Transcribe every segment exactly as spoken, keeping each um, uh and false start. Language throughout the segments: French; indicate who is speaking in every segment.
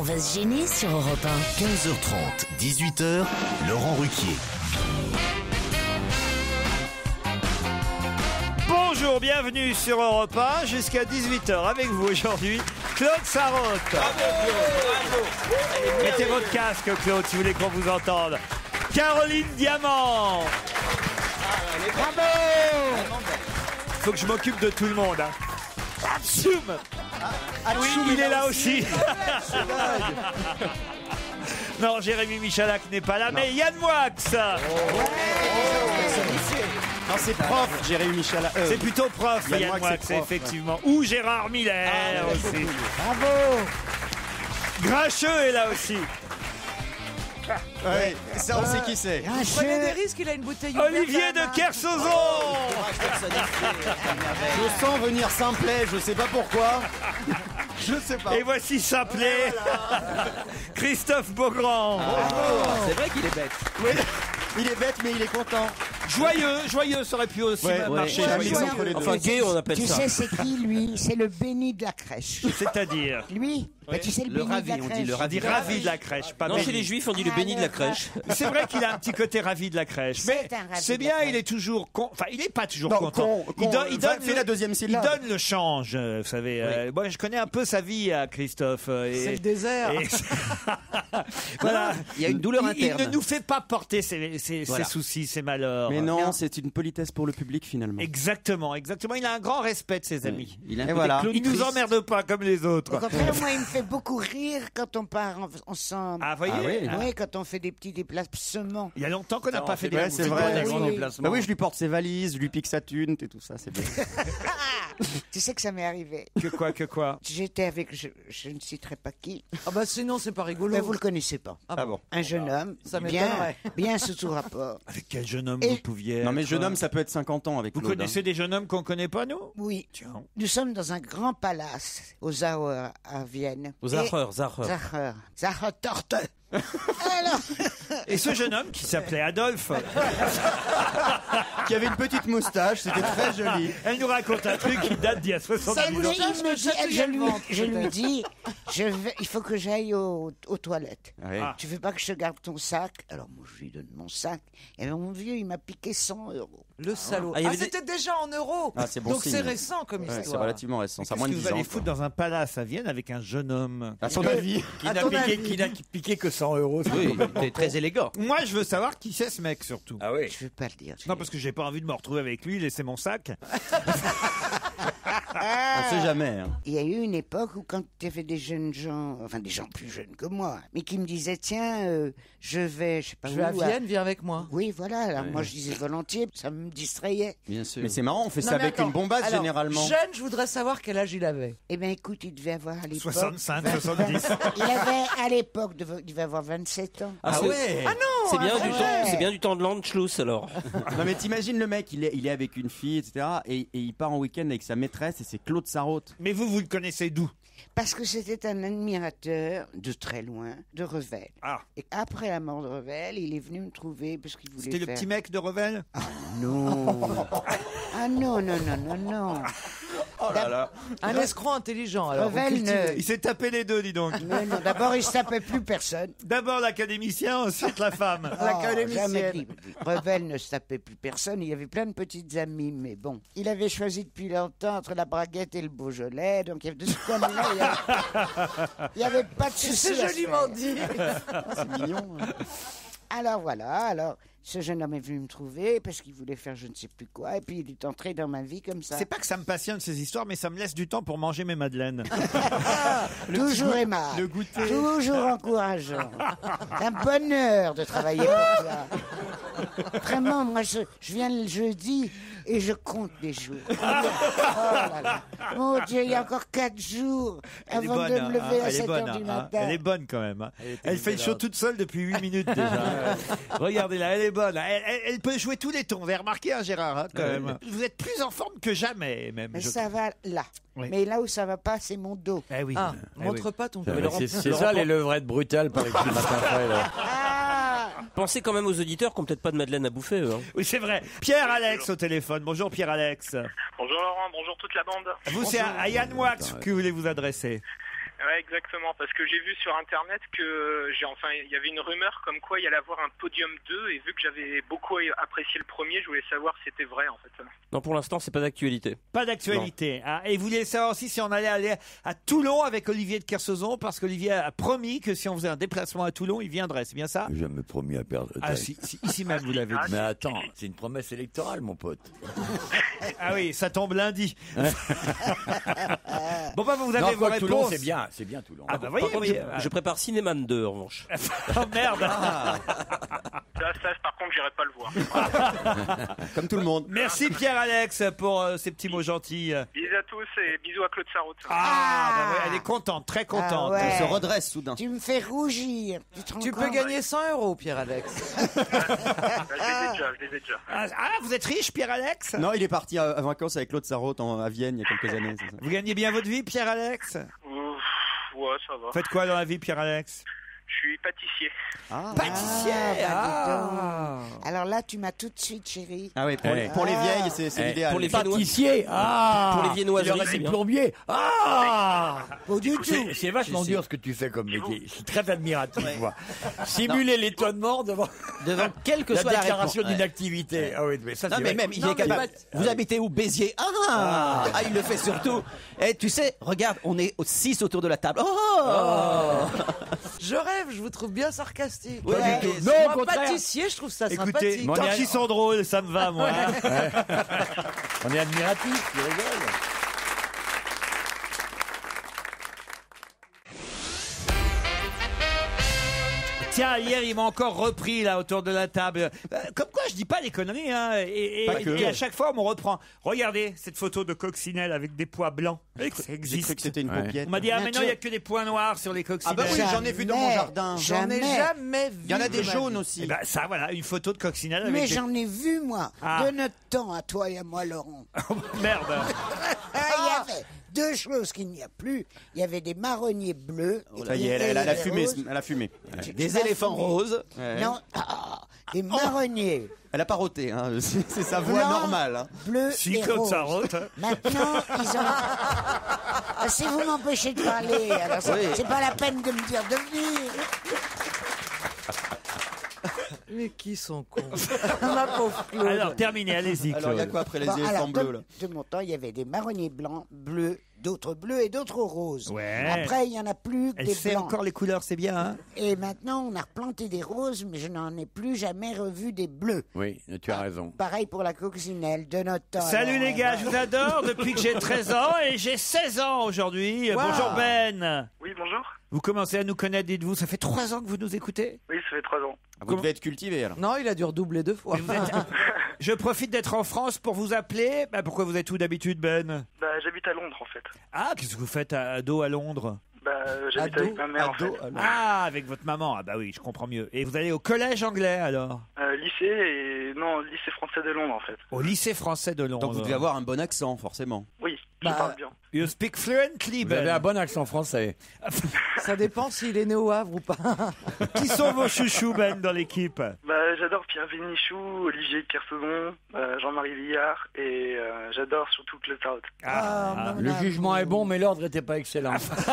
Speaker 1: va se gêner sur Europe un.
Speaker 2: quinze heures trente, dix-huit heures, Laurent Ruquier.
Speaker 3: Bonjour, bienvenue sur Europe un, jusqu'à dix-huit heures avec vous aujourd'hui, Claude Sarraute. Bravo, Claude, bravo. Mettez votre casque, Claude, si vous voulez qu'on vous entende. Caroline Diamant. Bravo. Faut que je m'occupe de tout le monde. Hein. Atchoum. Oui, il est là aussi. Non, Jérémy Michalak n'est pas là, non. Mais Yann Moix. Oh.
Speaker 4: Non, c'est prof, Jérémy Michalak. Euh,
Speaker 3: c'est plutôt prof, Yann, Yann Moix, effectivement. Ouais. Ou Gérard Miller ah, aussi. Bravo. Grincheux est là aussi.
Speaker 4: Ouais, ça on sait qui c'est.
Speaker 5: Il prenait des risques, il a une bouteille ouverte.
Speaker 3: Olivier de Kersauzon.
Speaker 4: Je sens venir Simplet, je sais pas pourquoi. Je sais pas.
Speaker 3: Et voici Simplet. Christophe Beaugrand.
Speaker 4: Ah, oh. C'est vrai qu'il est bête. Oui, il est bête, mais il est content.
Speaker 3: Joyeux, joyeux, ça aurait pu aussi ouais, marcher.
Speaker 6: Ouais,
Speaker 3: joyeux.
Speaker 6: Joyeux.
Speaker 3: Joyeux.
Speaker 6: Enfin, gay, on appelle
Speaker 7: tu
Speaker 6: ça.
Speaker 7: Tu sais, c'est qui, lui? C'est le béni de la crèche.
Speaker 3: C'est-à-dire
Speaker 7: Lui oui. Bah, tu sais, le,
Speaker 4: le
Speaker 7: béni
Speaker 4: ravi,
Speaker 7: de la crèche.
Speaker 4: on dit le ravi.
Speaker 3: On dit ravi de la crèche, pas
Speaker 6: Non,
Speaker 3: béni.
Speaker 6: chez les juifs, on dit le béni de la crèche.
Speaker 3: C'est vrai qu'il a un petit côté ravi de la crèche. Mais c'est bien, il est toujours con... Enfin, il n'est pas toujours
Speaker 4: non,
Speaker 3: content.
Speaker 4: Con,
Speaker 3: il,
Speaker 4: con,
Speaker 3: donne, il donne
Speaker 4: fait
Speaker 3: le...
Speaker 4: la deuxième syllabe.
Speaker 3: Il donne le change, vous savez. Oui. Euh, moi, je connais un peu sa vie à Christophe. Et...
Speaker 5: C'est le désert.
Speaker 3: Et... voilà.
Speaker 4: Il y a une douleur
Speaker 3: il,
Speaker 4: interne.
Speaker 3: Il ne nous fait pas porter ses, ses, voilà. ses soucis, ses malheurs.
Speaker 4: Mais non, non. c'est une politesse pour le public, finalement.
Speaker 3: Exactement, exactement. Il a un grand respect de ses amis.
Speaker 4: Il, a un voilà.
Speaker 3: il nous emmerde pas comme les autres.
Speaker 7: Au contraire, moi, il me fait beaucoup rire quand on part ensemble.
Speaker 3: Ah, voyez
Speaker 4: ah, oui.
Speaker 7: oui, quand on fait des petits déplacements.
Speaker 3: Il y a longtemps qu'on n'a pas fait des
Speaker 4: ouais, c'est vrai,
Speaker 7: oui, oui.
Speaker 4: Bah oui, je lui porte ses valises, je lui pique sa thune et tout ça, c'est bien.
Speaker 7: Tu sais que ça m'est arrivé.
Speaker 3: Que quoi, que quoi?
Speaker 7: J'étais avec, je, je ne citerai pas qui.
Speaker 5: Ah bah sinon, c'est pas rigolo.
Speaker 7: Mais vous le connaissez pas.
Speaker 4: Ah bon.
Speaker 7: Un jeune homme,
Speaker 5: ça
Speaker 7: bien, bien sous tout rapport.
Speaker 3: Avec quel jeune homme
Speaker 7: et...
Speaker 3: vous pouviez
Speaker 4: Non mais jeune homme, ça peut être cinquante ans avec
Speaker 3: Vous
Speaker 4: Claude,
Speaker 3: connaissez
Speaker 4: hein.
Speaker 3: des jeunes hommes qu'on connaît pas, nous?
Speaker 7: Oui. Tiens. Nous sommes dans un grand palace, aux Zauer, à Vienne.
Speaker 6: Aux Zacher, Zacher.
Speaker 7: Zacher. Zacher Torte. Alors...
Speaker 3: Et ce jeune homme qui s'appelait Adolphe,
Speaker 4: qui avait une petite moustache, c'était très joli.
Speaker 3: Elle nous raconte un truc qui date d'il y a soixante-dix ans.
Speaker 7: Il me dit, elle, je lui, je lui dis, je vais, il faut que j'aille aux, aux toilettes.
Speaker 4: Oui.
Speaker 7: Ah. Tu veux pas que je te garde ton sac? Alors moi je lui donne mon sac. Et mon vieux, il m'a piqué cent euros.
Speaker 5: Le salaud.
Speaker 6: Ah,
Speaker 5: ah
Speaker 6: des...
Speaker 5: c'était déjà en euros.
Speaker 4: Ah, c'est bon.
Speaker 5: Donc
Speaker 4: signe.
Speaker 5: c'est récent comme
Speaker 4: ouais,
Speaker 5: histoire.
Speaker 4: C'est relativement récent. Ça a moins de dix ans.
Speaker 3: Vous allez foutre dans un palace à Vienne avec un jeune homme.
Speaker 4: À son avis.
Speaker 3: Qui n'a piqué, qui n'a piqué que cent euros.
Speaker 6: Oui, t'es très élégant.
Speaker 3: Moi, je veux savoir qui c'est ce mec surtout.
Speaker 6: Ah oui.
Speaker 7: Je veux pas le dire.
Speaker 3: Non, parce que j'ai pas envie de me retrouver avec lui, laisser mon sac.
Speaker 4: On sait jamais. Hein.
Speaker 7: Il y a eu une époque où quand il y avait des jeunes gens, enfin des gens plus jeunes que moi, mais qui me disaient tiens, euh, je vais, je sais pas
Speaker 5: je
Speaker 7: où.
Speaker 5: vais à Vienne,
Speaker 7: à...
Speaker 5: viens avec moi.
Speaker 7: Oui, voilà. Alors
Speaker 4: ouais.
Speaker 7: moi je disais volontiers, ça me distrayait.
Speaker 4: Bien sûr. Mais c'est marrant, on fait
Speaker 5: non,
Speaker 4: ça avec
Speaker 5: attends.
Speaker 4: une bombasse
Speaker 5: Alors,
Speaker 4: généralement.
Speaker 5: Jeune, je voudrais savoir quel âge il avait.
Speaker 7: Eh bien écoute, il devait avoir à l'époque
Speaker 3: soixante-cinq, soixante-dix.
Speaker 7: Il avait à l'époque, il devait avoir vingt-sept ans.
Speaker 6: Ah,
Speaker 4: ah ouais.
Speaker 5: Ah non.
Speaker 6: C'est bien
Speaker 5: ah,
Speaker 6: du
Speaker 5: ouais.
Speaker 6: temps. C'est bien du temps de l'Anschluss alors.
Speaker 4: Non mais t'imagines le mec, il est, il est avec une fille, et cetera. Et, et il part en week-end avec sa maîtresse et c'est Claude Sarraute.
Speaker 3: Mais vous, vous le connaissez d'où?
Speaker 7: Parce que c'était un admirateur de très loin de Revel.
Speaker 3: Ah.
Speaker 7: Et après la mort de Revel, il est venu me trouver parce qu'il voulait
Speaker 3: C'était
Speaker 7: faire...
Speaker 3: le petit mec de Revel?
Speaker 7: Ah non. Ah non, non, non, non, non.
Speaker 4: Oh là là.
Speaker 5: Un escroc intelligent alors.
Speaker 7: Revel ne...
Speaker 3: Il s'est tapé les deux, dis donc.
Speaker 7: Non, non, d'abord il se tapait plus personne.
Speaker 3: D'abord l'académicien, ensuite la femme.
Speaker 7: Oh, jamais dit. Revel ne se tapait plus personne, il y avait plein de petites amies, mais bon. Il avait choisi depuis longtemps entre la Braguette et le Beaujolais, donc il y avait de ce côté-là, il y avait... il y avait pas de souci.
Speaker 5: C'est joliment dit.
Speaker 4: C'est mignon. Hein.
Speaker 7: Alors voilà, alors ce jeune homme est venu me trouver parce qu'il voulait faire je ne sais plus quoi, et puis il est entré dans ma vie comme ça.
Speaker 3: C'est pas que ça me passionne ces histoires, mais ça me laisse du temps pour manger mes madeleines.
Speaker 7: Toujours aimable,
Speaker 4: le goûter.
Speaker 7: toujours encourageant. C'est un bonheur de travailler pour toi. Vraiment, moi je, je viens le jeudi et je compte les jours. Oh là là. Mon Dieu, il y a encore quatre jours
Speaker 3: Elle est
Speaker 7: avant
Speaker 3: bonne,
Speaker 7: de me lever
Speaker 3: hein,
Speaker 7: à
Speaker 3: elle est
Speaker 7: sept
Speaker 3: bonne,
Speaker 7: heures du
Speaker 3: hein,
Speaker 7: matin.
Speaker 3: Elle est bonne quand même. Hein. Elle, elle fait le show toute seule depuis huit minutes déjà. Regardez-là, elle est bonne. Elle, elle, elle peut jouer tous les tons. Vous avez remarqué, hein, Gérard, hein, quand
Speaker 4: ouais,
Speaker 3: même. Vous êtes plus en forme que jamais, même.
Speaker 7: Mais
Speaker 3: je...
Speaker 7: ça va là.
Speaker 3: Oui.
Speaker 7: Mais là où ça va pas, c'est mon dos.
Speaker 3: Eh oui.
Speaker 5: Ah,
Speaker 3: Eh
Speaker 5: montre
Speaker 3: oui.
Speaker 5: pas ton
Speaker 6: Mais Laurent-
Speaker 8: C'est c'est
Speaker 6: Laurent-
Speaker 8: ça les levrettes brutales par exemple matin frais là.
Speaker 7: Ah
Speaker 6: Pensez quand même aux auditeurs qui n'ont peut-être pas de madeleine à bouffer eux. Hein.
Speaker 3: Oui, c'est vrai. Pierre Alex au téléphone. Bonjour Pierre Alex.
Speaker 9: Bonjour Laurent, bonjour toute la bande.
Speaker 3: Vous, c'est à, à Yann Moix que vous voulez vous adresser.
Speaker 9: Ouais, exactement, parce que j'ai vu sur internet que j'ai enfin il y avait une rumeur comme quoi il y allait avoir un podium deux, et vu que j'avais beaucoup apprécié le premier, je voulais savoir si c'était vrai en fait.
Speaker 6: Non, pour l'instant, c'est pas d'actualité.
Speaker 3: Pas d'actualité. Hein. Et vous vouliez savoir aussi si on allait aller à Toulon avec Olivier de Kersauzon, parce qu'Olivier a promis que si on faisait un déplacement à Toulon, il viendrait. C'est bien ça?
Speaker 8: J'ai jamais promis à perdre.
Speaker 3: Ah si, si, ici même vous l'avez dit.
Speaker 8: Mais attends, c'est une promesse électorale, mon pote.
Speaker 3: Ah oui, ça tombe lundi. Bon bah vous avez
Speaker 8: Non,
Speaker 3: vos
Speaker 8: quoi,
Speaker 3: réponses.
Speaker 8: Toulon, c'est bien, c'est bien Toulon.
Speaker 3: Ah bah
Speaker 6: Par
Speaker 3: voyez,
Speaker 6: contre,
Speaker 3: voyez.
Speaker 6: je, je prépare Cinéman deux, en revanche.
Speaker 3: Oh merde.
Speaker 9: Ça, ça, par contre, j'irai pas le voir.
Speaker 4: Comme tout le monde.
Speaker 3: Merci Pierre-Alex pour euh, ces petits mots gentils.
Speaker 9: Bisous à tous et bisous à Claude Sarraute.
Speaker 3: Ah, bah ouais, elle est contente, très contente.
Speaker 7: Ah ouais.
Speaker 4: Elle se redresse soudain.
Speaker 7: Tu me fais rougir. Tu, te rends
Speaker 5: Tu peux
Speaker 7: compte?
Speaker 5: gagner cent euros, Pierre-Alex.
Speaker 9: Bah, je les ai déjà, je les ai déjà.
Speaker 3: Ah, ah, vous êtes riche Pierre-Alex?
Speaker 4: Non, il est parti à, à vacances avec Claude Sarraute en, à Vienne il y a quelques années. C'est ça.
Speaker 3: Vous gagnez bien votre vie Pierre-Alex?
Speaker 9: Ouf, ouais, ça va.
Speaker 3: Vous faites quoi dans la vie Pierre-Alex?
Speaker 9: Je suis pâtissier.
Speaker 4: Ah,
Speaker 3: Pâtissier.
Speaker 7: Ah, bah, dis donc. Alors là, tu m'as tout de suite, chérie.
Speaker 4: ah oui, pour,
Speaker 8: Eh.
Speaker 4: les, pour les vieilles, c'est c'est
Speaker 8: Eh,
Speaker 4: l'idéal.
Speaker 6: pour les viennois-
Speaker 8: Pâtissier. Ah.
Speaker 6: Pour les viennoiseries,
Speaker 8: Il aurait
Speaker 6: c'est
Speaker 8: été
Speaker 6: bien.
Speaker 8: plombier. Ah.
Speaker 7: Pas du tout.
Speaker 8: C'est c'est vachement dur ce que tu fais comme métier. Je suis très admiratif, moi. Simuler l'étonnement devant,
Speaker 10: Devant quelle que
Speaker 8: la
Speaker 10: soit la
Speaker 8: déclaration
Speaker 10: réponse.
Speaker 8: d'une activité. Ah oui, mais ça,
Speaker 10: Non
Speaker 8: c'est
Speaker 10: mais
Speaker 8: vrai.
Speaker 10: même, il est capable. Vous habitez où? Béziers. Ah, ah, il le fait surtout. Et tu sais, regarde, on est six autour de la table. Oh,
Speaker 5: Je rêve, je vous trouve bien sarcastique.
Speaker 8: Pas du tout. Non,
Speaker 5: Moi,
Speaker 8: au contraire.
Speaker 5: pâtissier, je trouve ça
Speaker 3: Écoutez,
Speaker 5: sympathique.
Speaker 8: Bon,
Speaker 3: tant
Speaker 8: on y a-
Speaker 3: qu'ils sont drôles, ça me va moi.
Speaker 8: On est admiratif, tu rigoles.
Speaker 3: Tiens, hier, il m'a encore repris là autour de la table. Euh, Comme quoi, je dis pas des conneries, hein. Et, et-
Speaker 4: Pas que.
Speaker 3: et à chaque fois, on me reprend. Regardez cette photo de coccinelle avec des pois blancs. Ça
Speaker 4: J'ai cru que
Speaker 3: existe.
Speaker 4: c'était une
Speaker 8: Ouais.
Speaker 4: paupiette.
Speaker 3: On m'a dit, ah, mais non,
Speaker 7: Nature.
Speaker 3: il n'y a que des pois noirs sur les
Speaker 4: Ah
Speaker 3: coccinelles.
Speaker 4: bah oui, j'en ai vu dans mon
Speaker 7: Jamais.
Speaker 4: jardin.
Speaker 5: J'en ai
Speaker 7: Jamais.
Speaker 5: jamais vu.
Speaker 4: Il y en a des
Speaker 5: de ma
Speaker 4: jaunes
Speaker 5: vie.
Speaker 4: aussi.
Speaker 3: Eh ben, ça, voilà, une photo de coccinelle avec
Speaker 7: Mais
Speaker 3: des...
Speaker 7: j'en ai vu, moi,
Speaker 3: Ah.
Speaker 7: de notre temps, à toi et à moi, Laurent.
Speaker 3: Merde.
Speaker 7: Ah, il y avait deux choses qu'il n'y a plus. Il y avait des marronniers bleus.
Speaker 4: Ça y est, elle, elle, elle a fumé. Elle a fumé.
Speaker 10: des éléphants roses.
Speaker 4: Ouais.
Speaker 7: Non, ah, des marronniers
Speaker 4: Elle a pas roté, hein. C'est c'est sa voix
Speaker 7: Blanc.
Speaker 4: normale. Hein.
Speaker 7: bleus
Speaker 3: Si,
Speaker 7: et
Speaker 3: Claude
Speaker 7: roses.
Speaker 3: Sarraute, hein.
Speaker 7: Maintenant, ils ont... Ah, si vous m'empêchez de parler, alors c'est
Speaker 10: Oui.
Speaker 7: c'est pas la peine de me dire de venir.
Speaker 5: Mais qui sont cons. Ma pauvre Claude.
Speaker 3: Alors, terminez, allez-y,
Speaker 4: Alors, il y a
Speaker 3: Claude.
Speaker 4: quoi après les
Speaker 7: Bon,
Speaker 4: éléphants
Speaker 7: alors,
Speaker 4: bleus,
Speaker 7: de,
Speaker 4: là
Speaker 7: de mon temps, il y avait des marronniers blancs, bleus, d'autres bleus et d'autres roses.
Speaker 3: Ouais.
Speaker 7: Après, il y en a plus que
Speaker 3: Elle
Speaker 7: des
Speaker 3: sait
Speaker 7: blancs.
Speaker 3: encore les couleurs, c'est bien, hein.
Speaker 7: Et maintenant, on a replanté des roses, mais je n'en ai plus jamais revu des bleus.
Speaker 8: Oui, tu as raison.
Speaker 7: Pareil pour la coccinelle de notre temps.
Speaker 3: Salut
Speaker 7: Alors,
Speaker 3: les gars,
Speaker 7: euh,
Speaker 3: je vous adore depuis que j'ai treize ans et j'ai seize ans aujourd'hui.
Speaker 5: Wow.
Speaker 3: Bonjour Ben.
Speaker 9: Oui, bonjour.
Speaker 3: Vous commencez à nous connaître, dites-vous. Ça fait trois ans que vous nous écoutez.
Speaker 9: Oui, ça fait trois ans.
Speaker 4: Ah, vous devez être cultivé, alors.
Speaker 5: Non, il a dû redoubler deux fois.
Speaker 3: Et vous êtes- Je profite d'être en France pour vous appeler. Bah, pourquoi vous êtes où d'habitude, Ben?
Speaker 9: Bah, j'habite à Londres en fait.
Speaker 3: Ah, qu'est-ce que vous faites à, à dos à Londres?
Speaker 9: Bah, j'habite
Speaker 5: Ado,
Speaker 9: avec ma mère en fait.
Speaker 5: ado, alors.
Speaker 3: Ah, avec votre maman. Ah bah oui, je comprends mieux. Et vous allez au collège anglais alors?
Speaker 9: Euh, lycée et non, lycée français de Londres en fait.
Speaker 3: Au lycée français de Londres.
Speaker 4: Donc vous devez avoir un bon accent, forcément.
Speaker 9: Oui, je
Speaker 5: Bah,
Speaker 9: parle bien.
Speaker 3: You speak fluently,
Speaker 8: Vous avez
Speaker 3: Ben.
Speaker 8: un bon accent français.
Speaker 5: Ça dépend s'il est né au Havre ou pas.
Speaker 3: Qui sont vos chouchous, Ben, dans l'équipe?
Speaker 9: Bah, j'adore Pierre Vénichou, Olivier Kersauzon, euh, Jean-Marie Villard et euh, j'adore surtout Claude Sarraute.
Speaker 3: Ah,
Speaker 7: mon
Speaker 8: Le
Speaker 7: amour.
Speaker 8: jugement est bon, mais l'ordre n'était pas excellent.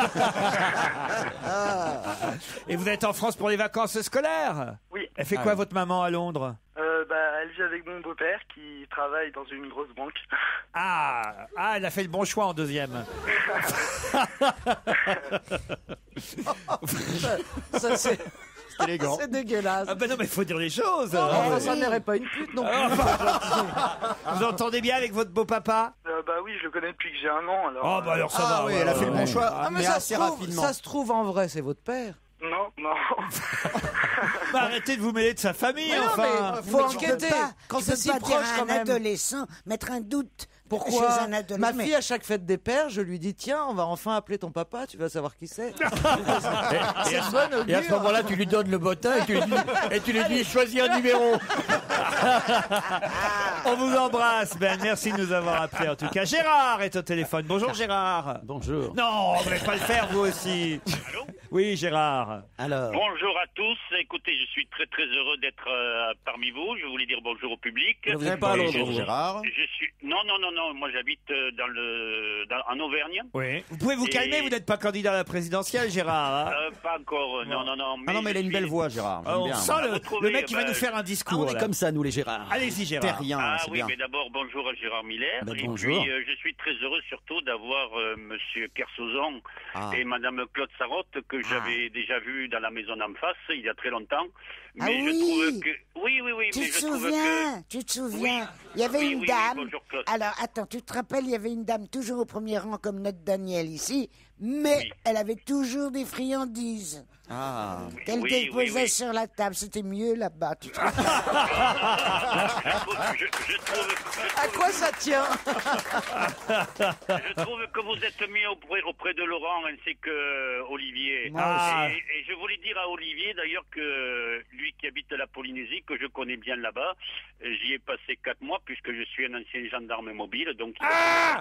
Speaker 3: Et vous êtes en France pour les vacances scolaires?
Speaker 9: Oui.
Speaker 3: Elle fait
Speaker 8: Ah
Speaker 3: quoi,
Speaker 8: oui.
Speaker 3: votre maman, à Londres?
Speaker 9: Euh, bah, elle vit avec mon beau-père qui travaille dans une grosse banque.
Speaker 3: Ah, ah, elle a fait le bon choix en deuxième.
Speaker 5: Ça, c'est
Speaker 4: C'est élégant.
Speaker 5: c'est dégueulasse.
Speaker 3: Ah ben non, mais il faut dire les choses.
Speaker 5: Oh,
Speaker 3: Ah,
Speaker 5: ça n'irait pas une pute non plus.
Speaker 3: Vous entendez bien avec votre beau-papa?
Speaker 9: Euh, bah oui, je le connais depuis que j'ai un an alors.
Speaker 3: Oh, bah alors ça va.
Speaker 4: Ah oui,
Speaker 3: ouais,
Speaker 4: elle a
Speaker 3: ouais,
Speaker 4: fait le bon
Speaker 3: ouais.
Speaker 4: choix,
Speaker 5: Ah, mais
Speaker 4: mais
Speaker 5: ça,
Speaker 4: assez
Speaker 5: se trouve,
Speaker 4: rapidement.
Speaker 5: ça se trouve en vrai, c'est votre père.
Speaker 9: Non, non.
Speaker 3: Bah, arrêtez de vous mêler de sa famille,
Speaker 5: Mais non,
Speaker 3: enfin.
Speaker 5: mais faut
Speaker 7: Mais tu peux
Speaker 5: enquêter.
Speaker 7: pas-
Speaker 5: Quand
Speaker 7: tu
Speaker 5: c'est
Speaker 7: peux
Speaker 5: si
Speaker 7: pas dire
Speaker 5: proche
Speaker 7: à
Speaker 5: quand
Speaker 7: un
Speaker 5: même.
Speaker 7: adolescent, mettre un doute
Speaker 5: Pourquoi
Speaker 7: chez un adolescent.
Speaker 5: Ma
Speaker 7: Mais-
Speaker 5: fille, à chaque fête des pères, je lui dis tiens, on va enfin appeler ton papa, tu vas savoir qui c'est. C'est une bonne
Speaker 8: Et à
Speaker 5: augure.
Speaker 8: ce moment-là, tu lui donnes le bottin et tu lui dis, et tu lui dis choisis un numéro.
Speaker 3: On vous embrasse, Ben. Merci de nous avoir appelés, en tout cas. Gérard est au téléphone. Bonjour, Gérard.
Speaker 8: Bonjour.
Speaker 3: Non, vous n'allez pas le faire, vous aussi. Oui, Gérard.
Speaker 10: Alors.
Speaker 11: Bonjour à tous. Écoutez, je suis très très heureux d'être euh, parmi vous. Je voulais dire bonjour au public.
Speaker 10: Vous n'êtes pas à Londres,
Speaker 11: je,
Speaker 10: vous, Gérard.
Speaker 11: Je suis non non non non. Moi, j'habite euh, dans le dans, en Auvergne.
Speaker 3: Oui. Vous pouvez vous
Speaker 11: Et-
Speaker 3: calmer, vous n'êtes pas candidat à la présidentielle, Gérard. hein
Speaker 11: Euh, pas encore. euh, Non non non.
Speaker 4: Ah non, mais il a
Speaker 11: je
Speaker 4: une belle
Speaker 11: suis-
Speaker 4: voix, Gérard. J'aime
Speaker 3: Ah, on
Speaker 4: bien.
Speaker 3: sent
Speaker 4: moi.
Speaker 3: le,
Speaker 11: Retrouvez,
Speaker 3: le mec qui va
Speaker 11: bah,
Speaker 3: nous faire un
Speaker 10: Ah,
Speaker 3: discours.
Speaker 10: on est
Speaker 3: là.
Speaker 10: comme ça, nous, les Gérard.
Speaker 3: Allez-y,
Speaker 4: T'es
Speaker 3: Gérard.
Speaker 4: rien,
Speaker 11: Ah
Speaker 4: c'est
Speaker 11: oui,
Speaker 4: bien.
Speaker 11: mais d'abord bonjour à Gérard Miller.
Speaker 10: Ben,
Speaker 11: et
Speaker 10: bonjour.
Speaker 11: puis euh, je suis très heureux surtout d'avoir euh, Monsieur Kersozon
Speaker 4: Ah.
Speaker 11: et Madame Claude Sarotte que j'avais déjà vu dans la maison d'en face il y a très longtemps.
Speaker 7: Ah
Speaker 11: Mais je
Speaker 7: oui.
Speaker 11: trouve que oui oui oui.
Speaker 7: Tu
Speaker 11: mais
Speaker 7: te
Speaker 11: je trouve
Speaker 7: souviens,
Speaker 11: que
Speaker 7: tu te souviens,
Speaker 11: Oui.
Speaker 7: il y avait
Speaker 11: Oui,
Speaker 7: une
Speaker 11: oui, oui,
Speaker 7: dame.
Speaker 11: bonjour, Claude.
Speaker 7: Alors attends, tu te rappelles, il y avait une dame toujours au premier rang comme notre Daniel ici, mais
Speaker 11: Oui.
Speaker 7: elle avait toujours des friandises
Speaker 4: Ah.
Speaker 7: qu'elle
Speaker 11: Oui,
Speaker 7: déposait
Speaker 11: oui, oui.
Speaker 7: sur la table. C'était mieux là-bas. Tu te rappelles?
Speaker 11: je, je trouve, je
Speaker 5: À quoi ça tient?
Speaker 11: Je trouve que vous êtes mis auprès, auprès de Laurent ainsi que euh, Olivier.
Speaker 7: Moi
Speaker 3: Ah.
Speaker 11: Et, et je voulais dire à Olivier d'ailleurs que lui qui habite la Polynésie, que je connais bien là-bas, euh, j'y ai passé quatre mois puisque je suis un ancien gendarme mobile, donc
Speaker 3: Ah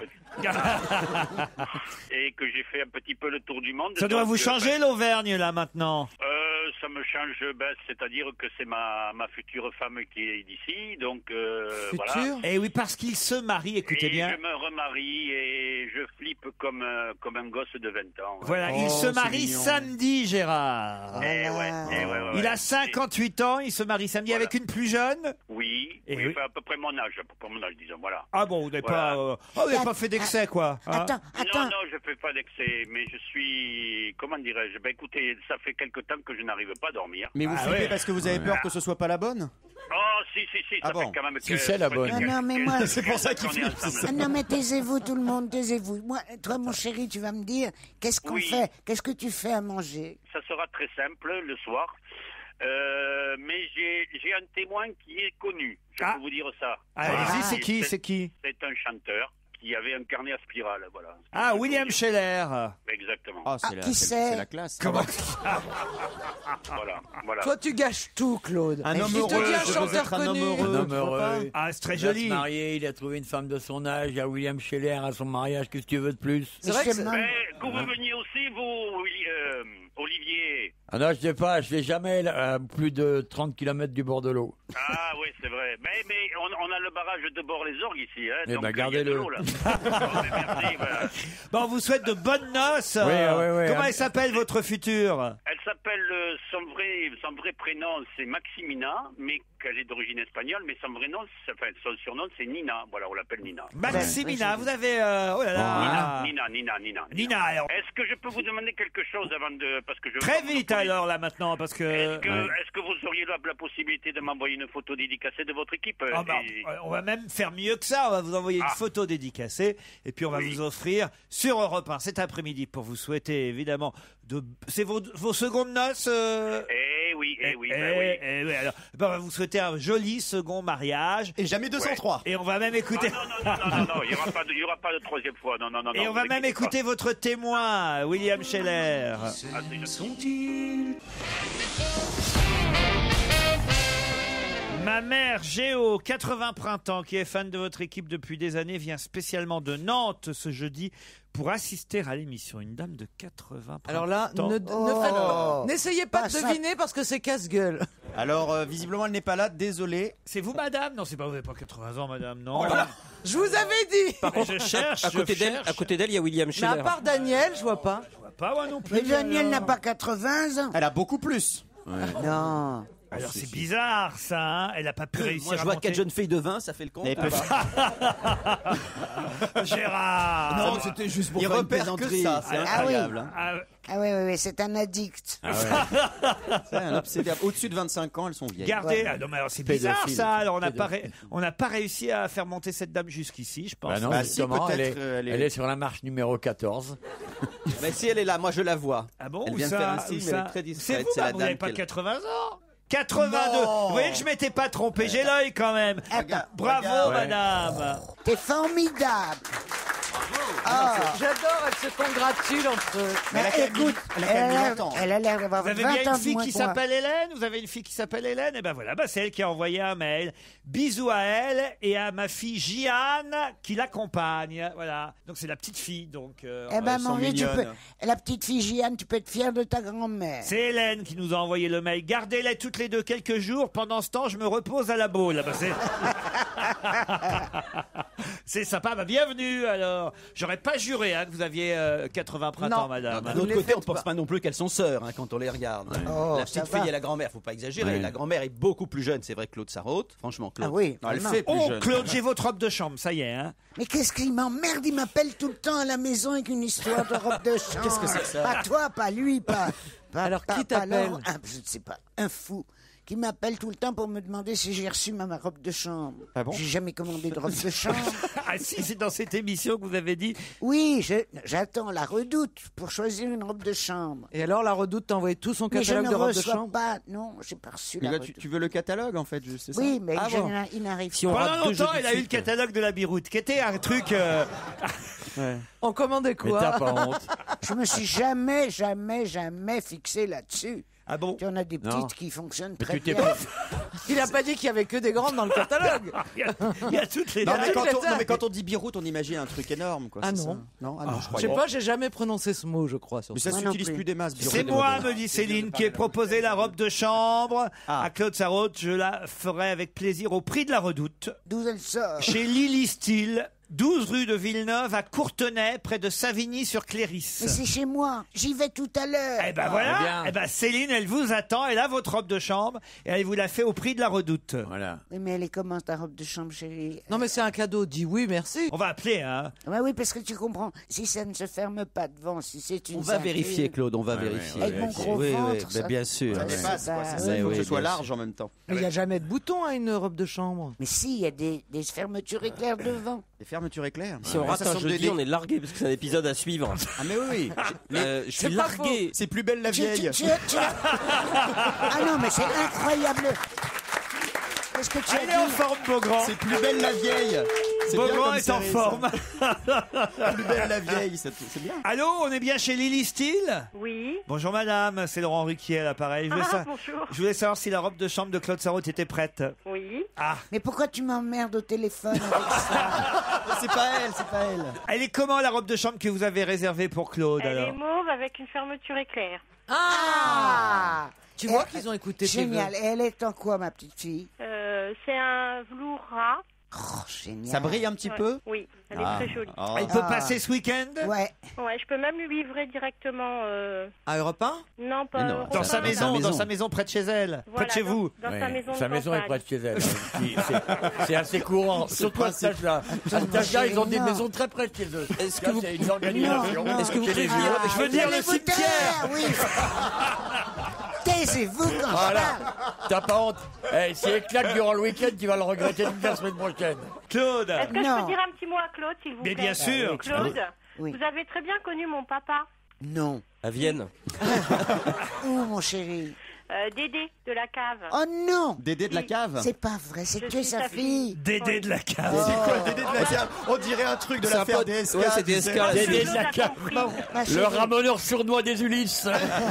Speaker 11: et que j'ai fait un petit peu le tour du monde.
Speaker 3: Ça doit
Speaker 11: Donc,
Speaker 3: vous
Speaker 11: euh,
Speaker 3: changer l'Auvergne là maintenant.
Speaker 11: euh, ça me change, ben, c'est-à-dire que c'est ma, ma future femme qui est d'ici, donc euh, voilà.
Speaker 5: Futur?
Speaker 3: Eh oui, parce qu'il se marie, écoutez
Speaker 11: Et
Speaker 3: bien.
Speaker 11: je me remarie et je flippe comme, euh, comme un gosse de vingt ans.
Speaker 3: Voilà,
Speaker 4: Oh,
Speaker 3: il se
Speaker 4: c'est
Speaker 3: marie
Speaker 4: mignon.
Speaker 3: samedi, Gérard.
Speaker 11: Eh ouais,
Speaker 7: Voilà.
Speaker 11: eh ouais, ouais,
Speaker 3: Il
Speaker 11: ouais.
Speaker 3: a cinquante-huit ans, il se marie samedi
Speaker 11: Voilà.
Speaker 3: avec une plus jeune.
Speaker 11: Oui,
Speaker 3: Et
Speaker 11: oui,
Speaker 3: oui.
Speaker 11: enfin, à peu près mon âge, à peu près mon âge, disons, voilà.
Speaker 3: Ah bon, vous n'avez
Speaker 11: Voilà.
Speaker 3: pas, euh, oh, vous n'avez pas fait d'excès, quoi. hein.
Speaker 7: Attends, attends.
Speaker 11: Non, non, je fais pas d'excès, mais je suis, comment dirais-je, ben écoutez, ça fait quelque temps que je n'arrive pas à dormir.
Speaker 4: Mais vous
Speaker 3: Ah
Speaker 4: flippez
Speaker 3: ouais.
Speaker 4: parce que vous avez peur que ce soit pas la bonne?
Speaker 11: Oh, si, si, si, ça
Speaker 4: Ah bon.
Speaker 11: fait quand même
Speaker 8: Si
Speaker 11: que...
Speaker 8: c'est la bonne.
Speaker 7: Non, non, mais moi-
Speaker 4: C'est pour ça qu'il
Speaker 11: qu'on est
Speaker 4: flippe, c'est
Speaker 11: ensemble.
Speaker 7: Ah non, mais taisez-vous, tout le monde, taisez-vous. Moi, toi, mon chéri, tu vas me dire, qu'est-ce qu'on
Speaker 11: Oui.
Speaker 7: fait? Qu'est-ce que tu fais à manger?
Speaker 11: Ça sera très simple le soir. Euh, mais j'ai j'ai un témoin qui est connu, je
Speaker 3: Ah.
Speaker 11: peux vous dire ça.
Speaker 3: Allez-y,
Speaker 7: Ah.
Speaker 3: c'est qui, c'est qui
Speaker 11: C'est un chanteur qui avait un carnet à spirale, voilà.
Speaker 3: Ah, William Scheller.
Speaker 11: Exactement.
Speaker 4: Ah, c'est
Speaker 7: Ah,
Speaker 4: la,
Speaker 7: qui
Speaker 4: c'est-
Speaker 7: c'est
Speaker 4: c'est la classe.
Speaker 3: Comment
Speaker 11: Voilà, voilà.
Speaker 5: Toi, tu gâches tout, Claude.
Speaker 4: Un homme
Speaker 5: Il te
Speaker 4: heureux,
Speaker 5: dit un
Speaker 4: je veux
Speaker 5: chanteur
Speaker 4: être un homme
Speaker 5: connu.
Speaker 4: heureux.
Speaker 8: Un homme
Speaker 4: tu vois pas
Speaker 8: heureux.
Speaker 3: Ah, c'est très
Speaker 8: Il va
Speaker 3: joli.
Speaker 8: se marier, il a trouvé une femme de son âge, il y a William Scheller à son mariage, qu'est-ce que tu veux de plus?
Speaker 5: C'est vrai que
Speaker 7: Justement.
Speaker 5: c'est-
Speaker 11: Mais que vous veniez aussi, vous, Willy- euh, Olivier.
Speaker 8: Ah non, je sais pas, je vais jamais à plus de trente kilomètres du bord de l'eau.
Speaker 11: Ah oui, c'est vrai. Mais, mais on, on a le barrage de Bord-les-Orgues ici. Hein,
Speaker 8: Eh
Speaker 11: donc,
Speaker 8: ben,
Speaker 11: il y a de
Speaker 8: gardez-le.
Speaker 11: l'eau, là. Oh, mais merci, voilà.
Speaker 3: Bon, on vous souhaite de bonnes noces.
Speaker 8: Oui, oui, oui.
Speaker 3: Comment
Speaker 8: Ah,
Speaker 3: elle s'appelle, votre future?
Speaker 11: Elle s'appelle, euh, son vrai, son vrai prénom, c'est Maximina, mais qu'elle est d'origine espagnole, mais son vrai nom, c'est- enfin, son surnom, c'est Nina. Voilà, on l'appelle Nina.
Speaker 3: Maximina, vous avez... euh, oh là là.
Speaker 11: Nina, Nina, Nina.
Speaker 3: Nina, alors.
Speaker 11: Est-ce que je peux vous demander quelque chose avant de... Parce que je
Speaker 3: Très vite alors, là, maintenant, parce que...
Speaker 11: Est-ce que, est-ce que vous auriez la, la possibilité de m'envoyer une photo dédicacée de votre équipe
Speaker 3: Ah bah,
Speaker 11: Et-
Speaker 3: on va même faire mieux que ça. On va vous envoyer une
Speaker 11: Ah.
Speaker 3: photo dédicacée et puis on va
Speaker 11: Oui.
Speaker 3: vous offrir sur Europe un cet après-midi pour vous souhaiter évidemment de. C'est vos, vos secondes noces. euh
Speaker 11: Eh oui, eh oui,
Speaker 3: eh,
Speaker 11: ben oui.
Speaker 3: eh oui, alors, ben, on va vous souhaiter un joli second mariage.
Speaker 4: Et jamais deux cent trois.
Speaker 3: Et on va même écouter.
Speaker 11: Ah, non, non, non, non, non, il n'y aura, pas de- il y aura pas de troisième fois. Non, non, non.
Speaker 3: Et
Speaker 11: non,
Speaker 3: on va
Speaker 11: vous
Speaker 3: même
Speaker 11: inquiétez
Speaker 3: écouter votre témoin, William Scheller.
Speaker 11: pas. Ah, c'est gentil.
Speaker 3: Ma mère Géo, quatre-vingts printemps, qui est fan de votre équipe depuis des années, vient spécialement de Nantes ce jeudi pour assister à l'émission. Une dame de quatre-vingts printemps.
Speaker 5: Alors là, ne- ne
Speaker 7: Oh.
Speaker 5: faites pas- n'essayez pas
Speaker 7: Pas
Speaker 5: de
Speaker 7: ça.
Speaker 5: deviner parce que c'est casse-gueule.
Speaker 4: Alors, euh, visiblement, elle n'est pas là, désolé.
Speaker 3: C'est vous, madame? Non, c'est pas vous, n'avez pas quatre-vingts ans, madame, non.
Speaker 5: Je vous avais dit.
Speaker 6: Par contre,
Speaker 3: je cherche,
Speaker 6: à, à côté
Speaker 3: je
Speaker 6: d'elle,
Speaker 3: cherche.
Speaker 6: à côté d'elle, il y a William
Speaker 5: Mais à
Speaker 6: Scheller.
Speaker 5: part Daniel, je vois pas.
Speaker 3: Pas moi non plus.
Speaker 7: Mais Daniel
Speaker 3: alors.
Speaker 7: n'a pas quatre-vingts ans.
Speaker 4: Elle a beaucoup plus.
Speaker 7: Non.
Speaker 3: Alors c'est bizarre ça, hein. Elle n'a pas pu réussir
Speaker 10: Moi, je
Speaker 3: à
Speaker 10: vois
Speaker 3: monter.
Speaker 10: quatre jeunes filles de vingt, ça fait le compte.
Speaker 4: Elle peut-
Speaker 3: Gérard.
Speaker 10: Non, c'était juste pour
Speaker 4: Il
Speaker 10: faire une
Speaker 4: repère que
Speaker 10: plaisanterie.
Speaker 4: ça, c'est
Speaker 7: Ah oui.
Speaker 4: incroyable. hein.
Speaker 3: Ah,
Speaker 7: Ah oui, oui, oui, c'est un addict.
Speaker 4: C'est un obsédé. Au-dessus de vingt-cinq ans, elles sont vieilles.
Speaker 3: Gardez.
Speaker 7: Ouais.
Speaker 3: Ah non mais alors c'est bizarre
Speaker 8: Pédophile.
Speaker 3: ça. Alors on n'a pas,
Speaker 8: Pédophile.
Speaker 3: ré- on n'a pas réussi à faire monter cette dame jusqu'ici, je pense.
Speaker 8: Bah non,
Speaker 4: Bah si,
Speaker 8: justement, elle est,
Speaker 4: peut-être, euh, elle est-
Speaker 8: elle est sur la marche numéro quatorze.
Speaker 10: Mais si elle est là, moi je la vois.
Speaker 3: Ah bon?
Speaker 10: Elle
Speaker 3: Où
Speaker 10: vient de
Speaker 3: ça,
Speaker 10: faire un signe,
Speaker 3: où
Speaker 10: mais elle
Speaker 3: ça
Speaker 10: est très
Speaker 3: C'est
Speaker 10: discrète.
Speaker 3: vous,
Speaker 10: C'est
Speaker 3: bah,
Speaker 10: la
Speaker 3: vous n'avez
Speaker 10: dame
Speaker 3: pas
Speaker 10: qu'elle-
Speaker 3: quatre-vingts ans? quatre-vingt-deux.
Speaker 4: Non.
Speaker 3: Vous voyez que je m'étais pas trompé. J'ai l'œil quand même.
Speaker 7: Attends.
Speaker 3: Bravo,
Speaker 4: regarde.
Speaker 3: madame.
Speaker 7: T'es formidable.
Speaker 3: Ah
Speaker 5: Ah, j'adore, elle se congratule entre eux.
Speaker 7: Mais écoute, elle a l'air- elle a l'air d'avoir
Speaker 3: Vous avez
Speaker 7: vingt
Speaker 3: bien
Speaker 7: ans
Speaker 3: une
Speaker 7: de
Speaker 3: fille
Speaker 7: moins
Speaker 3: qui
Speaker 7: que moi.
Speaker 3: s'appelle Hélène Vous avez une fille qui s'appelle Hélène Et ben voilà, bah c'est elle qui a envoyé un mail. Bisous à elle et à ma fille Jeanne qui l'accompagne. Voilà. Donc c'est la petite fille. Donc, euh,
Speaker 7: Eh ben,
Speaker 3: elles sont
Speaker 7: mon vieux, tu peux,
Speaker 3: mignonnes.
Speaker 7: la petite fille Jeanne, tu peux être fière de ta grand-mère.
Speaker 3: C'est Hélène qui nous a envoyé le mail. Gardez-les toutes les deux quelques jours. Pendant ce temps, je me repose à la boule. Ah bah, c'est... c'est sympa. Bah, bienvenue alors. J'aurais pas juré hein, que vous aviez euh, quatre-vingts printemps,
Speaker 10: Non.
Speaker 3: madame.
Speaker 10: D'un autre côté, on ne pense pas non plus qu'elles sont sœurs hein, quand on les regarde.
Speaker 3: Oh,
Speaker 10: la
Speaker 3: ça
Speaker 10: petite
Speaker 3: va.
Speaker 10: fille et la grand-mère, faut pas exagérer.
Speaker 3: Ouais.
Speaker 10: La grand-mère est beaucoup plus jeune, c'est vrai, Claude Sarraute. Franchement, Claude.
Speaker 7: Ah oui,
Speaker 10: Non, elle
Speaker 7: vraiment.
Speaker 10: fait plus
Speaker 3: Oh,
Speaker 10: jeune.
Speaker 3: Claude, j'ai votre robe de chambre, ça y est. Hein.
Speaker 7: Mais qu'est-ce qu'il m'emmerde? Il m'appelle tout le temps à la maison avec une histoire de robe de chambre.
Speaker 10: Qu'est-ce que c'est que ça?
Speaker 7: Pas toi, pas lui, pas. pas
Speaker 5: Alors,
Speaker 7: pas-
Speaker 5: qui
Speaker 7: pas
Speaker 5: t'appelle?
Speaker 7: Laurent. Ah, je ne sais pas. Un fou qui m'appelle tout le temps pour me demander si j'ai reçu ma, ma robe de chambre.
Speaker 3: Ah bon?
Speaker 7: J'ai jamais commandé de robe de chambre.
Speaker 3: Ah si, c'est dans cette émission que vous avez dit.
Speaker 7: Oui, je- j'attends la Redoute pour choisir une robe de chambre.
Speaker 5: Et alors, la Redoute t'a envoyé tout son
Speaker 7: Mais je
Speaker 5: catalogue
Speaker 7: ne
Speaker 5: de robes de
Speaker 7: reçois
Speaker 5: chambre?
Speaker 7: pas. Non, j'ai pas reçu
Speaker 4: Mais
Speaker 7: la
Speaker 4: là, tu,
Speaker 7: Redoute.
Speaker 4: tu veux le catalogue en fait, je sais ça.
Speaker 7: Oui, mais
Speaker 4: Ah
Speaker 7: je
Speaker 4: bon.
Speaker 7: n'a- il n'arrive
Speaker 6: Si on
Speaker 7: pas.
Speaker 6: rate
Speaker 3: Pendant
Speaker 6: deux
Speaker 3: longtemps,
Speaker 6: jeudis
Speaker 3: elle
Speaker 6: de
Speaker 3: a eu le
Speaker 6: suite.
Speaker 3: catalogue de la Biroute, qui était un truc. euh,
Speaker 4: Ouais.
Speaker 5: On commandait quoi?
Speaker 6: Mais t'as pas honte.
Speaker 7: Je me suis jamais, jamais, jamais fixé là-dessus.
Speaker 3: Ah bon?
Speaker 7: Il y en a des petites
Speaker 8: Non.
Speaker 7: qui fonctionnent
Speaker 8: Mais
Speaker 7: très
Speaker 8: tu t'es
Speaker 7: bien.
Speaker 8: pas-
Speaker 5: Il a pas dit qu'il y avait que des grandes dans le catalogue.
Speaker 3: Il y a, il y a toutes les
Speaker 4: Non,
Speaker 5: Il y a
Speaker 4: mais
Speaker 5: toutes
Speaker 4: quand
Speaker 5: les
Speaker 4: on, non,
Speaker 5: tailles.
Speaker 4: mais quand on dit biroute, on imagine un truc énorme, quoi.
Speaker 5: Ah
Speaker 4: c'est
Speaker 5: non.
Speaker 4: ça Non, ah non, je
Speaker 5: Je
Speaker 4: croyais.
Speaker 5: sais pas, j'ai jamais prononcé ce mot, je crois. Sur
Speaker 4: Mais ça
Speaker 7: Moi non
Speaker 4: s'utilise
Speaker 7: plus.
Speaker 4: plus des masses. biroute.
Speaker 3: C'est moi, me dit Céline, qui ai proposé la robe de chambre
Speaker 4: Ah.
Speaker 3: à Claude Sarraute. Je la ferai avec plaisir au prix de la Redoute.
Speaker 7: D'où elle sort?
Speaker 3: Chez Lily Style, douze rue de Villeneuve, à Courtenay, près de Savigny-sur-Clérys.
Speaker 7: Mais c'est chez moi. J'y vais tout à l'heure.
Speaker 3: Eh ben
Speaker 8: Eh
Speaker 3: voilà,
Speaker 8: bien.
Speaker 3: eh ben Céline, elle vous attend, elle a votre robe de chambre et elle vous l'a fait au prix de la Redoute.
Speaker 8: Voilà.
Speaker 7: Oui, mais elle est comment ta robe de chambre, chérie?
Speaker 5: Non, mais c'est un cadeau. Dis oui, merci.
Speaker 3: On va appeler, hein.
Speaker 7: Ouais, oui, parce que tu comprends. Si ça ne se ferme pas devant, si c'est une.
Speaker 10: On va
Speaker 7: cintrée-
Speaker 10: vérifier, Claude, on va
Speaker 8: Ouais,
Speaker 10: vérifier.
Speaker 8: ouais,
Speaker 7: Avec mon gros
Speaker 10: Oui, oui,
Speaker 7: ventre,
Speaker 10: ben
Speaker 7: ça-
Speaker 10: bien sûr.
Speaker 7: ça
Speaker 10: ouais.
Speaker 7: dépasse, quoi.
Speaker 4: Ça,
Speaker 7: Ça,
Speaker 4: Il
Speaker 10: Ouais,
Speaker 4: faut que
Speaker 10: oui,
Speaker 4: ce soit
Speaker 10: bien
Speaker 4: large en même temps.
Speaker 5: Mais il n'y a jamais de bouton à une robe de chambre.
Speaker 7: Mais si, il y a des, des fermetures éclair devant.
Speaker 4: Les fermetures éclairs.
Speaker 6: Si on
Speaker 4: Ouais,
Speaker 6: rate
Speaker 4: ça
Speaker 6: un
Speaker 4: sont
Speaker 6: jeudi,
Speaker 4: des-
Speaker 6: on est largué parce que c'est un épisode à suivre.
Speaker 4: Ah mais oui, oui.
Speaker 6: Euh, je suis
Speaker 5: C'est pas
Speaker 6: largué.
Speaker 4: C'est plus belle la
Speaker 7: Tu-
Speaker 4: vieille.
Speaker 7: tu- tu- tu- Ah non, mais c'est incroyable. Qu'est-ce que tu
Speaker 3: Elle est en
Speaker 7: as dit?
Speaker 3: forme, Beaugrand.
Speaker 4: C'est plus belle la vieille. C'est bien
Speaker 3: Beaugrand
Speaker 4: comme
Speaker 3: est en
Speaker 4: série,
Speaker 3: forme.
Speaker 4: ça. Plus belle la vieille, c'est c'est bien.
Speaker 3: Allô, on est bien chez Lily Style?
Speaker 12: Oui.
Speaker 3: Bonjour madame, c'est Laurent Ruquier à l'appareil. Je voulais,
Speaker 12: Ah,
Speaker 3: sa-
Speaker 12: bonjour.
Speaker 3: je voulais savoir si la robe de chambre de Claude Sarraute était prête.
Speaker 12: Oui.
Speaker 3: Ah,
Speaker 7: Mais pourquoi tu m'emmerdes au téléphone avec ça?
Speaker 4: C'est pas elle, c'est pas elle.
Speaker 3: elle est comment la robe de chambre que vous avez réservée pour Claude
Speaker 12: Elle est
Speaker 3: alors?
Speaker 12: mauve avec une fermeture éclair.
Speaker 7: Ah!
Speaker 5: Tu vois
Speaker 7: Eh,
Speaker 5: qu'ils ont écouté tes
Speaker 7: Génial.
Speaker 5: vœux.
Speaker 7: Et elle est en quoi, ma petite fille?
Speaker 12: Euh, c'est un velours ras.
Speaker 7: Oh, génial.
Speaker 4: Ça brille un petit
Speaker 12: Ouais.
Speaker 4: peu.
Speaker 12: Oui, elle
Speaker 4: Ah.
Speaker 12: est très jolie.
Speaker 4: Ah.
Speaker 3: Elle peut
Speaker 7: Ah.
Speaker 3: passer ce week-end
Speaker 7: Ouais.
Speaker 12: Ouais, je peux même lui livrer directement. euh,
Speaker 5: À Europe un?
Speaker 12: Non, pas
Speaker 10: Mais non,
Speaker 12: Europe
Speaker 3: Dans
Speaker 12: un,
Speaker 3: sa
Speaker 10: Dans
Speaker 3: maison,
Speaker 10: sa
Speaker 3: dans
Speaker 10: maison.
Speaker 3: sa maison près de chez elle,
Speaker 12: voilà,
Speaker 3: près de chez
Speaker 12: dans-
Speaker 3: vous.
Speaker 12: Dans sa
Speaker 8: Ouais.
Speaker 12: maison de
Speaker 8: Sa maison est
Speaker 12: campagne.
Speaker 8: près de chez elle. C'est- c'est- C'est assez courant, surtout à cet âge-là. À cet âge-là, ils ont des
Speaker 7: Non.
Speaker 8: maisons très près de chez eux.
Speaker 6: Est-ce que
Speaker 8: Ça,
Speaker 6: vous-
Speaker 8: c'est une organisation.
Speaker 7: Non,
Speaker 6: Est-ce que vous
Speaker 8: Chez les
Speaker 6: pouvez
Speaker 8: vieux.
Speaker 6: venir-
Speaker 3: Je veux dire
Speaker 7: Mais
Speaker 3: le
Speaker 7: vous
Speaker 3: cimetière.
Speaker 7: taire, oui. Taisez-vous quand
Speaker 8: Voilà.
Speaker 7: je parle.
Speaker 8: T'as pas honte. Eh, si éclate durant le week-end, tu vas le regretter toute la semaine prochaine.
Speaker 3: Claude.
Speaker 12: Est-ce que je
Speaker 7: Non.
Speaker 12: peux dire un petit mot à Claude, s'il vous
Speaker 3: Mais
Speaker 12: plaît
Speaker 3: bien sûr.
Speaker 12: Claude,
Speaker 7: Oui.
Speaker 12: vous avez très bien connu mon papa,
Speaker 7: Non.
Speaker 6: À Vienne.
Speaker 7: Où, mon chéri?
Speaker 12: euh, Dédé de la cave.
Speaker 7: Oh non!
Speaker 4: Dédé de la cave.
Speaker 7: C'est pas vrai, c'est
Speaker 12: Je
Speaker 7: que
Speaker 12: suis
Speaker 7: sa
Speaker 12: sa
Speaker 7: fille.
Speaker 12: fille.
Speaker 3: Dédé de la cave.
Speaker 4: C'est quoi Dédé de la cave? On dirait un truc de
Speaker 6: C'est un
Speaker 4: l'affaire
Speaker 6: pote-
Speaker 4: D S K.
Speaker 6: ouais, c'est
Speaker 4: tu sais.
Speaker 6: D S K, là.
Speaker 8: Dédé de
Speaker 12: Claude
Speaker 8: la
Speaker 12: a
Speaker 8: cave.
Speaker 12: compris.
Speaker 7: Ma
Speaker 8: Le
Speaker 7: chérie,
Speaker 8: ramoneur sournois des Ulysses.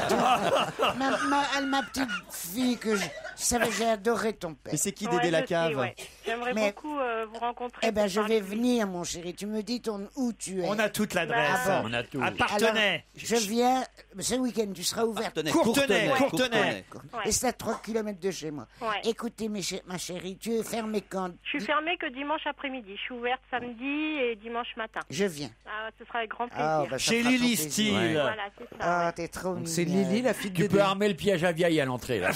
Speaker 7: ma, ma- elle, ma petite fille que je... Tu savais, j'ai adoré ton père.
Speaker 4: Mais c'est qui
Speaker 12: Ouais,
Speaker 4: Dédé la
Speaker 12: je sais,
Speaker 4: cave?
Speaker 12: ouais. J'aimerais
Speaker 7: Mais-
Speaker 12: beaucoup euh, vous rencontrer.
Speaker 7: Eh ben,
Speaker 12: pour
Speaker 7: je
Speaker 12: parler
Speaker 7: vais
Speaker 12: de lui.
Speaker 7: venir, mon chéri. Tu me dis ton, où tu es.
Speaker 3: On a toute l'adresse.
Speaker 7: Ah bon.
Speaker 8: On a tout.
Speaker 3: À
Speaker 7: Alors,
Speaker 3: Partenay.
Speaker 7: je viens ce week-end. Tu seras ouverte.
Speaker 10: Courtenay,
Speaker 3: Courtenay,
Speaker 10: Courtenay,
Speaker 3: Courtenay.
Speaker 12: Ouais.
Speaker 7: Et c'est à trois kilomètres de chez moi.
Speaker 12: Ouais.
Speaker 7: Écoutez, mes ché- ma chérie, tu es fermée quand?
Speaker 12: Je suis fermée que dimanche après-midi. Je suis ouverte samedi et dimanche matin.
Speaker 7: Je viens.
Speaker 12: Ah, ce sera avec grand plaisir.
Speaker 7: Ah, bah, ça
Speaker 3: Chez
Speaker 7: fera ton
Speaker 3: Lily
Speaker 7: plaisir.
Speaker 3: Style.
Speaker 8: Ouais.
Speaker 12: Voilà, c'est ça.
Speaker 7: Ah, t'es trop
Speaker 5: Donc c'est
Speaker 7: mignonne.
Speaker 5: Lily, la fille de
Speaker 8: Tu
Speaker 5: Dédé.
Speaker 8: peux armer le piège à vieille à l'entrée, là.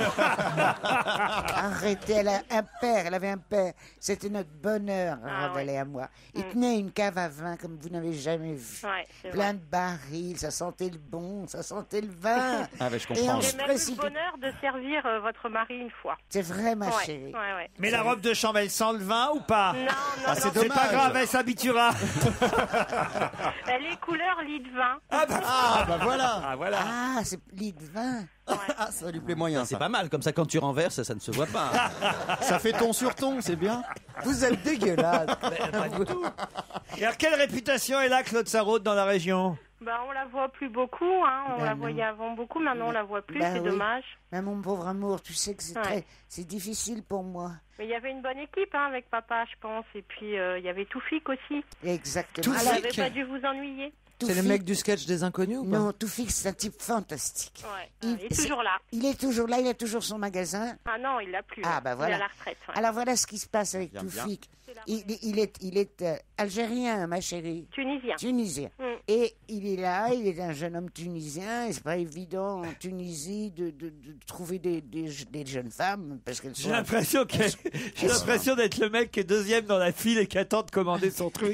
Speaker 7: Arrêtez, elle a un père, elle avait un père. C'était notre bonheur,
Speaker 12: Ah,
Speaker 7: Ravel
Speaker 12: ouais.
Speaker 7: et à moi. Il
Speaker 12: Mm.
Speaker 7: tenait une cave à vin comme vous n'avez jamais vu.
Speaker 12: Ouais, c'est
Speaker 7: Plein
Speaker 12: vrai.
Speaker 7: de barils, ça sentait le bon, ça sentait le vin.
Speaker 4: Ah, bah, je
Speaker 7: Et
Speaker 4: comprends.
Speaker 7: on
Speaker 12: J'ai
Speaker 7: se
Speaker 12: même vu
Speaker 7: si-
Speaker 12: bonheur de servir euh, votre mari une fois.
Speaker 7: C'est vrai, ma
Speaker 12: Ouais,
Speaker 7: chérie.
Speaker 12: ouais, ouais.
Speaker 3: Mais la robe de chambre, elle sent le vin ou pas?
Speaker 12: Non, non,
Speaker 3: Ah, c'est
Speaker 12: non.
Speaker 3: dommage. pas grave, elle s'habituera.
Speaker 12: Elle est couleur lit de vin.
Speaker 3: Ah bah,
Speaker 4: Ah, bah voilà.
Speaker 3: Ah, voilà.
Speaker 7: Ah, c'est lit de vin.
Speaker 4: Ah, ça lui plaît moyen.
Speaker 10: C'est
Speaker 4: ça.
Speaker 10: pas mal, comme ça quand tu renverses, ça ne se voit pas.
Speaker 4: Ça fait ton sur ton, c'est bien.
Speaker 5: Vous êtes dégueulasse.
Speaker 3: Pas du tout. Et alors, quelle réputation est là, Claude Sarraute, dans la région?
Speaker 12: Bah, on la voit plus beaucoup, hein. On
Speaker 7: Ben
Speaker 12: la
Speaker 7: non.
Speaker 12: voyait avant beaucoup, maintenant on la voit plus,
Speaker 7: Bah
Speaker 12: c'est
Speaker 7: oui.
Speaker 12: dommage.
Speaker 7: Mais mon pauvre amour, tu sais que c'est
Speaker 12: Ouais.
Speaker 7: très, c'est difficile pour moi.
Speaker 12: Mais il y avait une bonne équipe hein, avec papa, je pense. Et puis euh, il y avait Toufik aussi.
Speaker 7: Exactement.
Speaker 12: Vous n'avez pas dû vous ennuyer.
Speaker 5: C'est le mec du sketch des inconnus ou pas?
Speaker 7: Non, Toufik, c'est un type fantastique.
Speaker 12: Ouais. Il, est toujours là.
Speaker 7: Il est toujours là, il a toujours son magasin.
Speaker 12: Ah non, il l'a plus.
Speaker 7: Ah,
Speaker 12: là.
Speaker 7: bah
Speaker 12: Il
Speaker 7: voilà.
Speaker 12: est à la retraite. ouais.
Speaker 7: Alors voilà ce qui se passe avec
Speaker 12: Bien, bien.
Speaker 7: Toufik. Il, il est, il est euh, algérien, ma chérie.
Speaker 12: Tunisien.
Speaker 7: Tunisien.
Speaker 12: Mm.
Speaker 7: Et il est là, il est un jeune homme tunisien. Et c'est pas évident en Tunisie de, de- de trouver des, des, des jeunes femmes parce qu'elles sont.
Speaker 3: J'ai l'impression que j'ai l'impression d'être le mec qui est deuxième dans la file et qui attend de commander son truc.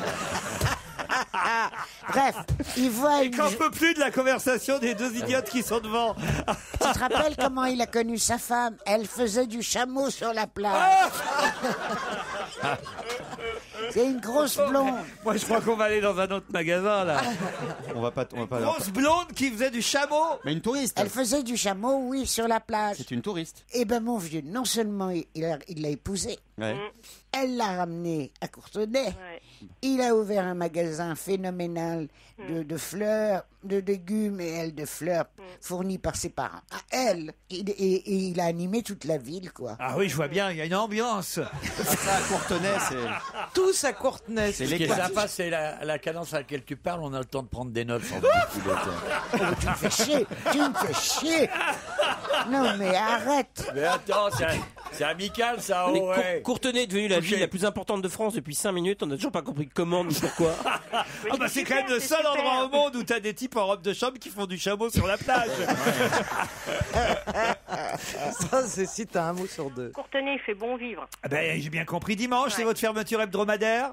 Speaker 7: Bref, il voit
Speaker 3: Et
Speaker 7: une.
Speaker 3: qu'en peut plus de la conversation des deux idiotes qui sont devant.
Speaker 7: Tu te rappelles comment il a connu sa femme? Elle faisait du chameau sur la plage. C'est une grosse blonde.
Speaker 3: Moi, je crois qu'on va aller dans un autre magasin, là.
Speaker 4: On va pas. On va pas
Speaker 3: Grosse blonde qui faisait du chameau.
Speaker 4: Mais une touriste.
Speaker 7: Elle faisait du chameau, oui, sur la plage.
Speaker 4: C'est une touriste.
Speaker 7: Eh ben mon vieux, non seulement il il a- il l'a épousée,
Speaker 4: Ouais.
Speaker 7: elle l'a ramené à Courtenay. Il a ouvert un magasin phénoménal de, de fleurs, de légumes et elle de fleurs fournis par ses parents. À elle, il- et, et il a animé toute la ville, quoi.
Speaker 3: Ah oui, je vois bien, il y a une ambiance.
Speaker 4: Ça, à Courtenay, c'est.
Speaker 5: Tous à Courtenay.
Speaker 8: Ce qui est sympa, c'est la, la cadence à laquelle tu parles. On a le temps de prendre des notes sans
Speaker 7: Oh, mais tu me fais chier, tu me fais chier. Non mais arrête.
Speaker 8: Mais attends, c'est c'est amical ça. Oh,
Speaker 6: Les Cour-
Speaker 8: ouais.
Speaker 6: Courtenay est devenue la
Speaker 8: Touché.
Speaker 6: ville la plus importante de France depuis cinq minutes. On n'a toujours pas compris comment ni pourquoi.
Speaker 3: Ah bah c'est quand même le seul endroit au monde où t'as des types en robe de chambre qui font du chameau sur la plage.
Speaker 5: Ça, c'est si t'as un mot sur deux.
Speaker 12: Courtenay, il fait bon vivre.
Speaker 3: Ah ben, j'ai bien compris, dimanche, c'est votre fermeture hebdomadaire.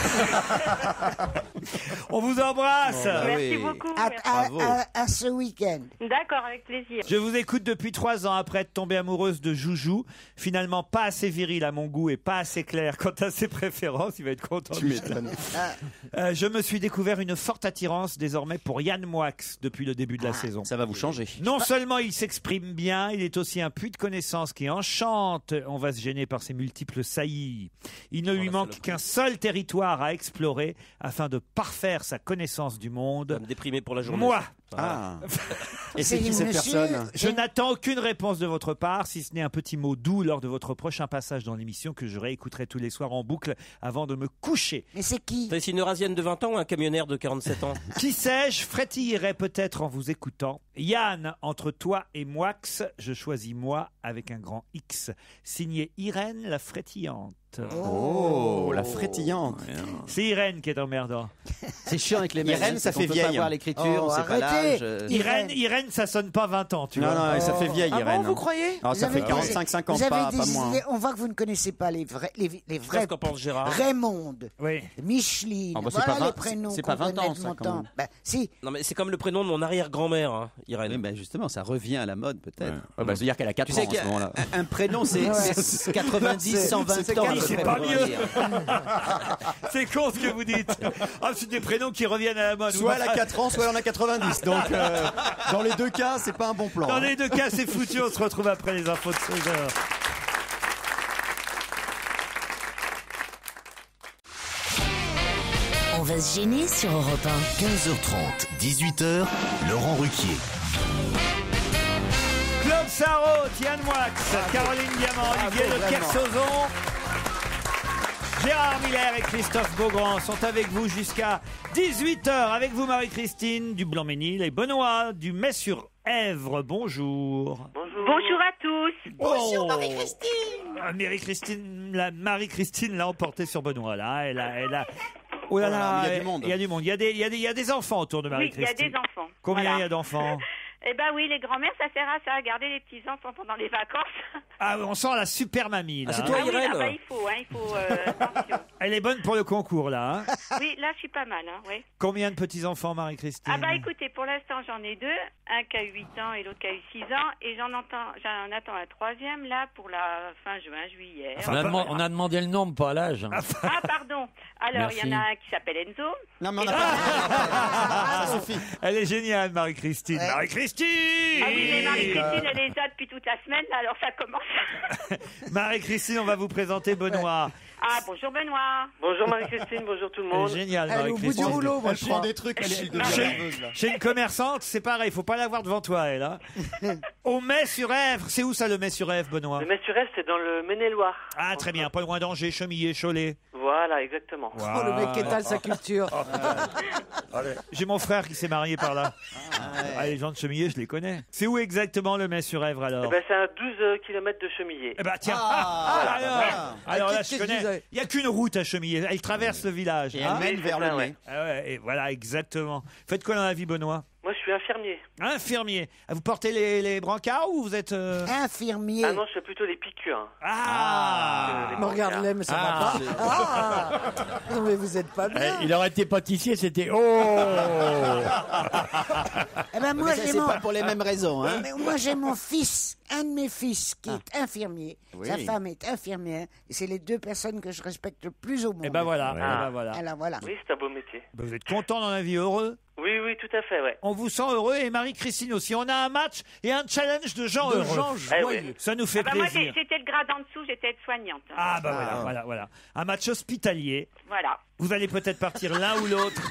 Speaker 3: On vous embrasse.
Speaker 4: Bon, bah
Speaker 12: Merci
Speaker 4: oui.
Speaker 12: beaucoup.
Speaker 7: À,
Speaker 12: merci.
Speaker 7: à-
Speaker 4: Bravo.
Speaker 7: à- à ce week-end.
Speaker 12: D'accord, avec plaisir.
Speaker 3: Je vous écoute depuis trois ans après être tombée amoureuse de Joujou. Finalement, pas assez viril à mon goût et pas assez clair quant à ses préférences. Il va être content.
Speaker 4: Tu m'étonnes.
Speaker 3: Euh, je me suis découvert une forte attirance désormais pour Yann Moix depuis le début de la
Speaker 4: Ah,
Speaker 3: saison.
Speaker 4: Ça va vous changer.
Speaker 3: Non seulement il s'exprime bien, il est aussi un puits de connaissances qui enchante. On va se gêner par ses multiples saillies. Il ne lui manque qu'un seul territoire à explorer afin de parfaire sa connaissance du monde.
Speaker 6: Me déprimer pour la journée.
Speaker 3: Moi.
Speaker 4: Ah. Et
Speaker 7: C'est
Speaker 4: c'est qui cette
Speaker 7: monsieur-
Speaker 4: personne?
Speaker 3: Je n'attends aucune réponse de votre part, si ce n'est un petit mot doux lors de votre prochain passage dans l'émission que je réécouterai tous les soirs en boucle avant de me coucher.
Speaker 7: Mais c'est qui?
Speaker 6: C'est une Eurasienne de vingt ans ou un camionnaire de quarante-sept ans?
Speaker 3: Qui sais-je, frétillerait peut-être en vous écoutant. Yann, entre toi et Moix, je choisis moi avec un grand X. Signé Irène la frétillante.
Speaker 4: Oh, la frétillante.
Speaker 3: C'est Irène qui est emmerdant.
Speaker 10: C'est chiant avec les mecs.
Speaker 4: Irène,
Speaker 10: hein,
Speaker 4: ça
Speaker 10: c'est
Speaker 4: fait
Speaker 10: qu'on peut
Speaker 4: vieille.
Speaker 10: pas voir l'écriture,
Speaker 7: Oh,
Speaker 10: on sait pas
Speaker 7: arrêtez.
Speaker 10: l'âge. euh.
Speaker 3: Irène, Irène, ça sonne pas vingt ans, tu
Speaker 4: Non,
Speaker 3: vois.
Speaker 4: non, ça fait vieille,
Speaker 5: Ah
Speaker 4: Irène.
Speaker 5: bon, vous croyez?
Speaker 4: Ah, ça
Speaker 7: Vous
Speaker 4: fait
Speaker 7: avez-
Speaker 4: quarante-cinq cinquante,
Speaker 7: Vous avez
Speaker 4: pas,
Speaker 7: des
Speaker 4: pas moins.
Speaker 7: idées- On voit que vous ne connaissez pas les vrais, les, les
Speaker 6: Qu'est-ce
Speaker 7: vrais
Speaker 6: qu'en pense Gérard?
Speaker 7: Raymond,
Speaker 3: Oui.
Speaker 7: Micheline.
Speaker 4: Ah bah, c'est
Speaker 7: voilà
Speaker 4: pas vingt-
Speaker 7: les prénoms
Speaker 4: c'est
Speaker 7: qu'on
Speaker 4: pas vingt
Speaker 7: connaît
Speaker 4: ans,
Speaker 7: de
Speaker 4: ça,
Speaker 7: mon
Speaker 4: quand
Speaker 7: temps.
Speaker 4: même.
Speaker 7: Bah, si.
Speaker 6: Non mais c'est comme le prénom de mon arrière-grand-mère, hein, Irène.
Speaker 10: Oui, ben justement, ça revient à la mode peut-être.
Speaker 4: Ouais, bah, c'est-à-dire qu'elle a quatre
Speaker 10: Tu
Speaker 4: ans
Speaker 10: sais
Speaker 4: en ce
Speaker 10: qu'un
Speaker 4: moment-là.
Speaker 10: un prénom, c'est c'est quatre-vingt-dix, cent vingt
Speaker 5: c'est
Speaker 10: ans. à
Speaker 5: quatre-
Speaker 10: peu
Speaker 3: c'est
Speaker 10: près
Speaker 3: pas
Speaker 10: pour
Speaker 3: mieux.
Speaker 10: dire.
Speaker 3: C'est con ce que vous dites. Ah, c'est des prénoms qui reviennent à la mode.
Speaker 4: Soit elle a quatre ans, soit elle en a quatre-vingt-dix. Donc, euh, dans les deux cas, c'est pas un bon plan.
Speaker 3: Dans
Speaker 4: hein.
Speaker 3: les deux cas, c'est foutu. On se retrouve après les infos de seize heures.
Speaker 1: On va se gêner sur Europe un.
Speaker 2: quinze heures trente, dix-huit heures, Laurent Ruquier.
Speaker 3: Claude Sarraute, Yann Moix, Caroline Diamant, Olivier
Speaker 5: Bravo,
Speaker 3: de
Speaker 5: vraiment.
Speaker 3: Kersauzon, Gérard Miller et Christophe Beaugrand sont avec vous jusqu'à dix-huit heures. Avec vous, Marie-Christine du Blanc-Ménil et Benoît du Metz-sur-Èvre. Bonjour.
Speaker 12: Bonjour à tous.
Speaker 3: Bonjour Marie-Christine. Marie-Christine, la Marie-Christine l'a emporté sur Benoît là. Elle a, elle a. Oh là là,
Speaker 4: il y a du monde.
Speaker 3: Il y a du monde. Il y a des, il y a des, il y a des enfants autour de
Speaker 12: Oui, il y a
Speaker 3: Marie-Christine.
Speaker 12: des enfants.
Speaker 3: Combien
Speaker 12: Voilà.
Speaker 3: il y a d'enfants?
Speaker 12: Eh ben oui, les grands-mères, ça sert à ça, à garder les petits-enfants pendant les vacances.
Speaker 3: Ah, on sent la super mamie, là.
Speaker 6: Ah, c'est toi,
Speaker 12: Ah oui,
Speaker 6: Irène
Speaker 12: ah bah, il faut, hein, il faut. euh, attention.
Speaker 3: Elle est bonne pour le concours, là. hein.
Speaker 12: Oui, là, je suis pas mal, hein, oui.
Speaker 3: Combien de petits-enfants, Marie-Christine?
Speaker 12: Ah bah écoutez, pour l'instant, j'en ai deux. Un qui a huit ans et l'autre qui a eu six ans. Et j'en entends, j'en attends un troisième, là, pour la fin juin, juillet.
Speaker 8: on, a deman- on a demandé le nombre, pas l'âge.
Speaker 12: Ah, pardon. Alors, il y en
Speaker 8: Merci.
Speaker 12: a un qui s'appelle Enzo.
Speaker 4: Non, mais on
Speaker 12: Et
Speaker 4: a
Speaker 12: l'autre-
Speaker 4: Ça suffit.
Speaker 3: Elle est géniale, Marie-Christine. Marie-Christine
Speaker 12: Ah oui, mais Marie-Christine, elle les a depuis toute la semaine, là, alors ça commence.
Speaker 3: Marie-Christine, on va vous présenter Benoît.
Speaker 12: Ah, bonjour Benoît.
Speaker 13: Bonjour Marie-Christine, bonjour tout le
Speaker 3: Elle
Speaker 13: monde.
Speaker 3: est géniale,
Speaker 5: Elle est au bout
Speaker 3: Marie-Christine.
Speaker 5: du rouleau, moi,
Speaker 4: Elle
Speaker 5: je
Speaker 4: prend
Speaker 5: crois.
Speaker 4: des trucs, elle, elle devient
Speaker 3: Chez,
Speaker 4: nerveuse, là.
Speaker 3: chez une commerçante, c'est pareil, faut pas l'avoir devant toi, elle. Hein. Au Mai-sur-Èvre, c'est où ça, le Mai-sur-Èvre, Benoît?
Speaker 13: Le Maine-sur-Èvre, c'est dans le Maine-et-Loire.
Speaker 3: Ah, très bien, pas loin d'Angers, Chemillé, Cholet.
Speaker 13: Voilà, exactement.
Speaker 5: Oh, le mec étale sa culture.
Speaker 3: J'ai mon frère qui s'est marié par là. Ah, les gens de Chemillé, je les connais. C'est où exactement le Mai-sur-Èvre,
Speaker 13: Eh
Speaker 3: alors?
Speaker 13: ben, c'est à douze kilomètres de Chemillé.
Speaker 3: Eh ben tiens,
Speaker 4: Ah,
Speaker 3: Ah, alors,
Speaker 4: voilà.
Speaker 3: alors là
Speaker 5: Qu'est-ce
Speaker 3: je
Speaker 5: que
Speaker 3: connais.
Speaker 5: vous avez
Speaker 3: Il n'y a qu'une route à Chemillé. Elle traverse le village.
Speaker 4: Et
Speaker 3: hein.
Speaker 4: elle mène
Speaker 13: Oui,
Speaker 4: vers
Speaker 13: c'est ça,
Speaker 4: le
Speaker 13: ouais.
Speaker 4: nez.
Speaker 3: Ah ouais, et voilà, exactement. Faites quoi dans la vie, Benoît?
Speaker 13: Moi, je suis infirmier.
Speaker 3: Infirmier. Ah, vous portez les, les brancards ou vous êtes... euh,
Speaker 7: Infirmier.
Speaker 13: Ah non, je fais plutôt les piqûres.
Speaker 3: Ah,
Speaker 13: Euh,
Speaker 5: Me regarde-les, mais ça
Speaker 8: Ah.
Speaker 5: va pas. Ah non, mais vous êtes pas
Speaker 8: Eh,
Speaker 5: bien.
Speaker 8: il aurait été pâtissier, c'était oh.
Speaker 7: Eh ben, moi,
Speaker 10: Mais ça,
Speaker 7: j'ai
Speaker 10: c'est
Speaker 7: mon...
Speaker 10: pas pour les mêmes raisons. Hein.
Speaker 7: Mais moi, j'ai mon fils, un de mes fils, qui est infirmier.
Speaker 4: Oui.
Speaker 7: Sa femme est infirmière. Et c'est les deux personnes que je respecte le plus au monde.
Speaker 3: Et ben voilà,
Speaker 13: Ouais.
Speaker 3: eh ben voilà.
Speaker 7: Alors voilà.
Speaker 13: Oui, c'est un beau métier.
Speaker 3: Ben, vous êtes content dans la vie, heureux?
Speaker 13: Oui, oui, tout à fait, ouais.
Speaker 3: On vous sent heureux et Marie-Christine aussi. On a un match et un challenge de gens
Speaker 5: De
Speaker 3: heureux.
Speaker 5: gens
Speaker 13: Eh
Speaker 5: joyeux.
Speaker 13: oui.
Speaker 3: Ça nous fait
Speaker 12: Ah bah moi,
Speaker 3: plaisir.
Speaker 12: j'ai- j'étais le grade en dessous, j'étais aide-soignante.
Speaker 3: Ah bah voilà, voilà, voilà. Un match hospitalier.
Speaker 12: Voilà.
Speaker 3: Vous allez peut-être partir l'un ou l'autre.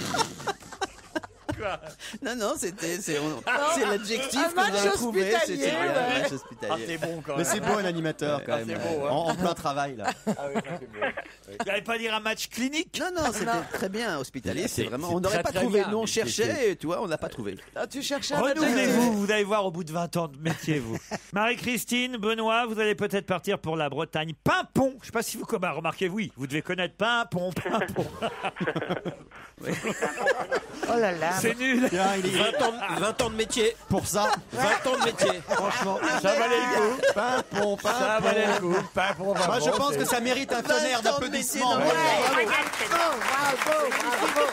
Speaker 10: Non, non, c'était, c'est, on- c'est l'adjectif
Speaker 5: un
Speaker 10: que
Speaker 5: match
Speaker 10: vous avez trouvé.
Speaker 5: hospitalier,
Speaker 10: C'était bien,
Speaker 5: ouais.
Speaker 10: un match
Speaker 8: Ah,
Speaker 10: hospitalier.
Speaker 8: c'est bon quand
Speaker 4: Mais
Speaker 8: même.
Speaker 4: c'est beau un animateur quand
Speaker 8: Ah,
Speaker 4: même.
Speaker 8: c'est beau, hein.
Speaker 4: en, en plein travail là.
Speaker 3: Vous n'allez pas dire un match clinique?
Speaker 10: Non, non, c'était très bien hospitalier. C'est
Speaker 8: C'est-
Speaker 10: vraiment,
Speaker 8: c'est
Speaker 10: on n'aurait
Speaker 8: très,
Speaker 10: pas
Speaker 8: très
Speaker 10: trouvé.
Speaker 8: bien,
Speaker 10: Nous, on
Speaker 8: mais c'est-
Speaker 10: cherchait, et tu vois, on n'a pas trouvé.
Speaker 5: Ah, tu cherchais un
Speaker 3: Renouvelez-vous, vous allez voir au bout de vingt ans de métier, vous. Marie-Christine, Benoît, vous allez peut-être partir pour la Bretagne. Pimpon, je sais pas si vous bah, remarquez, oui, vous devez connaître Pimpon, Pimpon.
Speaker 7: Oh là là.
Speaker 3: C'est nul.
Speaker 4: Tiens, il est
Speaker 6: vingt ans, de- vingt ans de métier.
Speaker 4: pour ça.
Speaker 6: vingt ans de métier.
Speaker 4: Franchement, ça valait le coup. Pimpon, pimpon.
Speaker 8: Ça valait le coup. Pas pour
Speaker 4: Moi, je pense que ça mérite un tonnerre
Speaker 10: vingt ans de
Speaker 4: d'applaudissements.
Speaker 10: métier,
Speaker 4: Ouais.
Speaker 10: non,
Speaker 12: Moyenne, c'est bien.
Speaker 7: Bravo, bravo.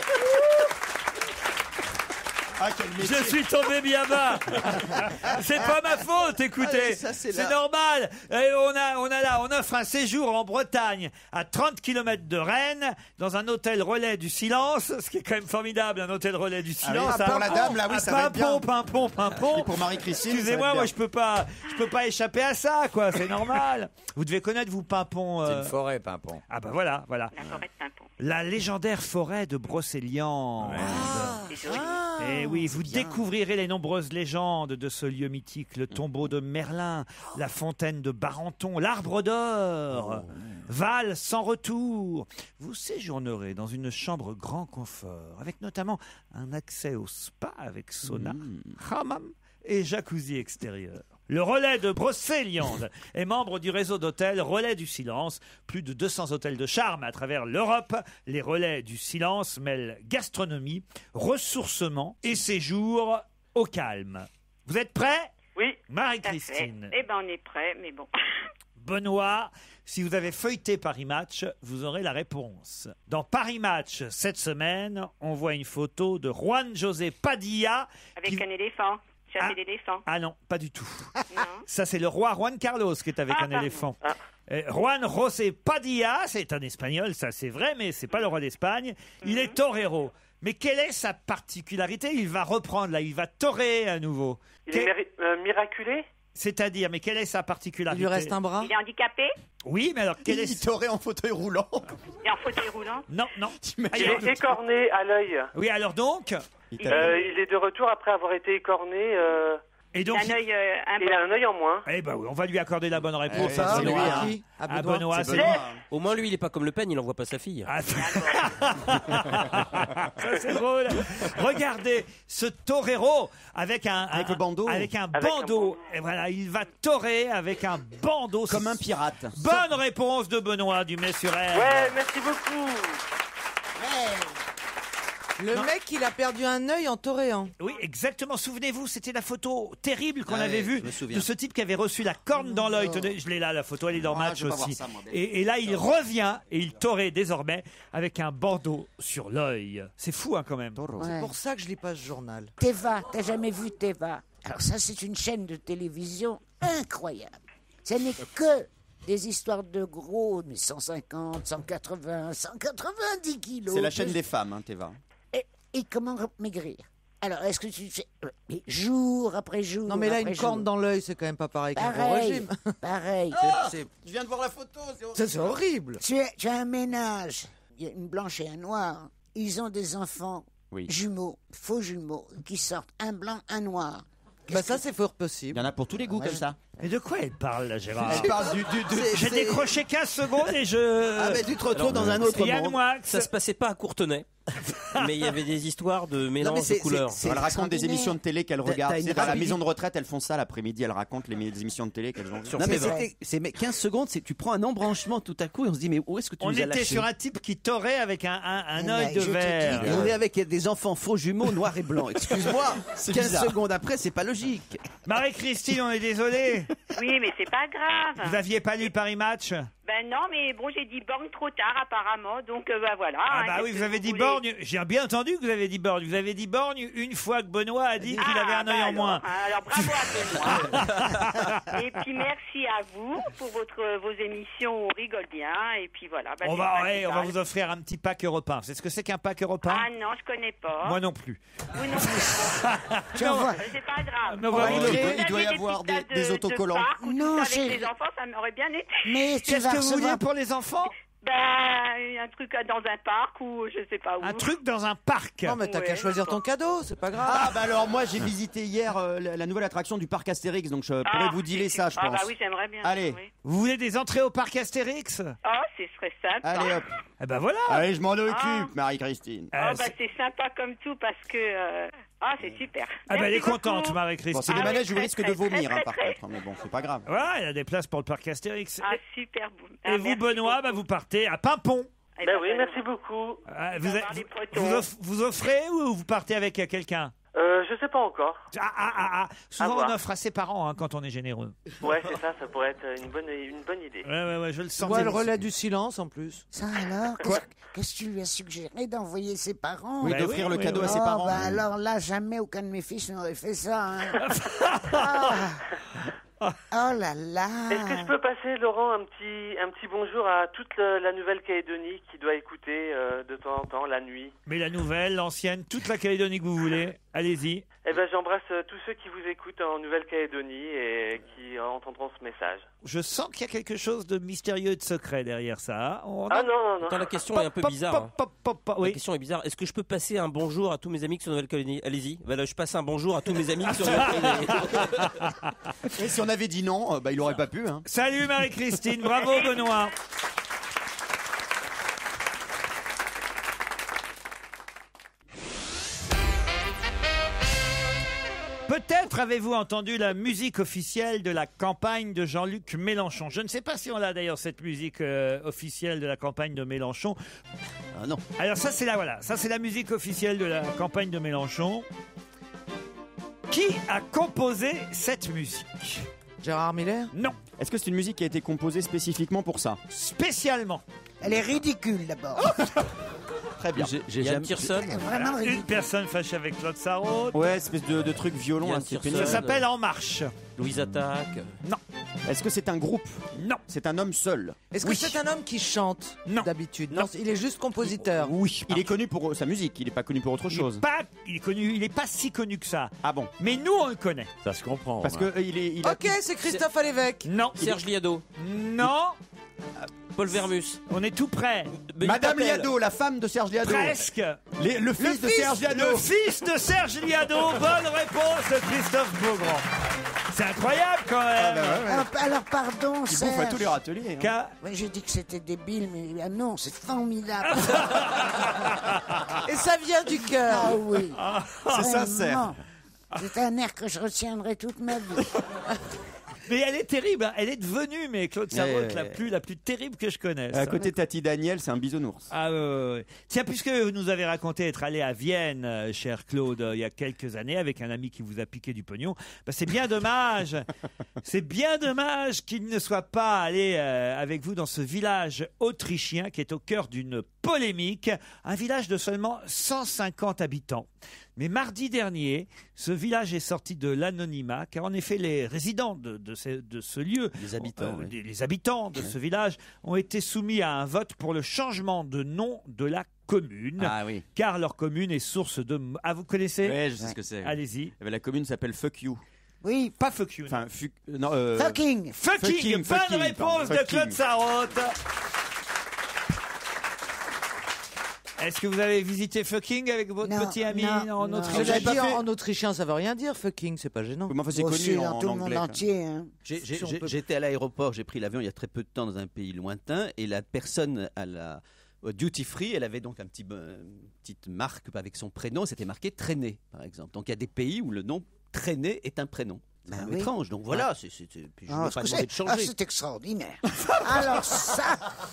Speaker 3: Ah, quel métier. Je suis tombé bien bas. C'est pas ma faute, écoutez.
Speaker 10: Allez, ça, c'est
Speaker 3: c'est
Speaker 10: là.
Speaker 3: normal. Et on a, on a là, on offre un séjour en Bretagne à trente kilomètres de Rennes, dans un hôtel relais du silence, ce qui est quand même formidable, un hôtel relais du silence.
Speaker 4: Ah oui, pour la dame, là, oui,
Speaker 3: à
Speaker 4: ça va être
Speaker 3: Pimpon,
Speaker 4: bien.
Speaker 3: Pimpon, Pimpon.
Speaker 4: Et pour Marie-Christine,
Speaker 3: Excusez-moi,
Speaker 4: ça va
Speaker 3: moi
Speaker 4: être
Speaker 3: je peux pas, je peux pas échapper à ça, quoi. C'est normal. Vous devez connaître vous Pimpon.
Speaker 8: C'est
Speaker 3: euh,
Speaker 8: une forêt, Pimpon.
Speaker 3: Ah bah voilà, voilà.
Speaker 12: La forêt de Pimpon.
Speaker 3: La légendaire forêt de Brocéliande.
Speaker 12: C'est joli.
Speaker 3: Eh oui, vous découvrirez les nombreuses légendes de ce lieu mythique, le tombeau de Merlin, la fontaine de Barenton, l'arbre d'or, Val sans retour. Vous séjournerez dans une chambre grand confort, avec notamment un accès au spa avec sauna, hammam et jacuzzi extérieur. Le Relais de Brocéliande est membre du réseau d'hôtels Relais du Silence. Plus de deux cents hôtels de charme à travers l'Europe. Les Relais du Silence mêlent gastronomie, ressourcement et séjour au calme. Vous êtes prêts?
Speaker 12: Oui.
Speaker 3: Marie-Christine.
Speaker 12: Eh ben, on est prêts, mais bon.
Speaker 3: Benoît, si vous avez feuilleté Paris Match, vous aurez la réponse. Dans Paris Match, cette semaine, on voit une photo de Juan José Padilla.
Speaker 12: Avec
Speaker 3: qui-
Speaker 12: un éléphant. Chasser
Speaker 3: Ah.
Speaker 12: l'éléphant.
Speaker 3: Ah non, pas du tout.
Speaker 12: Non.
Speaker 3: Ça, c'est le roi Juan Carlos qui est avec
Speaker 12: Ah,
Speaker 3: un
Speaker 12: pardon.
Speaker 3: éléphant. Euh, Juan José Padilla, c'est un espagnol, ça c'est vrai, mais c'est pas le roi d'Espagne. Il est torero. Mais quelle est sa particularité? Il va reprendre là, il va torer à nouveau.
Speaker 13: Il est méri- euh, miraculé.
Speaker 3: C'est-à-dire, mais quelle est sa particularité?
Speaker 5: Il lui reste un bras.
Speaker 12: Il est handicapé.
Speaker 3: Oui, mais alors quelle est...
Speaker 4: Il torait en fauteuil roulant.
Speaker 12: Il est en fauteuil roulant.
Speaker 3: Non, non.
Speaker 13: Il est écorné à l'œil.
Speaker 3: Oui, alors donc
Speaker 13: Euh, il est de retour après avoir été écorné. euh,
Speaker 3: Et donc,
Speaker 12: il a un œil, euh, un
Speaker 13: il a un œil en moins.
Speaker 3: Eh ben oui, on va lui accorder la bonne réponse.
Speaker 5: ça,
Speaker 3: à
Speaker 5: c'est
Speaker 3: Benoît.
Speaker 5: lui, hein. Qui
Speaker 3: À
Speaker 5: À
Speaker 3: Benoît,
Speaker 5: Benoît.
Speaker 3: c'est
Speaker 5: C'est
Speaker 3: lui.
Speaker 6: Au moins, lui, il est pas comme Le Pen, il envoie pas sa fille.
Speaker 3: Ah, ça, c'est drôle. Regardez ce torero avec un,
Speaker 4: Avec
Speaker 3: un-
Speaker 4: le bandeau.
Speaker 3: avec un
Speaker 13: Avec un
Speaker 3: bandeau. Et voilà, il va torer avec un bandeau
Speaker 4: Comme un pirate.
Speaker 3: Bonne réponse de Benoît du Mai-sur-Èvre.
Speaker 13: Ouais, merci beaucoup.
Speaker 5: Le
Speaker 3: Non.
Speaker 5: mec, il a perdu un œil en toréant.
Speaker 3: Oui, exactement. Souvenez-vous, c'était la photo terrible qu'on
Speaker 10: Ah
Speaker 3: avait
Speaker 10: ouais,
Speaker 3: vue
Speaker 10: je me souviens.
Speaker 3: de ce type qui avait reçu la corne dans l'œil. Tenez, je l'ai là, la photo, elle est dans
Speaker 4: Ah,
Speaker 3: Match
Speaker 4: je veux pas
Speaker 3: aussi.
Speaker 4: voir ça, moi,
Speaker 3: et, et là, il revient et il torait désormais avec un bandeau sur l'œil. C'est fou, hein, quand même.
Speaker 5: C'est
Speaker 7: Ouais.
Speaker 5: pour ça que je lis pas ce journal.
Speaker 7: Teva, t'as jamais vu Teva? Alors ça, c'est une chaîne de télévision incroyable. Ce n'est que des histoires de gros, mais cent cinquante, cent quatre-vingts, cent quatre-vingt-dix kilos.
Speaker 4: C'est la chaîne des femmes, hein, Teva.
Speaker 7: Et, et comment maigrir? Alors, est-ce que tu fais mais jour après jour?
Speaker 5: Non, mais là,
Speaker 7: après
Speaker 5: une corne
Speaker 7: jour.
Speaker 5: dans l'œil, c'est quand même pas pareil qu'un gros
Speaker 7: Pareil,
Speaker 5: régime.
Speaker 7: pareil.
Speaker 5: C'est-
Speaker 4: Je viens de voir la photo, c'est
Speaker 5: Ça, c'est horrible.
Speaker 7: Tu, es- tu as un ménage, il y a une blanche et un noir. Ils ont des enfants
Speaker 4: Oui.
Speaker 7: jumeaux, faux jumeaux, qui sortent un blanc, un noir.
Speaker 5: Bah ça, c'est fort
Speaker 4: Il
Speaker 5: possible.
Speaker 4: y en a pour tous les goûts,
Speaker 7: Ouais,
Speaker 4: comme
Speaker 7: je-
Speaker 4: ça.
Speaker 3: Mais de quoi elle parle, là, Gérard?
Speaker 4: Elle parle du... du, du-
Speaker 3: J'ai décroché quinze secondes et je...
Speaker 10: Ah, mais tu te retrouves dans un autre
Speaker 3: Yann
Speaker 10: monde.
Speaker 3: Moix.
Speaker 6: Ça se passait pas à Courtenay, mais il y avait des histoires de mélange
Speaker 10: mais c'est-
Speaker 6: de couleurs.
Speaker 10: c'est-
Speaker 4: Elle raconte des
Speaker 7: extraordinaire.
Speaker 4: émissions de télé qu'elle
Speaker 10: T'as-
Speaker 4: regarde.
Speaker 10: t'as une
Speaker 4: C'est à la
Speaker 10: rapidité.
Speaker 4: maison de retraite, elles font ça l'après-midi. Elles racontent les, les émissions de télé qu'elles ont vues.
Speaker 10: Non, mais
Speaker 7: C'est vrai.
Speaker 10: c'était- c'est mais quinze secondes, c'est tu prends un embranchement tout à coup et on se dit mais où est-ce que tu
Speaker 3: On
Speaker 10: nous as
Speaker 3: était
Speaker 10: lâchés
Speaker 3: sur un type qui torait avec un, un, un
Speaker 7: Eh
Speaker 3: œil
Speaker 7: ben,
Speaker 3: de
Speaker 7: je te
Speaker 3: verre.
Speaker 7: dis,
Speaker 10: Et on est avec des enfants faux jumeaux noirs et blancs. Excuse-moi,
Speaker 4: C'est
Speaker 10: quinze
Speaker 4: bizarre.
Speaker 10: secondes après, c'est pas logique.
Speaker 3: Marie-Christine, on est désolé.
Speaker 12: Oui, mais c'est pas grave.
Speaker 3: Vous aviez pas lu Paris Match?
Speaker 12: Ben non, mais bon, j'ai dit borgne trop tard apparemment, donc euh, bah voilà.
Speaker 3: Ah
Speaker 12: hein,
Speaker 3: bah
Speaker 12: qu'est-ce
Speaker 3: oui,
Speaker 12: que
Speaker 3: vous avez dit
Speaker 12: voulez.
Speaker 3: borgne. J'ai bien entendu que vous avez dit borgne. Vous avez dit borgne une fois que Benoît a dit qu'il
Speaker 12: Ah,
Speaker 3: avait un
Speaker 12: bah
Speaker 3: œil en
Speaker 12: alors,
Speaker 3: moins.
Speaker 12: hein, Alors bravo à Benoît. Et puis merci à vous pour votre, vos émissions, on rigole bien. Et puis voilà. bah,
Speaker 3: On
Speaker 12: c'est
Speaker 3: va,
Speaker 12: le
Speaker 3: ouais, on va
Speaker 12: principal.
Speaker 3: vous offrir un petit pack européen. C'est ce que c'est qu'un pack européen?
Speaker 12: Ah non, je connais pas.
Speaker 3: Moi non plus.
Speaker 12: Vous non plus.
Speaker 7: Tu vois.
Speaker 12: Euh, C'est pas grave.
Speaker 3: Non,
Speaker 12: Bon,
Speaker 3: bah,
Speaker 12: si
Speaker 3: il
Speaker 12: vous
Speaker 3: doit-
Speaker 12: avez
Speaker 4: il doit y
Speaker 12: des
Speaker 4: avoir
Speaker 12: petits
Speaker 4: des-
Speaker 12: tas
Speaker 4: des
Speaker 12: de-
Speaker 4: autocollants.
Speaker 12: De parcs ou
Speaker 7: Non,
Speaker 12: tout ça
Speaker 7: c'est-
Speaker 12: avec les enfants, ça m'aurait bien été.
Speaker 7: Mais tu
Speaker 3: Qu'est-ce
Speaker 7: vas
Speaker 3: que vous vouliez
Speaker 7: recevoir...
Speaker 3: pour les enfants?
Speaker 12: Ben, un truc dans un parc ou je sais pas où.
Speaker 3: Un truc dans un parc.
Speaker 5: Non, mais t'as
Speaker 12: Ouais,
Speaker 5: qu'à choisir
Speaker 12: d'accord.
Speaker 5: ton cadeau, c'est pas grave.
Speaker 4: Ah bah alors moi j'ai visité hier euh, la, la nouvelle attraction du parc Astérix, donc je
Speaker 12: Ah,
Speaker 4: pourrais vous dealer ça, je
Speaker 12: Ah
Speaker 4: pense.
Speaker 12: bah oui, j'aimerais bien.
Speaker 4: Allez.
Speaker 12: oui.
Speaker 3: Vous voulez des entrées au parc Astérix?
Speaker 12: Ah, ce serait sympa.
Speaker 4: Allez hop.
Speaker 3: Eh ben voilà.
Speaker 4: Allez, je m'en occupe,
Speaker 12: Ah.
Speaker 4: Marie-Christine.
Speaker 12: Ah
Speaker 3: Euh,
Speaker 12: bah
Speaker 3: c'est-
Speaker 12: c'est sympa comme tout parce que euh, ah c'est super.
Speaker 3: Ah bah elle est
Speaker 12: Merci
Speaker 3: contente,
Speaker 12: beaucoup.
Speaker 3: Marie-Christine.
Speaker 4: Bon, c'est des
Speaker 12: Ah oui,
Speaker 4: manèges où vous
Speaker 12: très,
Speaker 4: risquez
Speaker 12: très,
Speaker 4: de vomir,
Speaker 12: très,
Speaker 4: hein, par
Speaker 12: très.
Speaker 4: contre, mais bon, c'est pas grave.
Speaker 3: Voilà, il y a des places pour le parc Astérix.
Speaker 12: Ah super. beau.
Speaker 3: Et
Speaker 12: Ah,
Speaker 3: vous,
Speaker 12: merci
Speaker 3: Benoît,
Speaker 12: beaucoup.
Speaker 3: bah, vous partez à Pimpon.
Speaker 12: Eh
Speaker 13: Ben
Speaker 12: ben,
Speaker 13: oui,
Speaker 12: ben,
Speaker 13: merci beaucoup.
Speaker 3: Ah,
Speaker 12: On
Speaker 3: vous,
Speaker 12: va
Speaker 3: a-
Speaker 12: voir les
Speaker 3: vous,
Speaker 12: protons.
Speaker 3: vous off- vous offrez ou vous partez avec euh, quelqu'un?
Speaker 13: Euh, je sais pas encore.
Speaker 3: Ah, ah, ah, ah. Souvent,
Speaker 13: À
Speaker 3: on
Speaker 13: voir.
Speaker 3: offre à ses parents hein, quand on est généreux.
Speaker 13: Ouais, c'est ça, ça pourrait être une bonne, une bonne idée.
Speaker 3: Ouais, ouais, ouais, je le sens.
Speaker 5: Ouais, le relais du silence en plus.
Speaker 7: Ça alors? Qu'est-ce que- Qu'est-ce que tu lui as suggéré d'envoyer ses parents?
Speaker 4: Oui,
Speaker 3: Bah
Speaker 4: d'offrir
Speaker 3: oui,
Speaker 4: le
Speaker 3: oui,
Speaker 4: cadeau
Speaker 3: oui.
Speaker 4: à ses
Speaker 7: Oh,
Speaker 4: parents.
Speaker 7: bah alors là, jamais aucun de mes fils n'aurait fait ça. Hein. Ah. Oh là là.
Speaker 13: Est-ce que je peux passer, Laurent, un petit, un petit bonjour à toute le- la Nouvelle-Calédonie qui doit écouter euh, de temps en temps la nuit?
Speaker 3: Mais la nouvelle, l'ancienne, toute la Calédonie que vous voulez, allez-y.
Speaker 13: Eh ben, j'embrasse euh, tous ceux qui vous écoutent en Nouvelle-Calédonie et qui euh, entendront ce message.
Speaker 3: Je sens qu'il y a quelque chose de mystérieux et de secret derrière ça. On
Speaker 13: Ah
Speaker 3: a-
Speaker 13: non, non, non.
Speaker 6: Attends, la question est un peu
Speaker 3: Pop,
Speaker 6: bizarre.
Speaker 3: pop,
Speaker 6: hein.
Speaker 3: pop, pop, pop,
Speaker 6: La
Speaker 3: oui.
Speaker 6: question est bizarre. Est-ce que je peux passer un bonjour à tous mes amis qui sont en Nouvelle-Calédonie? Allez-y. Voilà, je passe un bonjour à tous mes amis qui sont en Nouvelle-Calédonie.
Speaker 4: Et si on avait dit non, euh, bah il aurait pas pu. Hein.
Speaker 3: Salut Marie-Christine, bravo Benoît. Peut-être avez-vous entendu la musique officielle de la campagne de Jean-Luc Mélenchon. Je ne sais pas si on a d'ailleurs cette musique euh, officielle de la campagne de Mélenchon.
Speaker 10: Ah non.
Speaker 3: Alors ça c'est la voilà, ça c'est la musique officielle de la campagne de Mélenchon. Qui a composé cette musique?
Speaker 5: Gérard Miller?
Speaker 3: Non,
Speaker 4: Est-ce que c'est une musique qui a été composée spécifiquement pour ça?
Speaker 3: spécialement.
Speaker 7: Elle est ridicule d'abord.
Speaker 4: Très bien.
Speaker 10: J'ai- j'ai
Speaker 6: Yann
Speaker 10: jamais-
Speaker 6: Tierson.
Speaker 7: Elle est vraiment
Speaker 3: Une
Speaker 7: ridicule.
Speaker 3: personne fâchée avec Claude Sarraute.
Speaker 4: Ouais, espèce de, de truc violon,
Speaker 6: Yann
Speaker 4: là, c'est
Speaker 6: Tierson.
Speaker 3: Ça
Speaker 4: pénible.
Speaker 3: s'appelle En Marche.
Speaker 6: Louise Attaque.
Speaker 4: Est-ce que c'est un groupe?
Speaker 3: Non.
Speaker 4: C'est un homme seul?
Speaker 5: Est-ce
Speaker 3: Oui.
Speaker 5: que c'est un homme qui chante
Speaker 3: Non.
Speaker 5: d'habitude?
Speaker 3: Non.
Speaker 5: Non, il est juste compositeur.
Speaker 3: Oui.
Speaker 4: Il est connu pour sa musique, il est pas connu pour autre
Speaker 3: Il est
Speaker 4: chose.
Speaker 3: pas, il est connu, il est pas si connu que ça.
Speaker 4: Ah bon?
Speaker 3: Mais nous on le connaît.
Speaker 14: Ça se comprend.
Speaker 4: Parce que euh, il est. Il a-
Speaker 5: Ok, c'est Christophe à l'évêque.
Speaker 3: Non.
Speaker 6: Serge Liado.
Speaker 3: Non.
Speaker 6: Paul Vermus.
Speaker 3: On est tout près.
Speaker 4: Madame
Speaker 6: Patel.
Speaker 4: Liado, la femme de Serge Liado.
Speaker 3: Presque.
Speaker 4: Les- le fils de
Speaker 3: fils-
Speaker 4: Serge Liado.
Speaker 3: Le fils de Serge Liado. Bonne réponse de Christophe Beaugrand. C'est incroyable quand même.
Speaker 4: Ah bah ouais, ouais.
Speaker 7: Alors, alors, pardon,
Speaker 4: Il bouffe à
Speaker 7: Serge.
Speaker 4: tous les râteliers. hein.
Speaker 3: Qu'a-
Speaker 7: Ouais, j'ai dit que c'était débile, mais ah non, c'est formidable.
Speaker 5: Et ça vient du cœur.
Speaker 7: Ah oui.
Speaker 4: C'est sincère.
Speaker 7: Vraiment. C'est un air que je retiendrai toute ma vie.
Speaker 3: Mais elle est terrible, hein. Elle est devenue, mais Claude Sarraute,
Speaker 4: Ouais.
Speaker 3: la plus, la plus terrible que je connaisse.
Speaker 4: À côté de Tati Daniel, c'est un bisounours.
Speaker 3: Ah, ouais, ouais, ouais. Tiens, puisque vous nous avez raconté être allé à Vienne, euh, cher Claude, euh, il y a quelques années, avec un ami qui vous a piqué du pognon, bah, c'est bien dommage, c'est bien dommage qu'il ne soit pas allé euh, avec vous dans ce village autrichien qui est au cœur d'une polémique, un village de seulement cent cinquante habitants. Mais mardi dernier, ce village est sorti de l'anonymat, car en effet, les résidents de, de, ce, de ce lieu,
Speaker 10: Les habitants,
Speaker 3: euh,
Speaker 10: oui.
Speaker 3: les, les habitants de ce village, ont été soumis à un vote pour le changement de nom de la commune,
Speaker 4: Ah oui.
Speaker 3: car leur commune est source de... Ah, vous connaissez?
Speaker 4: Ouais, je sais ce que c'est.
Speaker 3: Allez-y.
Speaker 4: Eh ben, la commune s'appelle Fuck You.
Speaker 7: Oui.
Speaker 3: Pas fuck you.
Speaker 4: Enfin, fuck- non, euh,
Speaker 7: Fucking.
Speaker 3: Fucking,
Speaker 4: fucking,
Speaker 3: bonne
Speaker 4: fucking,
Speaker 3: réponse
Speaker 4: pardon,
Speaker 3: de Claude
Speaker 4: fucking.
Speaker 3: Sarraute. Est-ce que vous avez visité fucking avec votre
Speaker 7: Non,
Speaker 3: petit ami
Speaker 7: non,
Speaker 3: en
Speaker 7: non.
Speaker 3: Autriche?
Speaker 5: Cela
Speaker 7: J'ai pas
Speaker 5: dit, en,
Speaker 7: fait-
Speaker 5: en autrichien, ça veut rien dire, fucking, c'est pas gênant.
Speaker 4: Comment c'est
Speaker 7: Aussi
Speaker 4: connu
Speaker 7: dans
Speaker 4: en
Speaker 7: tout le monde
Speaker 4: anglais, quoi.
Speaker 7: entier. Hein.
Speaker 10: J'ai- j'ai-
Speaker 5: Si on
Speaker 10: j'ai-
Speaker 5: peut-
Speaker 10: J'étais à l'aéroport, j'ai pris l'avion il y a très peu de temps dans un pays lointain et la personne à la au duty free, elle avait donc un petit, euh, une petite marque avec son prénom, c'était marqué Traîné par exemple. Donc il y a des pays où le nom Traîné est un prénom. C'est
Speaker 7: Ben
Speaker 10: quand même
Speaker 7: oui.
Speaker 10: étrange. Donc voilà, c'est, c'est, c'est- puis je ne
Speaker 7: Ah,
Speaker 10: vais pas
Speaker 7: ce que
Speaker 10: demander de
Speaker 7: c'est- ah,
Speaker 10: changer.
Speaker 7: c'est extraordinaire. Alors ça,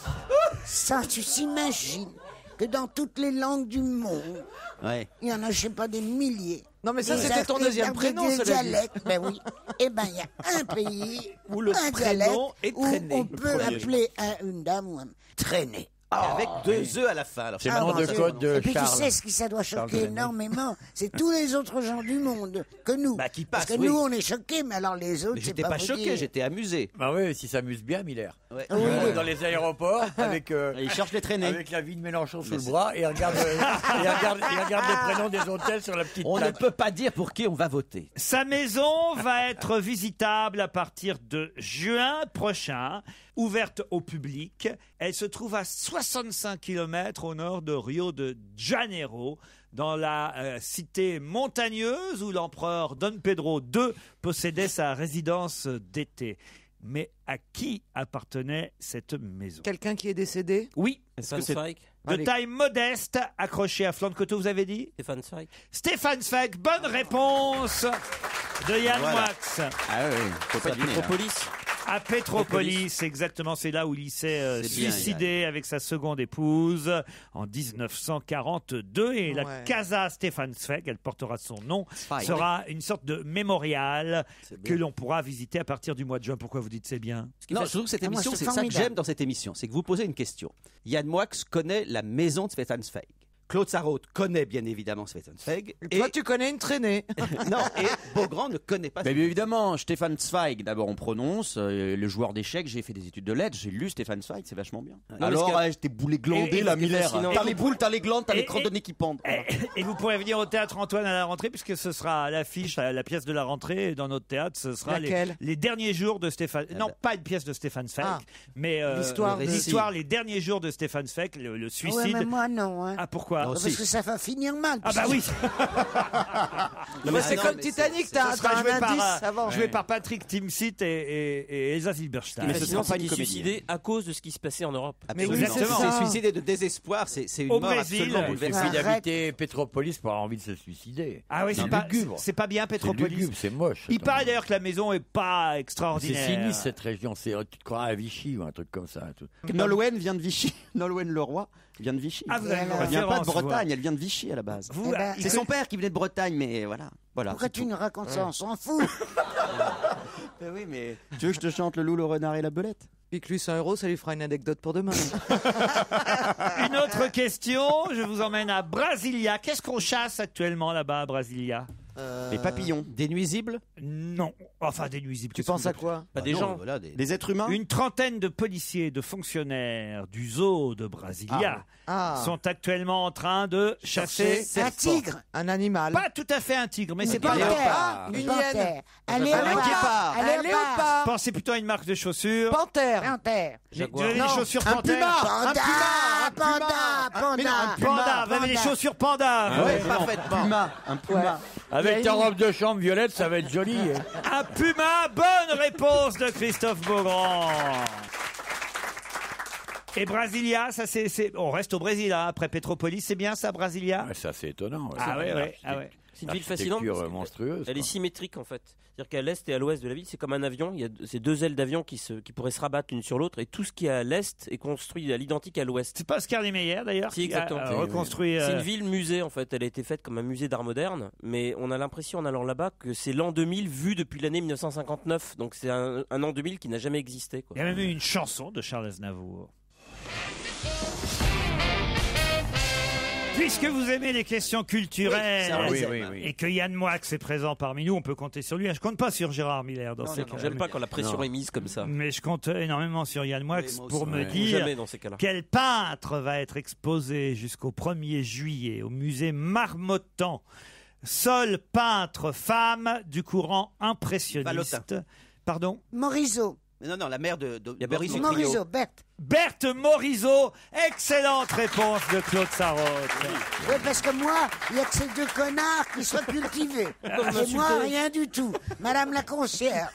Speaker 7: ça, tu s'imagines que dans toutes les langues du monde,
Speaker 10: Ouais.
Speaker 7: il y en a, je sais pas, des milliers.
Speaker 5: Non, mais ça,
Speaker 7: Des
Speaker 5: c'était ton
Speaker 7: ar-
Speaker 5: deuxième
Speaker 7: des
Speaker 5: prénom,
Speaker 7: des
Speaker 5: cela dit.
Speaker 7: dialectes, ben oui. Eh ben, il y a un pays
Speaker 10: Où le
Speaker 7: un
Speaker 10: prénom
Speaker 7: dialecte
Speaker 10: est
Speaker 7: où
Speaker 10: Traîné.
Speaker 7: on
Speaker 10: Le
Speaker 7: peut
Speaker 10: premier.
Speaker 7: appeler un- une dame ou un traîné.
Speaker 10: Avec deux œufs à la fin. Alors,
Speaker 8: C'est
Speaker 10: je
Speaker 8: le
Speaker 10: sais
Speaker 8: nom
Speaker 10: pas
Speaker 8: de
Speaker 10: comment ça
Speaker 8: code
Speaker 10: se
Speaker 8: de
Speaker 10: prononce.
Speaker 7: Et puis
Speaker 8: Charles.
Speaker 7: tu sais ce qui ça doit
Speaker 8: Charles
Speaker 7: choquer
Speaker 8: Trenet.
Speaker 7: énormément, c'est tous les autres gens du monde que nous.
Speaker 10: Bah, qui
Speaker 7: Parce
Speaker 10: passent,
Speaker 7: que
Speaker 10: oui.
Speaker 7: nous on est choqués, mais alors les autres
Speaker 10: Mais
Speaker 7: c'est
Speaker 10: j'étais
Speaker 7: pas,
Speaker 10: pas
Speaker 7: vous
Speaker 10: choqué,
Speaker 7: dire.
Speaker 10: j'étais amusé.
Speaker 8: Bah oui, s'il s'amuse bien, Miller.
Speaker 10: Ouais.
Speaker 7: Oui,
Speaker 8: Euh,
Speaker 7: oui.
Speaker 8: Dans les aéroports, avec, euh,
Speaker 4: Il cherche les traînées.
Speaker 8: avec la vie de Mélenchon sous
Speaker 10: Mais
Speaker 8: le
Speaker 10: c'est-
Speaker 8: bras, et il regarde, euh, il regarde, il regarde les prénoms des hôtels sur la petite
Speaker 10: On ne
Speaker 8: plaque.
Speaker 10: peut pas dire pour qui on va voter.
Speaker 3: Sa maison va être visitable à partir de juin prochain, ouverte au public. Elle se trouve à soixante-cinq kilomètres au nord de Rio de Janeiro, dans la euh, cité montagneuse où l'empereur Don Pedro deux possédait sa résidence d'été. Mais à qui appartenait cette maison?
Speaker 5: Quelqu'un qui est décédé?
Speaker 3: Oui,
Speaker 6: Stéphane Zweig.
Speaker 3: de
Speaker 5: Allez.
Speaker 3: taille modeste, accroché à flanc de coteau, vous avez dit?
Speaker 6: Stéphane Zweig.
Speaker 3: Stéphane Zweig, bonne réponse de Yann
Speaker 4: Voilà.
Speaker 3: Wax.
Speaker 4: Ah oui, faut pas deviner. hein.
Speaker 6: Métropolis.
Speaker 3: À Petropolis, exactement, c'est là où il s'est euh,
Speaker 10: C'est bien,
Speaker 3: suicidé avec sa seconde épouse en dix-neuf cent quarante-deux. Et la
Speaker 5: Ouais.
Speaker 3: Casa Stéphane Zweig, elle portera son nom,
Speaker 10: Zweig.
Speaker 3: sera une sorte de mémorial
Speaker 10: C'est
Speaker 3: que
Speaker 10: bien.
Speaker 3: l'on pourra visiter à partir du mois de juin. Pourquoi vous dites c'est bien?
Speaker 10: Non, je trouve que cette
Speaker 7: Ah, moi,
Speaker 10: émission,
Speaker 7: c'est
Speaker 10: c'est ça que
Speaker 7: formidable.
Speaker 10: j'aime dans cette émission, c'est que vous posez une question. Yann Moix connaît la maison de Stéphane Zweig. Claude Sarraute connaît bien évidemment Stéphane Zweig.
Speaker 5: Et toi, tu connais une traînée.
Speaker 10: non, et Beaugrand ne connaît pas.
Speaker 4: Mais bien évidemment, Stéphane Zweig, d'abord on prononce, euh, le joueur d'échecs, j'ai fait des études de lettres, j'ai lu Stéphane Zweig, c'est vachement bien.
Speaker 10: mais
Speaker 4: Alors,
Speaker 10: ce qui a-
Speaker 4: ouais, j'étais boulet glandé,
Speaker 3: Et- et
Speaker 4: la
Speaker 3: ce qui est
Speaker 4: Miller.
Speaker 3: fascinant-
Speaker 4: T'as
Speaker 3: et
Speaker 4: les
Speaker 3: vous-
Speaker 4: boules, t'as les glandes, t'as
Speaker 3: et-
Speaker 4: les cordonniers qui pendent. Voilà.
Speaker 3: Et vous pourrez venir au théâtre Antoine à la rentrée, puisque ce sera à l'affiche, la, la pièce de la rentrée. Et dans notre théâtre, ce sera les,
Speaker 5: Laquelle
Speaker 3: les derniers jours de Stéphane. Non, pas une pièce de Stéphane Zweig,
Speaker 5: Ah.
Speaker 3: mais euh,
Speaker 5: L'histoire
Speaker 10: de-
Speaker 3: l'histoire, les derniers jours de Stéphane Zweig, le, le
Speaker 7: Ouais,
Speaker 3: suicide.
Speaker 7: mais moi non. Hein.
Speaker 3: Ah, pourquoi?
Speaker 10: Non,
Speaker 7: Parce
Speaker 10: si.
Speaker 7: que ça va finir mal.
Speaker 3: Ah bah oui.
Speaker 10: Non,
Speaker 5: Moi,
Speaker 10: ah
Speaker 5: c'est
Speaker 10: non,
Speaker 5: comme
Speaker 10: mais
Speaker 5: Titanic,
Speaker 10: c'est-
Speaker 5: t'as
Speaker 3: Ce sera
Speaker 5: t'as
Speaker 3: joué
Speaker 5: un
Speaker 3: par,
Speaker 5: indice
Speaker 3: euh,
Speaker 5: avant.
Speaker 3: joué par Patrick Timsit et, et, et Elsa Zilberstein.
Speaker 4: Mais ce
Speaker 6: Fascinant,
Speaker 4: sera pas
Speaker 6: c'est
Speaker 4: une
Speaker 6: qu'il s'est
Speaker 4: comédie.
Speaker 6: suicidé à cause de ce qui se passait en Europe.
Speaker 5: Mais oui,
Speaker 10: Absolument.
Speaker 5: c'est
Speaker 3: Exactement.
Speaker 5: ça.
Speaker 10: C'est suicidé de désespoir, c'est c'est une
Speaker 3: Au
Speaker 10: mort
Speaker 3: Brésil,
Speaker 10: absolument
Speaker 3: il
Speaker 8: Il
Speaker 10: bouleversante.
Speaker 8: suffit
Speaker 7: Arrête.
Speaker 8: d'habiter Pétropolis pour avoir envie de se suicider.
Speaker 3: Ah oui, c'est
Speaker 8: C'est
Speaker 3: pas,
Speaker 8: lugubre.
Speaker 3: c'est pas bien
Speaker 8: C'est
Speaker 3: Petropolis.
Speaker 8: lugubre, c'est moche.
Speaker 3: Il
Speaker 8: quand
Speaker 3: paraît
Speaker 8: même.
Speaker 3: d'ailleurs que la maison est pas
Speaker 8: C'est
Speaker 3: extraordinaire.
Speaker 8: sinistre cette région. C'est, tu te crois à Vichy ou un truc comme ça. tout.
Speaker 4: Nolwenn vient de Vichy. Nolwenn Leroy vient de Vichy.
Speaker 3: Ah, vous avez une
Speaker 4: Elle vient pas de
Speaker 3: référence, vous.
Speaker 4: Bretagne, elle vient de Vichy à la base.
Speaker 3: Vous,
Speaker 7: Eh ben,
Speaker 3: il
Speaker 4: C'est
Speaker 3: fait-
Speaker 4: son père qui venait de Bretagne, mais voilà. voilà
Speaker 7: Pourquoi
Speaker 4: c'est
Speaker 7: tu
Speaker 4: tout.
Speaker 7: nous racontes ça? On s'en fout.
Speaker 4: Mais oui, mais tu veux que je te chante le loup, le renard et la belette?
Speaker 5: Pique-lui cent euros, ça lui fera une anecdote pour demain.
Speaker 3: Une autre question, je vous emmène à Brasilia. Qu'est-ce qu'on chasse actuellement là-bas à Brasilia?
Speaker 4: Les papillons.
Speaker 10: Des nuisibles.
Speaker 3: Non, enfin des nuisibles.
Speaker 5: Tu
Speaker 3: qu'est-ce
Speaker 5: penses
Speaker 3: que
Speaker 5: à
Speaker 3: vous-
Speaker 5: quoi
Speaker 6: Pas des
Speaker 10: non,
Speaker 6: gens.
Speaker 10: voilà, des-
Speaker 4: Les êtres humains.
Speaker 3: Une trentaine de policiers et de fonctionnaires du zoo de Brasilia
Speaker 5: Ah,
Speaker 3: sont actuellement en train de chasser
Speaker 7: Un tigre.
Speaker 5: un animal.
Speaker 3: pas tout à fait un tigre, mais c'est
Speaker 7: Une
Speaker 3: pas
Speaker 7: panthère.
Speaker 5: léopard.
Speaker 7: Une
Speaker 5: Une
Speaker 7: panthère.
Speaker 5: hyène.
Speaker 7: Un
Speaker 5: Un
Speaker 7: léopard.
Speaker 5: guépard.
Speaker 7: Un
Speaker 5: Un
Speaker 7: léopard.
Speaker 5: léopard.
Speaker 3: Pensez plutôt à une marque de chaussures.
Speaker 5: Panthère.
Speaker 7: Panthère.
Speaker 3: Vous
Speaker 6: Jaguar.
Speaker 3: avez des
Speaker 5: Non,
Speaker 3: chaussures
Speaker 5: un
Speaker 3: panthère?
Speaker 5: puma.
Speaker 7: Panda.
Speaker 5: Un puma,
Speaker 7: Panda. Panda.
Speaker 3: Panda, vous avez des chaussures panda.
Speaker 10: Ah ouais,
Speaker 4: non,
Speaker 10: parfaitement.
Speaker 4: Puma, un puma.
Speaker 8: Avec ta robe de chambre violette, ça va être joli. hein.
Speaker 3: Un puma, bonne réponse de Christophe Beaugrand. Et Brasilia, ça c'est, c'est- on reste au Brésil hein, après Petropolis, c'est bien ça Brasilia?
Speaker 8: Ouais, ça, c'est étonnant. ouais.
Speaker 3: Ah ouais,
Speaker 8: C'est-
Speaker 3: ouais, ah ouais.
Speaker 6: C'est une ville fascinante.
Speaker 8: Architecture,
Speaker 6: parce
Speaker 8: euh,
Speaker 6: que
Speaker 8: monstrueuse.
Speaker 6: Elle est
Speaker 8: quoi.
Speaker 6: symétrique en fait. C'est-à-dire qu'à l'est et à l'ouest de la ville, c'est comme un avion. Il y a d- ces deux ailes d'avion qui, se, qui pourraient se rabattre l'une sur l'autre. Et tout ce qui est à l'est est construit à l'identique à l'ouest.
Speaker 3: C'est pas Oscar Niemeyer d'ailleurs
Speaker 6: Si,
Speaker 3: qui a
Speaker 6: exactement.
Speaker 3: euh, reconstruit.
Speaker 6: C'est
Speaker 3: euh,
Speaker 6: une ville musée en fait. Elle a été faite comme un musée d'art moderne. Mais on a l'impression en allant là-bas que c'est l'an deux mille vu depuis l'année mille neuf cent cinquante-neuf. Donc c'est un, un an deux mille qui n'a jamais existé. Quoi.
Speaker 3: Il y a même eu une chanson de Charles Aznavour. Puisque vous aimez les questions culturelles
Speaker 6: Oui, ça, oui, oui, oui.
Speaker 3: et que Yann Moix est présent parmi nous, on peut compter sur lui. Je compte pas sur Gérard Miller dans
Speaker 6: Non,
Speaker 3: ces
Speaker 6: non,
Speaker 3: cas-là.
Speaker 6: j'aime pas quand la pression
Speaker 3: Non.
Speaker 6: est mise comme ça.
Speaker 3: Mais je compte énormément sur Yann Moix
Speaker 6: Oui, moi aussi.
Speaker 3: pour me
Speaker 6: Ouais.
Speaker 3: dire
Speaker 6: Jamais dans ces cas-là.
Speaker 3: quel peintre va être exposé jusqu'au premier juillet au musée Marmottan. Seul peintre femme du courant impressionniste.
Speaker 10: Valotin.
Speaker 3: Pardon
Speaker 7: Morisot.
Speaker 10: Mais non, non, la mère de, de
Speaker 6: Il y a
Speaker 10: Boris
Speaker 6: Berthaud.
Speaker 10: Utrio.
Speaker 7: Morisot, Berthe.
Speaker 3: Berthe Morisot. Excellente réponse de Claude Sarraute.
Speaker 7: Oui, parce que moi, il n'y a que ces deux connards qui soient cultivés. Et moi, rien du tout. Madame la concierge.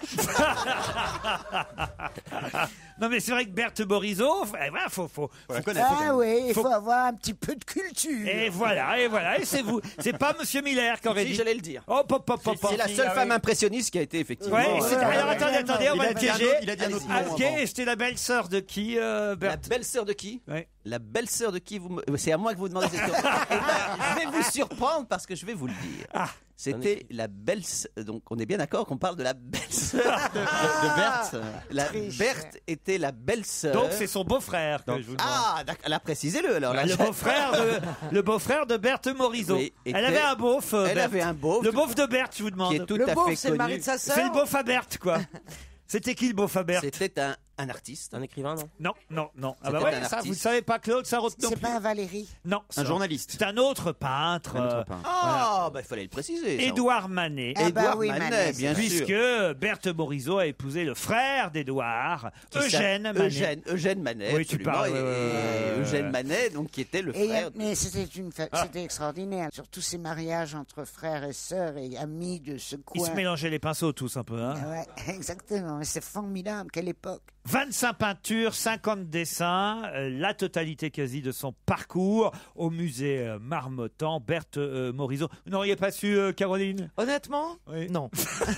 Speaker 3: Non mais c'est vrai que Berthe Morisot, eh, voilà, faut, faut, faut connaître.
Speaker 7: Ah oui, il
Speaker 3: Faut-
Speaker 7: faut avoir un petit peu de culture.
Speaker 3: Et voilà, et voilà, et c'est vous. C'est pas Monsieur Miller qui aurait
Speaker 10: Si,
Speaker 3: dit.
Speaker 10: j'allais le dire.
Speaker 3: Oh, pop, pop, pop,
Speaker 10: C'est la
Speaker 3: pop.
Speaker 10: seule
Speaker 3: Ah,
Speaker 10: femme
Speaker 3: oui.
Speaker 10: impressionniste qui a été effectivement.
Speaker 3: Ouais, c'est-
Speaker 10: euh,
Speaker 3: alors attendez, attendez, on
Speaker 10: Il
Speaker 3: va
Speaker 10: a
Speaker 3: le
Speaker 10: dit un
Speaker 3: piéger.
Speaker 10: autre- il a dit un autre
Speaker 3: Ah,
Speaker 10: nom
Speaker 3: ok,
Speaker 10: avant.
Speaker 3: et c'était la belle-sœur de qui, euh,
Speaker 10: La
Speaker 3: Berthe
Speaker 10: belle-sœur de qui
Speaker 3: Ouais.
Speaker 10: La belle-sœur de qui vous me- C'est à moi que vous demandez cette question. Eh ben, je vais vous surprendre parce que je vais vous le dire.
Speaker 3: Ah.
Speaker 10: C'était la belle. Donc on est bien d'accord qu'on parle de la belle-sœur de, de- de Berthe. La Berthe était la belle-sœur.
Speaker 3: Donc c'est son beau-frère que
Speaker 10: Donc-
Speaker 3: je vous demande.
Speaker 10: Ah, d'accord. Là, précisez-le alors.
Speaker 3: Bah,
Speaker 10: Là,
Speaker 3: le
Speaker 10: je-
Speaker 3: beau-frère de le beau-frère de Berthe Morisot.
Speaker 10: Oui,
Speaker 3: Elle
Speaker 10: était-
Speaker 3: avait un beauf. euh,
Speaker 10: Elle
Speaker 3: Berthe.
Speaker 10: avait un beauf.
Speaker 3: Le beauf de Berthe, je vous demande.
Speaker 10: Qui est tout
Speaker 5: Le
Speaker 10: à
Speaker 5: beauf,
Speaker 10: fait
Speaker 5: c'est le mari
Speaker 10: connu.
Speaker 5: de sa sœur.
Speaker 3: C'est le beauf à Berthe, quoi. C'était qui le beauf à Berthe
Speaker 10: C'était un, un artiste.
Speaker 6: Un écrivain, non
Speaker 3: Non, non, non. Ah bah
Speaker 10: C'était
Speaker 3: ouais,
Speaker 10: un
Speaker 3: ça,
Speaker 10: artiste.
Speaker 3: vous ne savez pas, Claude, ça retenait
Speaker 7: C'est pas un Valérie.
Speaker 3: Non,
Speaker 4: Un
Speaker 3: ça-
Speaker 4: journaliste.
Speaker 3: C'est un autre peintre.
Speaker 4: Un autre
Speaker 3: euh,
Speaker 4: peintre.
Speaker 10: Ah, bah il fallait le préciser. ça.
Speaker 3: Édouard Manet.
Speaker 7: Ah bah
Speaker 10: Édouard
Speaker 7: oui,
Speaker 10: Manet,
Speaker 7: Manet,
Speaker 10: bien
Speaker 3: Puisque
Speaker 10: sûr.
Speaker 3: Berthe Morisot a épousé le frère d'Édouard,
Speaker 10: Qui
Speaker 3: Eugène
Speaker 10: s'a-
Speaker 3: Manet.
Speaker 10: Eugène, Eugène Manet.
Speaker 3: Oui, tu
Speaker 10: absolument,
Speaker 3: parles,
Speaker 10: et-
Speaker 3: ouais, ouais, ouais, ouais.
Speaker 10: Eugène Manet, donc qui était le
Speaker 7: Et,
Speaker 10: frère.
Speaker 7: euh, mais c'était une fa- c'était extraordinaire. Surtout ces mariages entre frères et sœurs et amis de ce
Speaker 3: Ils
Speaker 7: coin.
Speaker 3: se mélangeaient les pinceaux tous un peu. Hein.
Speaker 7: Ah ouais, exactement. C'est formidable. Quelle époque.
Speaker 3: vingt-cinq peintures, cinquante dessins, euh, la totalité quasi de son parcours au musée euh, Marmottan. Berthe euh, Morisot. Vous n'auriez pas su, euh, Caroline
Speaker 5: Honnêtement,
Speaker 3: Oui.
Speaker 5: non.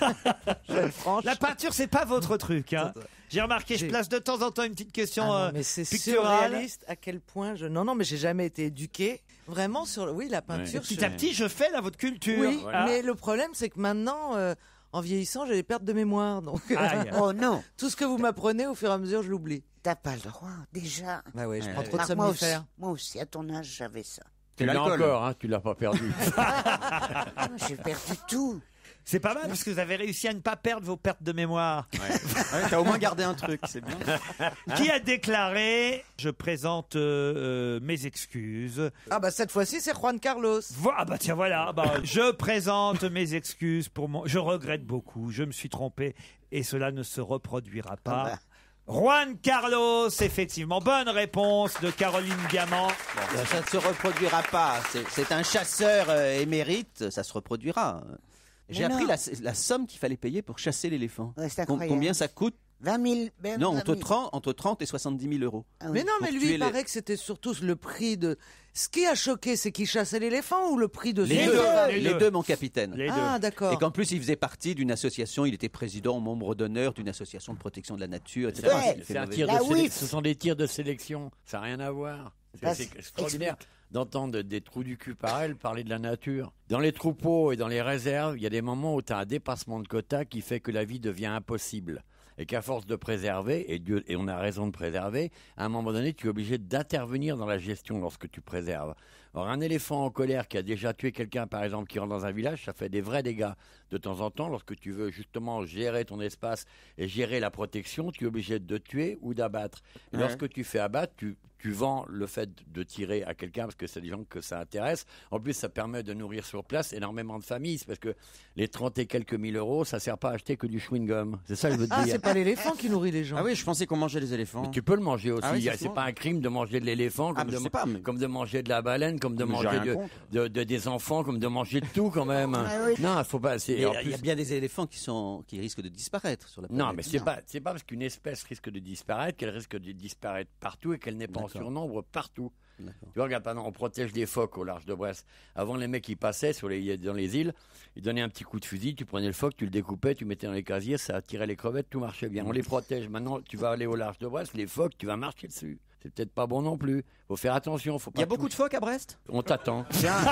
Speaker 5: Je vais être franche.
Speaker 3: La peinture, c'est pas votre truc. Hein. J'ai remarqué, je
Speaker 5: J'ai-
Speaker 3: place de temps en temps une petite question
Speaker 5: Ah non,
Speaker 3: euh,
Speaker 5: mais c'est
Speaker 3: picturale.
Speaker 5: surréaliste à quel point je. Non, non, mais j'ai jamais été éduqué. Vraiment sur. le- Oui, la peinture.
Speaker 3: Petit
Speaker 5: je-
Speaker 3: à petit, je fais là votre culture.
Speaker 5: Oui,
Speaker 3: Ah.
Speaker 5: mais le problème, c'est que maintenant, euh, en vieillissant, j'ai des pertes de mémoire. Donc,
Speaker 3: Aïe.
Speaker 7: Oh non,
Speaker 5: tout ce que vous m'apprenez, au fur et à mesure, je l'oublie.
Speaker 7: t'as pas le droit, déjà.
Speaker 5: Bah ouais, je
Speaker 4: Ouais.
Speaker 5: prends trop de
Speaker 7: Ah, moi, aussi,
Speaker 5: somnifères.
Speaker 7: moi aussi, à ton âge, j'avais ça.
Speaker 8: Tu l'as
Speaker 4: l'alcool.
Speaker 8: encore, hein, tu l'as pas perdu.
Speaker 7: Ah, J'ai perdu tout.
Speaker 3: C'est pas mal parce que vous avez réussi à ne pas perdre vos pertes de mémoire.
Speaker 4: Ouais, t'as au moins gardé un truc, c'est bien.
Speaker 3: Qui a déclaré « Je présente euh, euh, mes excuses
Speaker 5: Ah bah cette fois-ci, c'est Juan Carlos. ».
Speaker 3: Ah bah tiens voilà, bah, je présente mes excuses pour mon... Je regrette beaucoup, je me suis trompé et cela ne se reproduira pas.
Speaker 7: Ah
Speaker 3: Juan Carlos, effectivement. Bonne réponse de Caroline Diamant.
Speaker 10: Bon, ça ne se reproduira pas. C'est- C'est un chasseur euh, émérite, ça se reproduira. J'ai
Speaker 7: Mais
Speaker 10: appris
Speaker 7: non.
Speaker 10: la, la somme qu'il fallait payer pour chasser l'éléphant.
Speaker 7: Ouais, c'est
Speaker 10: Com-
Speaker 7: incroyable.
Speaker 10: Combien ça coûte
Speaker 7: vingt mille. ben,
Speaker 10: Non,
Speaker 7: vingt
Speaker 10: entre
Speaker 7: mille.
Speaker 10: trente, entre trente et soixante-dix mille euros.
Speaker 7: Ah oui.
Speaker 5: Mais non, mais
Speaker 10: Pour
Speaker 5: lui,
Speaker 10: tuer
Speaker 5: il
Speaker 10: les-
Speaker 5: paraît que c'était surtout le prix de. Ce qui a choqué, c'est qu'il chassait l'éléphant ou le prix de
Speaker 10: Les
Speaker 5: son
Speaker 10: deux,
Speaker 5: cheval
Speaker 3: les
Speaker 10: les
Speaker 3: deux.
Speaker 10: deux, mon capitaine.
Speaker 3: Les
Speaker 5: Ah,
Speaker 3: deux.
Speaker 5: d'accord.
Speaker 10: Et qu'en plus, il faisait partie d'une association, il était président, membre d'honneur d'une association de protection de la nature, et cetera.
Speaker 7: Ouais.
Speaker 10: Il fait
Speaker 8: C'est un
Speaker 10: mauvais-
Speaker 8: tir
Speaker 7: La
Speaker 8: de
Speaker 7: whiff.
Speaker 8: sélec- Ce sont des tirs de sélection. Ça n'a rien à voir. C'est-
Speaker 7: Bah,
Speaker 8: C'est extraordinaire d'entendre des trous du cul pareils parler de la nature. Dans les troupeaux et dans les réserves, il y a des moments où tu as un dépassement de quota qui fait que la vie devient impossible. Et qu'à force de préserver, et, Dieu, et on a raison de préserver, à un moment donné, tu es obligé d'intervenir dans la gestion lorsque tu préserves. Or, un éléphant en colère qui a déjà tué quelqu'un, par exemple, qui rentre dans un village, ça fait des vrais dégâts. De temps en temps, lorsque tu veux justement gérer ton espace et gérer la protection, tu es obligé de tuer ou d'abattre. Et
Speaker 4: Ouais.
Speaker 8: lorsque tu fais abattre, tu, tu vends le fait de tirer à quelqu'un parce que c'est des gens que ça intéresse. En plus, ça permet de nourrir sur place énormément de familles. C'est parce que les trente et quelques mille euros, ça sert pas à acheter que du chewing-gum. C'est ça que je veux te
Speaker 5: Ah,
Speaker 8: dire.
Speaker 5: c'est pas l'éléphant qui nourrit les gens.
Speaker 4: Ah oui, je pensais qu'on mangeait les éléphants.
Speaker 8: Mais tu peux le manger aussi.
Speaker 4: Ah oui, ça
Speaker 8: c'est
Speaker 4: se mange.
Speaker 8: pas un crime de manger de l'éléphant
Speaker 4: Ah,
Speaker 8: comme,
Speaker 4: mais je
Speaker 8: de,
Speaker 4: sais pas, mais-
Speaker 8: comme de manger de la baleine, comme de
Speaker 4: Mais j'ai
Speaker 8: manger
Speaker 4: rien
Speaker 8: de,
Speaker 4: contre.
Speaker 8: de- de- des enfants, comme de manger de tout quand même.
Speaker 10: Ah oui.
Speaker 8: Non, il faut pas. c'est-
Speaker 10: Mais
Speaker 8: en
Speaker 10: Il y a
Speaker 8: plus-
Speaker 10: bien des éléphants qui, sont, qui risquent de disparaître sur la planète.
Speaker 8: Non, mais c'est pas, c'est pas parce qu'une espèce risque de disparaître qu'elle risque de disparaître partout et qu'elle n'est pas en
Speaker 10: D'accord.
Speaker 8: surnombre partout.
Speaker 10: D'accord.
Speaker 8: Tu vois, regarde, pendant, on protège les phoques au large de Brest. Avant, les mecs, ils passaient sur les, dans les îles, ils donnaient un petit coup de fusil, tu prenais le phoque, tu le découpais, tu mettais dans les casiers, ça attirait les crevettes, tout marchait bien. On les protège. Maintenant, tu vas aller au large de Brest, les phoques, tu vas marcher dessus. C'est peut-être pas bon non plus. Faut faire attention. Faut pas.
Speaker 4: Il y a beaucoup de phoques à Brest.
Speaker 8: On t'attend.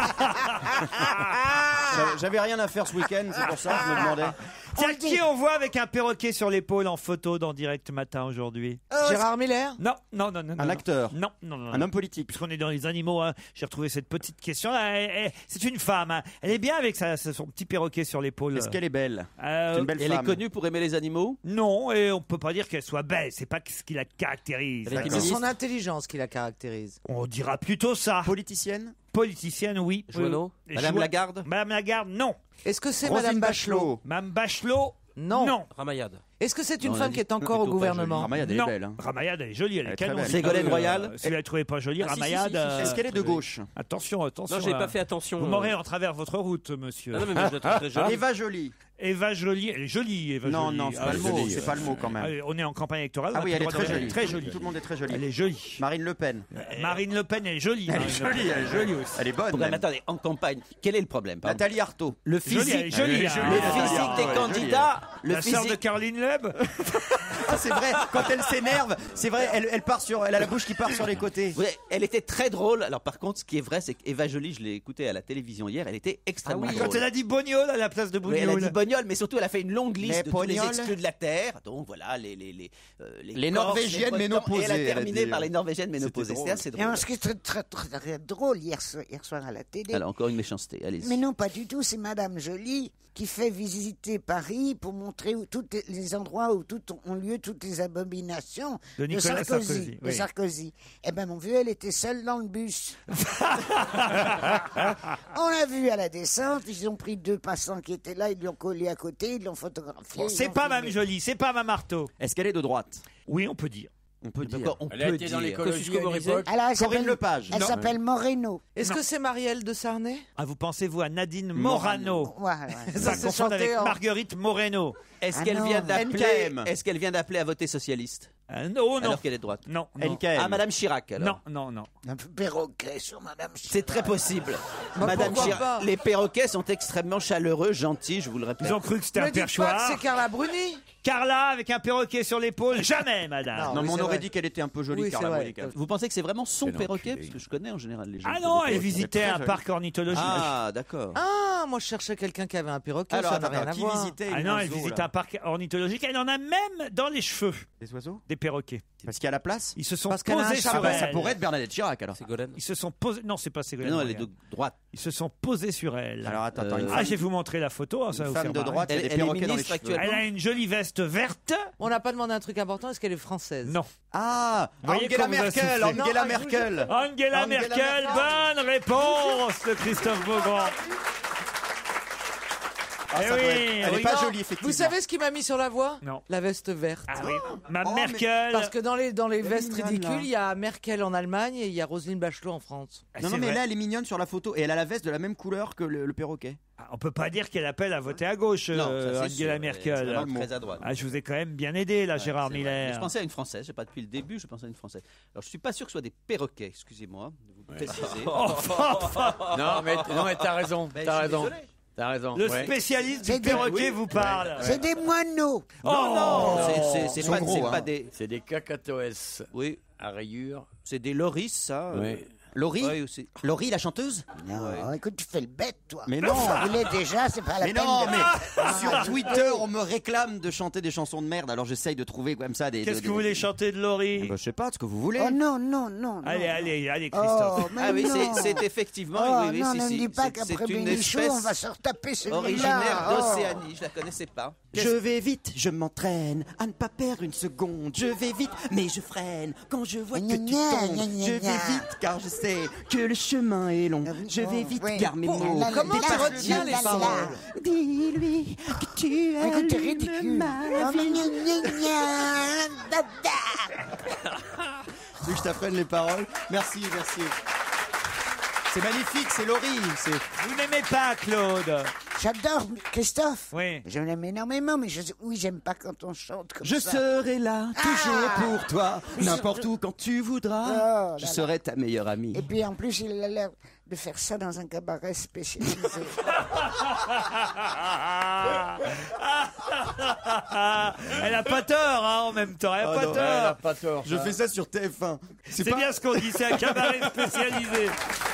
Speaker 4: J'avais- J'avais rien à faire ce week-end, c'est pour ça que je me demandais.
Speaker 3: Tiens, qui on voit avec un perroquet sur l'épaule en photo dans Direct Matin aujourd'hui?
Speaker 5: Gérard Miller.
Speaker 3: Non, non, non, non.
Speaker 4: Un
Speaker 3: non,
Speaker 4: acteur.
Speaker 3: Non, non, non.
Speaker 4: Un
Speaker 3: non.
Speaker 4: homme politique.
Speaker 3: Puisqu'on est dans les animaux, hein, j'ai retrouvé cette petite question. là. Elle- elle- C'est une femme. Hein. Elle est bien avec sa, son petit perroquet sur l'épaule.
Speaker 4: Est-ce qu'elle est belle?
Speaker 3: Euh,
Speaker 4: C'est une belle
Speaker 10: Elle
Speaker 4: femme.
Speaker 10: est connue pour aimer les animaux.
Speaker 3: Non, et on peut pas dire qu'elle soit belle. C'est pas ce qui la caractérise.
Speaker 10: Elle est
Speaker 5: C'est son intelligence qui la caractérise.
Speaker 3: On dira plutôt ça.
Speaker 4: Politicienne.
Speaker 3: Politicienne, oui.
Speaker 6: Joanneau.
Speaker 3: Euh,
Speaker 10: Madame
Speaker 3: Joa-
Speaker 10: Lagarde.
Speaker 3: Madame Lagarde, non.
Speaker 5: Est-ce que c'est
Speaker 4: Roselyne
Speaker 5: Madame Bachelot?
Speaker 3: Madame Bachelot,
Speaker 5: Non.
Speaker 3: non.
Speaker 6: Ramayad.
Speaker 5: Est-ce que c'est une
Speaker 10: Non, on a
Speaker 5: femme
Speaker 10: dit
Speaker 5: qui est encore au
Speaker 10: plutôt pas
Speaker 5: gouvernement?
Speaker 4: Ramayad, elle
Speaker 3: non.
Speaker 4: est belle. Hein.
Speaker 3: Ramayad, elle est jolie, elle,
Speaker 4: Elle
Speaker 3: est
Speaker 4: est très
Speaker 3: canon.
Speaker 4: belle.
Speaker 10: Ségolène
Speaker 3: Euh,
Speaker 10: Royal.
Speaker 3: Si vous la trouvez pas jolie,
Speaker 10: Ah, si, si,
Speaker 3: Ramayad.
Speaker 10: si, si,
Speaker 3: euh,
Speaker 4: Est-ce qu'elle est de gauche?
Speaker 3: Attention, attention.
Speaker 6: Non, j'ai
Speaker 3: là.
Speaker 6: pas fait attention.
Speaker 3: Vous
Speaker 6: euh.
Speaker 3: m'aurez en travers votre route, monsieur.
Speaker 6: Ah non, mais moi, je la trouve très jolie.
Speaker 4: Eva Jolie.
Speaker 3: Eva Jolie, elle est jolie, Eva
Speaker 4: Non,
Speaker 3: Jolie.
Speaker 4: non, c'est
Speaker 3: Ah,
Speaker 4: pas le
Speaker 3: jolie,
Speaker 4: mot.
Speaker 3: ouais.
Speaker 4: C'est pas le mot quand même.
Speaker 3: Allez, on est en campagne électorale.
Speaker 4: Ah
Speaker 3: on a
Speaker 4: oui,
Speaker 3: tout
Speaker 4: elle
Speaker 3: le
Speaker 4: est
Speaker 3: droit
Speaker 4: très
Speaker 3: de-
Speaker 4: jolie.
Speaker 3: Très jolie.
Speaker 4: Tout le monde est très joli.
Speaker 3: Elle est jolie.
Speaker 4: Marine Le Pen.
Speaker 3: Marine Le Pen, elle est jolie.
Speaker 4: Elle est
Speaker 3: Marine Le
Speaker 4: jolie,
Speaker 3: Pen.
Speaker 4: elle est
Speaker 3: jolie aussi.
Speaker 4: Elle est bonne.
Speaker 10: Ouais, mais
Speaker 4: même.
Speaker 10: attendez, en campagne, quel est le problème pardon
Speaker 4: Nathalie Arthaud.
Speaker 10: Le
Speaker 3: Jolie, elle est
Speaker 10: physique,
Speaker 3: jolie.
Speaker 4: Elle est
Speaker 3: hein.
Speaker 4: jolie,
Speaker 10: le
Speaker 4: Nathalie
Speaker 10: physique
Speaker 4: Arthaud,
Speaker 10: des
Speaker 4: elle est jolie.
Speaker 10: candidats, le
Speaker 3: La sœur de
Speaker 10: physique.
Speaker 3: Caroline Leb.
Speaker 4: Ah, c'est vrai. Quand elle s'énerve, c'est vrai. Elle, elle part sur. Elle a la bouche qui part sur les côtés.
Speaker 10: Ouais, elle était très drôle. Alors par contre, ce qui est vrai, c'est qu'Eva Jolie, je l'ai écoutée à la télévision hier, elle était extrêmement
Speaker 3: Quand
Speaker 10: drôle.
Speaker 3: elle a dit Bognol à la place de
Speaker 10: Oui, elle a
Speaker 3: Bognol.
Speaker 10: dit Bognol, mais surtout elle a fait une longue liste
Speaker 4: Les
Speaker 10: de tous les
Speaker 4: Pognols.
Speaker 10: exclus de la terre. Donc voilà, les les les euh,
Speaker 4: Les
Speaker 10: Corses,
Speaker 4: Norvégiennes
Speaker 10: les Bretons,
Speaker 4: ménopausées,
Speaker 10: Et elle a
Speaker 4: elle a
Speaker 10: terminé
Speaker 4: dit.
Speaker 10: par les Norvégiennes ménopausées.
Speaker 4: C'était
Speaker 10: C'était assez
Speaker 7: Et
Speaker 10: drôle.
Speaker 7: alors, ce qui est très, très, très, très drôle hier, so- hier soir à la télé,
Speaker 10: Alors encore une méchanceté. Allez-y.
Speaker 7: mais non, pas du tout, c'est Madame Jolie qui fait visiter Paris pour montrer où tous les endroits où tout ont lieu toutes les abominations
Speaker 3: De Nicolas Sarkozy,
Speaker 7: de
Speaker 3: oui.
Speaker 7: Sarkozy. Eh ben mon vieux, elle était seule dans le bus. On l'a vu à la descente, ils ont pris deux passants qui étaient là, ils l'ont collé à côté, ils l'ont photographié.
Speaker 3: Bon,
Speaker 7: ils
Speaker 3: c'est
Speaker 7: l'ont
Speaker 3: pas
Speaker 7: filmé.
Speaker 3: Mme Jolie, c'est pas Mme Marteau.
Speaker 4: Est-ce qu'elle est de droite?
Speaker 3: Oui, on peut dire.
Speaker 4: On peut dire.
Speaker 10: D'accord, on
Speaker 8: Elle a
Speaker 10: peut
Speaker 8: été dans
Speaker 10: dire.
Speaker 8: l'écologie
Speaker 6: Kosciusko
Speaker 8: à une
Speaker 6: Morizet.
Speaker 8: époque.
Speaker 7: Alors, elle
Speaker 4: Corinne
Speaker 7: s'appelle-
Speaker 4: Lepage.
Speaker 7: Elle
Speaker 4: Non.
Speaker 7: s'appelle Moreno.
Speaker 5: Est-ce que c'est Marielle de Sarney?
Speaker 3: Ah, vous pensez-vous à Nadine Morano?
Speaker 7: Ouais, ouais.
Speaker 3: Ça
Speaker 5: c'est
Speaker 3: confond avec
Speaker 5: chanté en-
Speaker 3: Marguerite Moreno.
Speaker 10: Est-ce
Speaker 7: Ah
Speaker 10: qu'elle
Speaker 7: non.
Speaker 10: vient d'appeler
Speaker 4: N K M.
Speaker 10: Est-ce qu'elle vient d'appeler à voter socialiste
Speaker 3: Ah, non, non.
Speaker 10: alors qu'elle est de droite?
Speaker 3: Non, non.
Speaker 4: N K M.
Speaker 10: Ah, Madame Chirac alors.
Speaker 3: Non, non, non.
Speaker 7: Un peu perroquet sur Madame Chirac.
Speaker 10: C'est très possible.
Speaker 5: Bah,
Speaker 10: Madame
Speaker 5: pourquoi
Speaker 10: Chirac.
Speaker 5: pas
Speaker 10: Les perroquets sont extrêmement chaleureux, gentils, je vous le répète.
Speaker 3: Ils ont cru que c'était
Speaker 5: Ne
Speaker 3: un
Speaker 5: dites pas
Speaker 3: perchoir.
Speaker 5: que c'est Carla Bruni.
Speaker 3: Carla avec un perroquet sur l'épaule, jamais, madame.
Speaker 5: Non.
Speaker 4: Non,
Speaker 5: oui,
Speaker 4: mais on
Speaker 5: c'est
Speaker 4: aurait
Speaker 5: vrai.
Speaker 4: dit qu'elle était un peu jolie,
Speaker 5: Oui,
Speaker 4: Carla
Speaker 5: c'est vrai.
Speaker 4: Bruni, quand même.
Speaker 10: Vous pensez que c'est vraiment son
Speaker 8: Quel
Speaker 10: perroquet?
Speaker 8: enculé.
Speaker 10: Parce que je connais en général les gens.
Speaker 3: Ah
Speaker 10: qui
Speaker 3: non,
Speaker 10: ont des
Speaker 3: elle
Speaker 10: perroquets.
Speaker 3: visitait
Speaker 4: très
Speaker 3: un
Speaker 4: joli.
Speaker 3: parc ornithologique.
Speaker 10: Ah, d'accord.
Speaker 5: Ah, moi je cherchais quelqu'un qui avait un perroquet,
Speaker 4: Alors,
Speaker 5: ça n'a
Speaker 4: attends,
Speaker 5: rien
Speaker 4: attends,
Speaker 5: à
Speaker 4: qui
Speaker 5: voir.
Speaker 4: visitait
Speaker 3: Ah
Speaker 4: une
Speaker 3: non, elle
Speaker 4: zoo,
Speaker 3: visite
Speaker 4: là
Speaker 3: un parc ornithologique. Elle en a même dans les cheveux,
Speaker 4: Des oiseaux?
Speaker 3: des perroquets.
Speaker 4: Parce qu'il y a la place?
Speaker 3: Ils se sont
Speaker 5: Parce qu'elle a un
Speaker 3: posés
Speaker 5: chapeau.
Speaker 3: sur
Speaker 4: Ah bah,
Speaker 3: elle.
Speaker 4: ça pourrait être Bernadette Chirac alors.
Speaker 6: Ségolène.
Speaker 3: Ils se sont posés. Non, c'est pas
Speaker 10: Mais
Speaker 3: Ségolène.
Speaker 10: non, elle est
Speaker 3: Royal.
Speaker 10: de droite.
Speaker 3: Ils se sont posés sur elle.
Speaker 4: Alors attends, attends, une
Speaker 10: Euh,
Speaker 3: Ah,
Speaker 4: femme,
Speaker 3: je vais vous montrer la photo. hein, ça va
Speaker 4: une
Speaker 3: vous
Speaker 4: femme
Speaker 3: faire
Speaker 4: de
Speaker 3: marrer.
Speaker 4: droite, il y a
Speaker 10: Elle-
Speaker 4: des
Speaker 10: elle est
Speaker 4: perroquets dans les
Speaker 10: ministre
Speaker 4: cheveux.
Speaker 10: actuellement.
Speaker 3: Elle a une jolie veste verte.
Speaker 5: On n'a pas demandé un truc important, est-ce qu'elle est française?
Speaker 3: Non.
Speaker 4: Ah,
Speaker 3: Vous voyez
Speaker 4: Angela
Speaker 3: comme vous a
Speaker 4: Merkel,
Speaker 3: soufflé.
Speaker 4: Angela
Speaker 5: Non, ah, je vous
Speaker 4: Merkel.
Speaker 3: Angela
Speaker 4: Angela
Speaker 3: Merkel, bonne réponse de Christophe Beaugrand.
Speaker 4: Ah,
Speaker 3: Eh
Speaker 4: ça doit
Speaker 3: oui,
Speaker 4: être- Elle
Speaker 3: oui.
Speaker 4: est pas
Speaker 5: Non,
Speaker 4: jolie, effectivement.
Speaker 5: Vous savez ce qui m'a mis sur la voie?
Speaker 3: Non.
Speaker 5: La veste verte.
Speaker 3: Ah oui, Mme
Speaker 4: Oh, mais-
Speaker 3: Merkel.
Speaker 5: Parce que dans les, dans les
Speaker 4: Elle est
Speaker 5: vestes
Speaker 4: mignonne,
Speaker 5: ridicules,
Speaker 4: là.
Speaker 5: il y a Merkel en Allemagne et il y a Roselyne Bachelot en France.
Speaker 3: Ah,
Speaker 4: Non,
Speaker 3: c'est
Speaker 4: non, mais
Speaker 3: vrai.
Speaker 4: là, elle est mignonne sur la photo et elle a la veste de la même couleur que le, le perroquet.
Speaker 3: Ah, on peut pas dire qu'elle appelle à voter à gauche,
Speaker 10: Non,
Speaker 3: euh,
Speaker 10: ça, c'est
Speaker 3: Angela
Speaker 10: sûr, elle est
Speaker 3: Merkel.
Speaker 10: vraiment très à droite.
Speaker 3: Ah, je vous ai quand même bien aidé là,
Speaker 10: Ouais,
Speaker 3: Gérard
Speaker 10: c'est vrai. Mais
Speaker 3: Miller.
Speaker 10: je pensais à une française, j'ai pas depuis le début, je pensais à une française. Alors je suis pas sûr que ce soit des perroquets, excusez-moi de vous préciser.
Speaker 8: Non, mais, non, mais t'as raison.
Speaker 10: Ben,
Speaker 8: T'as
Speaker 10: je suis
Speaker 8: raison.
Speaker 10: désolé.
Speaker 8: T'as raison.
Speaker 3: Le
Speaker 8: ouais.
Speaker 3: spécialiste du
Speaker 7: C'est des-
Speaker 3: perroquet
Speaker 7: oui.
Speaker 3: vous parle.
Speaker 7: C'est des moineaux.
Speaker 3: Oh
Speaker 10: Non, c'est- c'est- c'est
Speaker 4: Ils sont
Speaker 10: pas,
Speaker 4: gros,
Speaker 10: c'est
Speaker 4: hein.
Speaker 10: pas des.
Speaker 8: C'est des cacatoès
Speaker 10: Oui,
Speaker 8: à rayures.
Speaker 10: c'est des loris, ça. euh,
Speaker 8: Ouais.
Speaker 4: Laurie
Speaker 10: ouais, aussi.
Speaker 4: Laurie, la chanteuse?
Speaker 7: Non, écoute, tu fais le bête, toi.
Speaker 4: Mais non.
Speaker 7: Il est déjà, c'est pas la
Speaker 4: Mais
Speaker 7: peine
Speaker 4: non,
Speaker 7: de-
Speaker 4: mais
Speaker 7: Ah,
Speaker 4: sur Twitter, on me réclame de chanter des chansons de merde, alors j'essaye de trouver comme ça des.
Speaker 3: Qu'est-ce
Speaker 4: des-
Speaker 3: que vous voulez chanter de Laurie?
Speaker 4: Bah, je sais pas, ce que vous voulez.
Speaker 7: Oh non, non, non.
Speaker 3: Allez,
Speaker 7: non.
Speaker 3: allez, allez, Christophe.
Speaker 7: Oh, mais
Speaker 10: Ah oui,
Speaker 7: non.
Speaker 10: c'est- c'est effectivement.
Speaker 7: Oh,
Speaker 10: oui, oui,
Speaker 7: non,
Speaker 10: si,
Speaker 7: ne
Speaker 10: si,
Speaker 7: me dis pas
Speaker 10: c'est-
Speaker 7: qu'après
Speaker 10: c'est une
Speaker 7: Bénichou,
Speaker 10: espèce
Speaker 7: on va se retaper celui-là.
Speaker 10: originaire
Speaker 7: Oh.
Speaker 10: d'Océanie, je la connaissais pas.
Speaker 4: Je vais vite, je m'entraîne à ne pas perdre une seconde. Je vais vite, mais je freine quand je vois que
Speaker 7: Gna,
Speaker 4: tu
Speaker 7: gna,
Speaker 4: tombes.
Speaker 7: gna, gna,
Speaker 4: Je
Speaker 7: gna.
Speaker 4: vais vite car je sais que le chemin est long. Je vais vite,
Speaker 7: oui.
Speaker 4: car mes
Speaker 7: Oh,
Speaker 4: mots.
Speaker 7: là, là,
Speaker 5: Comment
Speaker 7: là,
Speaker 5: tu
Speaker 7: là,
Speaker 5: retiens
Speaker 7: là,
Speaker 5: les
Speaker 7: là, là.
Speaker 5: paroles?
Speaker 4: Dis-lui que tu as
Speaker 7: Écoute, t'es ridicule.
Speaker 4: ma
Speaker 7: Oh,
Speaker 4: vie.
Speaker 7: gna, gna, gna, da, da.
Speaker 4: Tu veux que je t'apprenne les paroles? Merci, merci. C'est magnifique, c'est Laurie. c'est-
Speaker 3: Vous n'aimez pas Claude?
Speaker 7: J'adore Christophe.
Speaker 3: Oui.
Speaker 7: Je l'aime énormément, mais je, oui, j'aime pas quand on chante comme
Speaker 10: Je
Speaker 7: ça.
Speaker 10: serai là, toujours
Speaker 7: Ah
Speaker 10: pour toi,
Speaker 7: Mais
Speaker 10: n'importe
Speaker 7: je-
Speaker 10: où, quand tu voudras.
Speaker 7: Oh
Speaker 10: je
Speaker 7: là
Speaker 10: serai ta meilleure amie.
Speaker 7: Et puis en plus, il a l'air de faire ça dans un cabaret spécialisé.
Speaker 3: Elle a pas tort, hein, en même temps. Elle a
Speaker 4: Oh
Speaker 3: pas
Speaker 4: non,
Speaker 3: tort.
Speaker 8: Elle a pas tort.
Speaker 4: Je
Speaker 8: ça.
Speaker 4: fais ça sur T F un.
Speaker 3: C'est
Speaker 4: pas-
Speaker 3: bien ce qu'on dit, c'est un cabaret spécialisé.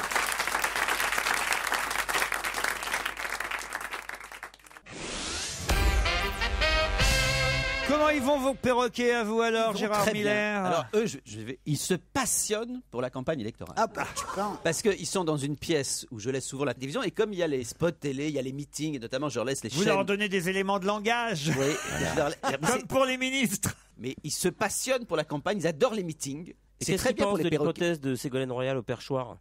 Speaker 3: Comment ils vont vos perroquets à vous alors,
Speaker 10: Ils vont
Speaker 3: Gérard
Speaker 10: très bien.
Speaker 3: Miller?
Speaker 10: Alors eux, je, je vais, ils se passionnent pour la campagne électorale.
Speaker 7: Ah bah, tu penses.
Speaker 10: Parce qu'ils sont dans une pièce où je laisse souvent la télévision et comme il y a les spots télé, il y a les meetings et notamment je leur laisse les
Speaker 3: Vous
Speaker 10: chaînes.
Speaker 3: leur donnez des éléments de langage.
Speaker 10: Oui, je leur- mais
Speaker 3: Comme
Speaker 10: c'est-
Speaker 3: pour les ministres.
Speaker 10: mais ils se passionnent pour la campagne, ils adorent les meetings. Et c'est
Speaker 6: Qu'est-ce
Speaker 10: très
Speaker 6: qu'il
Speaker 10: bien pour
Speaker 6: pense
Speaker 10: les
Speaker 6: de
Speaker 10: perroquets.
Speaker 6: l'hypothèse de Ségolène Royal au perchoir?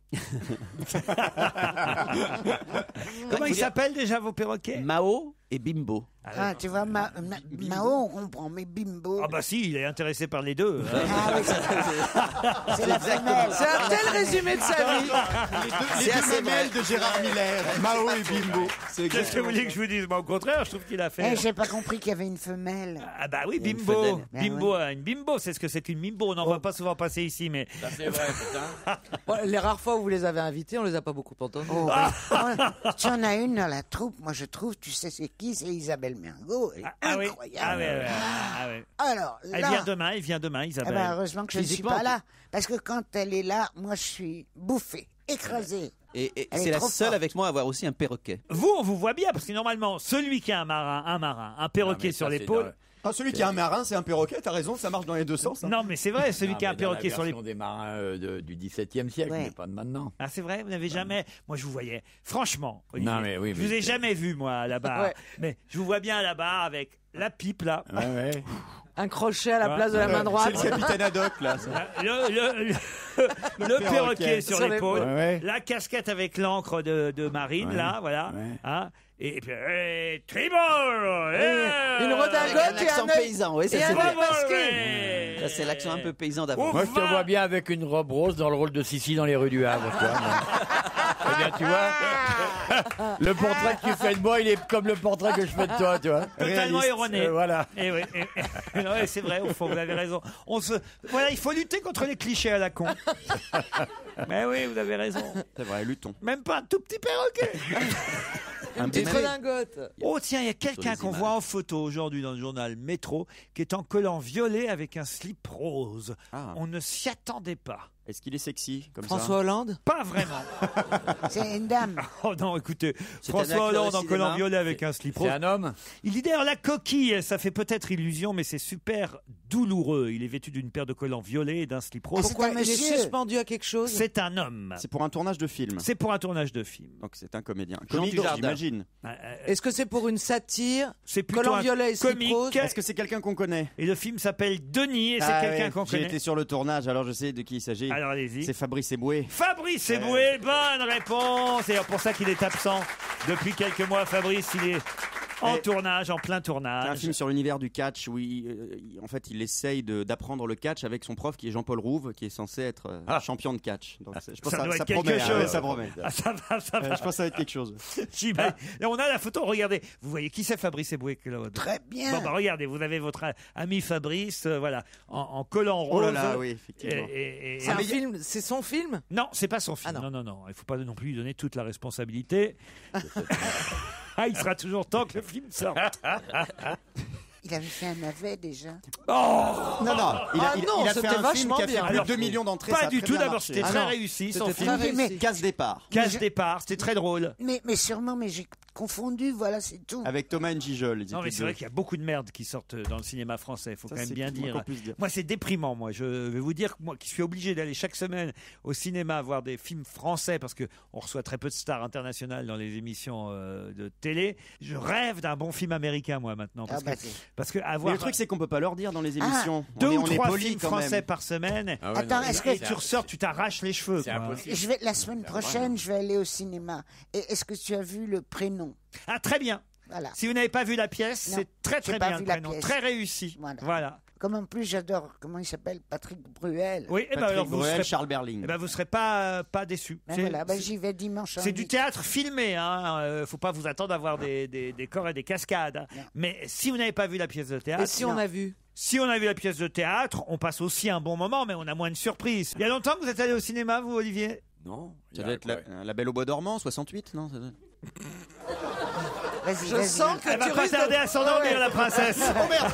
Speaker 3: Comment ils s'appellent déjà vos perroquets?
Speaker 10: Mao et Bimbo.
Speaker 7: Ah, tu vois, Ma- Ma- Mao, on comprend, mais Bimbo.
Speaker 3: Ah bah si, il est intéressé par les deux.
Speaker 7: Ah oui, c'est- c'est la femelle.
Speaker 5: C'est un tel résumé de sa vie.
Speaker 4: Les deux, les
Speaker 10: C'est
Speaker 4: deux
Speaker 10: assez
Speaker 4: mamelles de Gérard Miller, Mao et Bimbo. C'est
Speaker 3: Qu'est-ce que
Speaker 4: exactement
Speaker 3: vous voulez que je vous dise? Moi, au contraire, je trouve qu'il a fait.
Speaker 7: Eh, j'ai pas compris qu'il y avait une femelle.
Speaker 3: Ah bah oui,
Speaker 10: Il y a une
Speaker 3: bimbo.
Speaker 10: fenêtre.
Speaker 7: Ah
Speaker 3: Bimbo, euh, une bimbo, c'est ce que c'est qu'une bimbo. On n'en voit pas souvent passer ici, mais
Speaker 8: Ça, c'est vrai, putain.
Speaker 5: Ouais, les rares fois où vous les avez invités, on les a pas beaucoup entendus.
Speaker 7: Oh, ouais. Tu en as une dans la troupe, moi je trouve, tu sais c'est qui? C'est Isabelle Mergo. Elle est
Speaker 3: ah oui,
Speaker 7: incroyable.
Speaker 3: ah oui, ah oui, ah oui.
Speaker 7: Alors,
Speaker 3: Elle
Speaker 7: là,
Speaker 3: vient demain, elle vient demain,
Speaker 7: eh
Speaker 3: Isabelle.
Speaker 7: ben, heureusement que je ne suis
Speaker 10: Physiquement,
Speaker 7: pas
Speaker 10: tu-
Speaker 7: là. Parce que quand elle est là, moi je suis bouffée, écrasée.
Speaker 10: Et, et
Speaker 7: Elle est
Speaker 10: c'est la
Speaker 7: trop
Speaker 10: seule
Speaker 7: forte.
Speaker 10: avec moi à avoir aussi un perroquet.
Speaker 3: Vous, on vous voit bien, parce que normalement, celui qui a un marin, un marin, un perroquet
Speaker 8: mais
Speaker 3: sur
Speaker 8: ça, c'est
Speaker 3: l'épaule.
Speaker 8: dans-
Speaker 4: Ah, celui qui a un marin, c'est un perroquet, t'as raison, ça marche dans les deux sens. hein.
Speaker 3: Non, mais c'est vrai, celui
Speaker 8: Non,
Speaker 3: qui a un
Speaker 8: mais dans la
Speaker 3: perroquet sur
Speaker 8: version
Speaker 3: l'épaule.
Speaker 8: des marins euh, de- du XVIIe siècle,
Speaker 7: Ouais.
Speaker 8: mais pas de maintenant.
Speaker 3: Ah, c'est vrai, vous n'avez jamais. Moi, je vous voyais. Franchement, Olivier,
Speaker 8: Non, mais oui,
Speaker 3: je
Speaker 8: mais
Speaker 3: vous ai
Speaker 8: c'est-
Speaker 3: jamais vu, moi, à la barre.
Speaker 5: Ouais.
Speaker 3: Mais je vous vois bien à la barre avec la pipe, là.
Speaker 8: Ouais, ouais.
Speaker 5: Un crochet à la
Speaker 3: Ouais.
Speaker 5: place de la main droite.
Speaker 4: C'est le capitaine Haddock, là. ça.
Speaker 3: Le, le, le, le perroquet
Speaker 4: perroquet
Speaker 3: sur
Speaker 5: sur
Speaker 3: l'épaule,
Speaker 8: l'épaule. Ouais, ouais.
Speaker 3: la casquette avec l'encre de, de marine,
Speaker 8: Ouais,
Speaker 3: là, voilà.
Speaker 8: ouais.
Speaker 3: Hein, et, et puis, hey, tribord, hey,
Speaker 5: Une redingote
Speaker 10: Avec un
Speaker 5: et
Speaker 10: accent
Speaker 5: un œil-
Speaker 10: paysan, oui, ça
Speaker 5: et
Speaker 10: c'est
Speaker 5: un
Speaker 10: vrai.
Speaker 5: œil masqué.
Speaker 3: hey.
Speaker 10: Ça c'est l'accent un peu paysan d'avant.
Speaker 3: Ouf.
Speaker 8: Moi, je te
Speaker 3: Va.
Speaker 8: vois bien avec une robe rose dans le rôle de Sissi dans les rues du Havre. tu vois, moi. Eh bien, tu vois, le portrait que tu fais de moi, il est comme le portrait que je fais de toi, tu vois.
Speaker 3: Totalement
Speaker 8: Réaliste.
Speaker 3: erroné.
Speaker 8: Euh, voilà.
Speaker 3: Et oui, et- et- ouais, c'est vrai, au fond, vous avez raison. On se, voilà, il faut lutter contre les clichés à la con. Mais oui, vous avez raison.
Speaker 4: C'est vrai, luttons.
Speaker 3: Même pas un tout petit perroquet.
Speaker 5: Une petite redingote.
Speaker 3: Oh tiens, il y a quelqu'un
Speaker 10: les
Speaker 3: qu'on
Speaker 10: images.
Speaker 3: voit en photo aujourd'hui dans le journal Métro qui est en collant violet avec un slip rose.
Speaker 4: Ah.
Speaker 3: On ne s'y attendait pas.
Speaker 4: Est-ce qu'il est sexy comme
Speaker 5: François Hollande.
Speaker 3: Pas vraiment.
Speaker 7: C'est une dame.
Speaker 3: Oh non, écoutez,
Speaker 10: C'est un
Speaker 3: François
Speaker 10: acteur
Speaker 3: Hollande
Speaker 10: de
Speaker 3: en collant
Speaker 10: cinéma.
Speaker 3: violet avec un slip
Speaker 8: C'est
Speaker 3: rose.
Speaker 8: un homme.
Speaker 3: Il dit d'ailleurs la coquille, ça fait peut-être illusion, mais c'est super douloureux. Il est vêtu d'une paire de collants violets et d'un slip rose.
Speaker 7: Ah, c'est
Speaker 5: Pourquoi
Speaker 7: un
Speaker 5: il est
Speaker 7: monsieur.
Speaker 5: suspendu à quelque chose?
Speaker 3: C'est un homme.
Speaker 4: ça C'est pour un tournage de film.
Speaker 3: C'est pour un tournage de film.
Speaker 4: Donc c'est un comédien.
Speaker 10: Jean
Speaker 4: Comique,
Speaker 10: Dujardin.
Speaker 4: j'imagine.
Speaker 3: Euh, euh,
Speaker 5: Est-ce que c'est pour une satire?
Speaker 3: C'est plutôt
Speaker 5: Collant
Speaker 3: un
Speaker 5: violet et slip
Speaker 3: comique.
Speaker 5: rose.
Speaker 4: Est-ce que c'est quelqu'un qu'on connaît?
Speaker 3: Et le film s'appelle Denis et c'est
Speaker 4: Ah
Speaker 3: quelqu'un
Speaker 4: ouais,
Speaker 3: qu'on
Speaker 4: J'ai
Speaker 3: connaît.
Speaker 4: été sur le tournage, alors je sais de qui il s'agit.
Speaker 3: Alors allez-y.
Speaker 4: C'est Fabrice Eboué.
Speaker 3: Fabrice Eboué, bonne réponse. C'est pour ça qu'il est absent depuis quelques mois. Fabrice, il est en
Speaker 4: Et-
Speaker 3: tournage, en plein
Speaker 4: C'est un
Speaker 3: tournage.
Speaker 4: film sur l'univers du catch où il, euh, il- en fait il essaye de- d'apprendre le catch avec son prof qui est Jean-Paul Rouve qui est censé être euh, champion de catch. Donc c'est- je pense
Speaker 3: Ça
Speaker 4: que
Speaker 3: doit
Speaker 4: ça,
Speaker 3: être
Speaker 4: ça
Speaker 3: quelque
Speaker 4: promet. hein,
Speaker 3: chose.
Speaker 4: ouais, ça promet.
Speaker 3: Ah, ça va, ça
Speaker 4: Euh,
Speaker 3: va.
Speaker 4: je pense que ça va être quelque chose.
Speaker 3: J'imagine. Et on a la photo, regardez. Vous voyez qui c'est Fabrice Eboué, Claude?
Speaker 7: Très bien.
Speaker 3: Bon, bah, regardez, vous avez votre ami Fabrice, euh, voilà, en, en collant rose.
Speaker 4: Oh là là, oui, effectivement.
Speaker 3: Et- et- et-
Speaker 5: C'est un film, c'est son film?
Speaker 3: Non, c'est pas son film.
Speaker 5: Ah,
Speaker 3: non.
Speaker 5: non.
Speaker 3: non, non, Il faut pas non plus lui donner toute la responsabilité. Ah, il sera toujours temps que le film sorte.
Speaker 7: Il avait fait un navet déjà.
Speaker 3: Oh
Speaker 4: Non, non, il a,
Speaker 5: Ah
Speaker 4: il-
Speaker 5: non,
Speaker 4: il a fait
Speaker 5: c'était
Speaker 4: un film
Speaker 5: vachement
Speaker 4: qui a fait
Speaker 5: bien.
Speaker 4: plus de
Speaker 3: Alors,
Speaker 4: deux millions d'entrées.
Speaker 3: Pas
Speaker 4: ça a
Speaker 3: du
Speaker 4: très
Speaker 3: tout.
Speaker 4: bien
Speaker 3: D'abord,
Speaker 4: marché.
Speaker 3: c'était
Speaker 5: Ah
Speaker 3: très
Speaker 5: non,
Speaker 3: réussi, son
Speaker 5: c'était
Speaker 3: film.
Speaker 5: très
Speaker 7: Mais-
Speaker 5: réussi.
Speaker 4: Casse départ.
Speaker 3: Casse départ, c'était très drôle.
Speaker 7: Mais, mais sûrement, mais j'ai confondu, voilà, c'est tout.
Speaker 4: Avec Thomas Njijol. ils
Speaker 3: Non, mais
Speaker 4: étaient
Speaker 3: c'est vrai
Speaker 4: deux.
Speaker 3: qu'il y a beaucoup de merde qui sortent dans le cinéma français, il faut
Speaker 4: Ça,
Speaker 3: quand même
Speaker 4: c'est
Speaker 3: bien
Speaker 4: le moins
Speaker 3: dire.
Speaker 4: qu'on puisse dire.
Speaker 3: Moi, c'est déprimant, moi. Je vais vous dire que moi, qui suis obligé d'aller chaque semaine au cinéma voir des films français parce que on reçoit très peu de stars internationales dans les émissions euh, de télé. Je rêve d'un bon film américain, moi, maintenant. Parce
Speaker 7: Ah bah,
Speaker 3: que,
Speaker 7: c'est-
Speaker 3: parce que
Speaker 4: Mais
Speaker 3: avoir
Speaker 4: le truc, c'est qu'on peut pas leur dire dans les émissions.
Speaker 3: Ah, deux
Speaker 4: on est,
Speaker 3: ou
Speaker 4: on est
Speaker 3: trois
Speaker 4: poli
Speaker 3: films
Speaker 4: quand
Speaker 3: français
Speaker 4: même.
Speaker 3: par semaine.
Speaker 8: Ah ouais,
Speaker 7: Attends,
Speaker 8: non,
Speaker 7: est-ce
Speaker 8: c'est-
Speaker 3: Et tu ressors, tu t'arraches les cheveux.
Speaker 8: C'est
Speaker 3: quoi.
Speaker 8: impossible.
Speaker 7: Je vais, la semaine prochaine, je vais aller au cinéma. Et est-ce que tu as vu le prénom?
Speaker 3: Ah, très bien.
Speaker 7: Voilà.
Speaker 3: Si vous n'avez pas vu la pièce,
Speaker 7: Non,
Speaker 3: c'est très
Speaker 7: j'ai
Speaker 3: très
Speaker 7: pas
Speaker 3: bien
Speaker 7: vu
Speaker 3: le
Speaker 7: la
Speaker 3: prénom.
Speaker 7: pièce.
Speaker 3: Très réussi.
Speaker 7: Voilà.
Speaker 3: Voilà.
Speaker 7: comme en plus j'adore, comment il s'appelle, Patrick Bruel.
Speaker 3: Oui, et ben alors vous serez,
Speaker 4: Charles Berling.
Speaker 3: eh ben vous serez pas euh, pas déçus.
Speaker 7: Ben
Speaker 3: C'est-
Speaker 7: voilà, ben
Speaker 3: c'est-
Speaker 7: j'y vais dimanche.
Speaker 3: C'est du théâtre filmé, hein. euh, faut pas vous attendre à voir des, des, des corps et des cascades. hein. Mais si vous n'avez pas vu la pièce de théâtre...
Speaker 5: Et si on
Speaker 3: Non.
Speaker 5: a vu
Speaker 3: Si on a vu la pièce de théâtre, on passe aussi un bon moment, mais on a moins de surprises. Il y a longtemps que vous êtes allé au cinéma, vous, Olivier?
Speaker 8: Non.
Speaker 4: Ça doit être la, la Belle au Bois dormant, soixante-huit, non ça doit...
Speaker 7: Vas-y,
Speaker 5: Je
Speaker 7: vas-y.
Speaker 5: sens que
Speaker 3: Elle va
Speaker 5: tu
Speaker 3: pas
Speaker 5: risques de-
Speaker 3: tarder à s'endormir,
Speaker 5: Ouais.
Speaker 3: la princesse. Oh merde.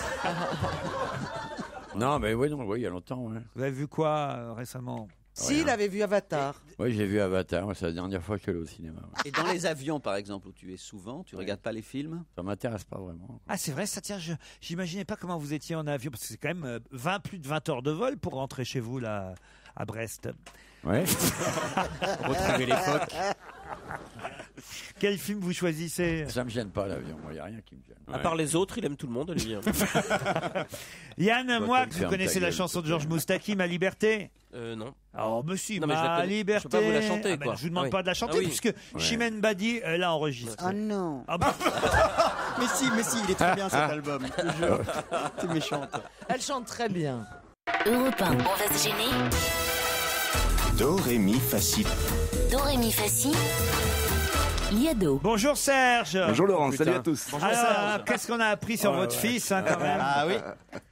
Speaker 8: Non, mais oui, non, oui, il y a longtemps, ouais.
Speaker 3: Vous avez vu quoi euh, récemment?
Speaker 5: Si, il avait vu Avatar.
Speaker 8: Oui, j'ai vu Avatar, ouais, c'est la dernière fois que je suis allé au cinéma. ouais.
Speaker 10: Et dans les avions, par exemple, où tu es souvent, tu regardes pas les films?
Speaker 8: Ça m'intéresse pas vraiment.
Speaker 3: Ah, c'est vrai, ça tient. je- J'imaginais pas comment vous étiez en avion, parce que c'est quand même euh, vingt, plus de vingt heures de vol pour rentrer chez vous, là, à Brest.
Speaker 8: Ouais.
Speaker 4: Retrouver les phoques.
Speaker 3: Quel film vous choisissez?
Speaker 8: Ça me gêne pas l'avion, il n'y a rien qui me gêne.
Speaker 6: À part les autres, il aime tout le monde, Olivier.
Speaker 3: Yann,
Speaker 8: Toi,
Speaker 3: moi,
Speaker 8: tu me
Speaker 3: vous
Speaker 8: fermes
Speaker 3: connaissez
Speaker 8: ta
Speaker 3: la
Speaker 8: gueule,
Speaker 3: chanson de
Speaker 8: s'il te
Speaker 3: Georges
Speaker 8: plaît.
Speaker 3: Moustaki, Ma Liberté?
Speaker 6: Euh, non.
Speaker 3: Oh, mais si,
Speaker 6: Non, mais je la
Speaker 3: Ma
Speaker 6: connais- je
Speaker 3: Liberté.
Speaker 6: peux pas vous la chanter,
Speaker 3: Ah, ben,
Speaker 6: quoi.
Speaker 3: je vous demande
Speaker 6: Ah oui.
Speaker 3: pas de la chanter,
Speaker 6: Ah oui.
Speaker 3: puisque
Speaker 8: Ouais.
Speaker 3: Chimène Badi euh, l'a enregistrée.
Speaker 7: Oh non.
Speaker 3: Ah bah,
Speaker 4: Mais si, mais si, il est très bien cet album. Je te jure. T'es méchante.
Speaker 5: Elle chante très bien.
Speaker 1: Europe un. On va se gêner.
Speaker 2: Do, ré, mi, fa, si.
Speaker 1: Do, ré, mi, fa, si. Liado.
Speaker 3: bonjour Serge.
Speaker 14: Bonjour Laurent,
Speaker 4: putain.
Speaker 14: salut à tous.
Speaker 3: Alors, qu'est-ce qu'on a appris sur
Speaker 14: Ouais,
Speaker 3: votre
Speaker 14: ouais.
Speaker 3: fils, hein, quand même?
Speaker 4: Ah oui.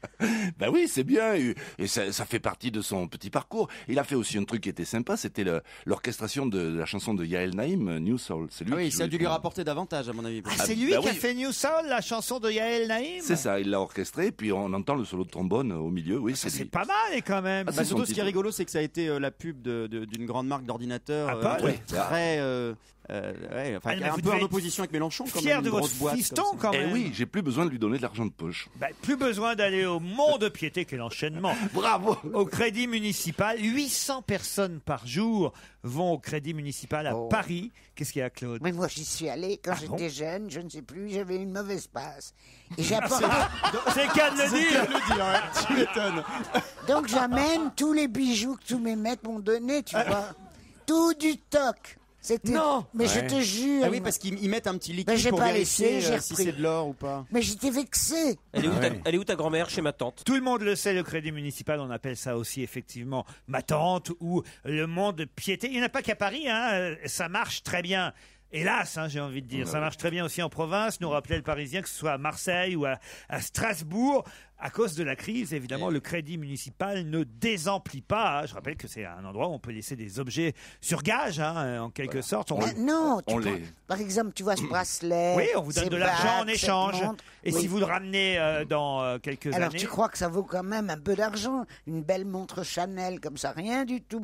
Speaker 14: Ben oui, c'est bien, et, et ça, ça fait partie de son petit parcours. Il a fait aussi un truc qui était sympa, c'était le- l'orchestration de la chanson de Yael Naïm, New Soul. C'est lui
Speaker 4: Ah oui,
Speaker 14: qui
Speaker 4: ça a
Speaker 14: jouait
Speaker 4: dû lui
Speaker 14: son-
Speaker 4: rapporter davantage, à mon avis.
Speaker 3: Ah, c'est lui
Speaker 14: bah
Speaker 3: qui a
Speaker 14: oui.
Speaker 3: fait New Soul, la chanson de Yael Naïm?
Speaker 14: C'est ça, il l'a orchestré, puis on entend le solo de trombone au milieu, oui,
Speaker 3: Ça,
Speaker 14: c'est
Speaker 3: c'est
Speaker 14: lui.
Speaker 3: pas mal, et quand même.
Speaker 14: Ah,
Speaker 4: Bah,
Speaker 14: c'est
Speaker 4: surtout,
Speaker 14: son
Speaker 4: ce qui est
Speaker 14: petit-
Speaker 4: rigolo, c'est que ça a été euh, la pub de- de- d'une grande marque d'ordinateur.
Speaker 3: Apple,
Speaker 4: euh,
Speaker 3: oui.
Speaker 4: Très. euh, euh, ouais, enfin,
Speaker 3: Ah, mais
Speaker 4: un
Speaker 3: vous
Speaker 4: peu
Speaker 3: devez
Speaker 4: en
Speaker 3: être
Speaker 4: opposition avec Mélenchon. Quand
Speaker 3: fier
Speaker 4: même,
Speaker 3: de
Speaker 4: une
Speaker 3: votre
Speaker 4: grosse boîte
Speaker 3: fiston,
Speaker 4: comme ça.
Speaker 3: quand
Speaker 14: Eh
Speaker 3: même.
Speaker 14: oui, j'ai plus besoin de lui donner de l'argent de poche.
Speaker 3: Bah, plus besoin d'aller au Mont-de-Piété, quel enchaînement.
Speaker 14: Bravo.
Speaker 3: Au crédit municipal, huit cents personnes par jour vont au crédit municipal à
Speaker 7: Oh.
Speaker 3: Paris. Qu'est-ce qu'il y a, Claude?
Speaker 7: Mais moi, j'y suis allé quand
Speaker 3: Ah bon
Speaker 7: j'étais jeune, je ne sais plus, j'avais une mauvaise passe. Et j'apporte.
Speaker 3: C'est le cas de le dire.
Speaker 4: Tu m'étonnes.
Speaker 7: Donc j'amène tous les bijoux que tous mes maîtres m'ont donné, tu vois. Tout du toc. C'était.
Speaker 5: Non.
Speaker 7: Mais je
Speaker 8: Ouais.
Speaker 7: te jure.
Speaker 4: Ah oui, parce qu'ils ils mettent un petit
Speaker 7: Ben,
Speaker 4: liquide
Speaker 7: j'ai
Speaker 4: pour
Speaker 7: pas
Speaker 4: vérifier
Speaker 7: laissé, j'ai
Speaker 4: euh, si
Speaker 7: repris.
Speaker 4: c'est de l'or ou pas.
Speaker 7: Mais j'étais vexé.
Speaker 6: Elle est, où
Speaker 8: Ah
Speaker 6: ta,
Speaker 8: ouais.
Speaker 6: elle est où ta grand-mère? Chez ma tante.
Speaker 3: Tout le monde le sait, le crédit municipal, on appelle ça aussi effectivement ma tante ou le Mont-de-Piété. Il n'y en a pas qu'à Paris, hein, euh, ça marche très bien. Hélas, hein, j'ai envie de dire, ça marche très bien aussi en province, nous rappelait le Parisien, que ce soit à Marseille ou à, à Strasbourg. À cause de la crise, évidemment, le crédit municipal ne désemplit pas. Je rappelle que c'est un endroit où on peut laisser des objets sur gage, hein, en quelque sorte. On-
Speaker 7: Mais non, tu
Speaker 14: on
Speaker 7: prends-
Speaker 14: les-
Speaker 7: par exemple, tu vois ce bracelet.
Speaker 3: Oui, on vous donne
Speaker 7: ces
Speaker 3: de l'argent en
Speaker 7: bagues, cette
Speaker 3: échange.
Speaker 7: montre.
Speaker 3: Et
Speaker 7: Oui.
Speaker 3: si vous le ramenez euh, dans euh, quelques
Speaker 7: Alors
Speaker 3: années...
Speaker 7: tu crois que ça vaut quand même un peu d'argent? Une belle montre Chanel comme ça, rien du tout.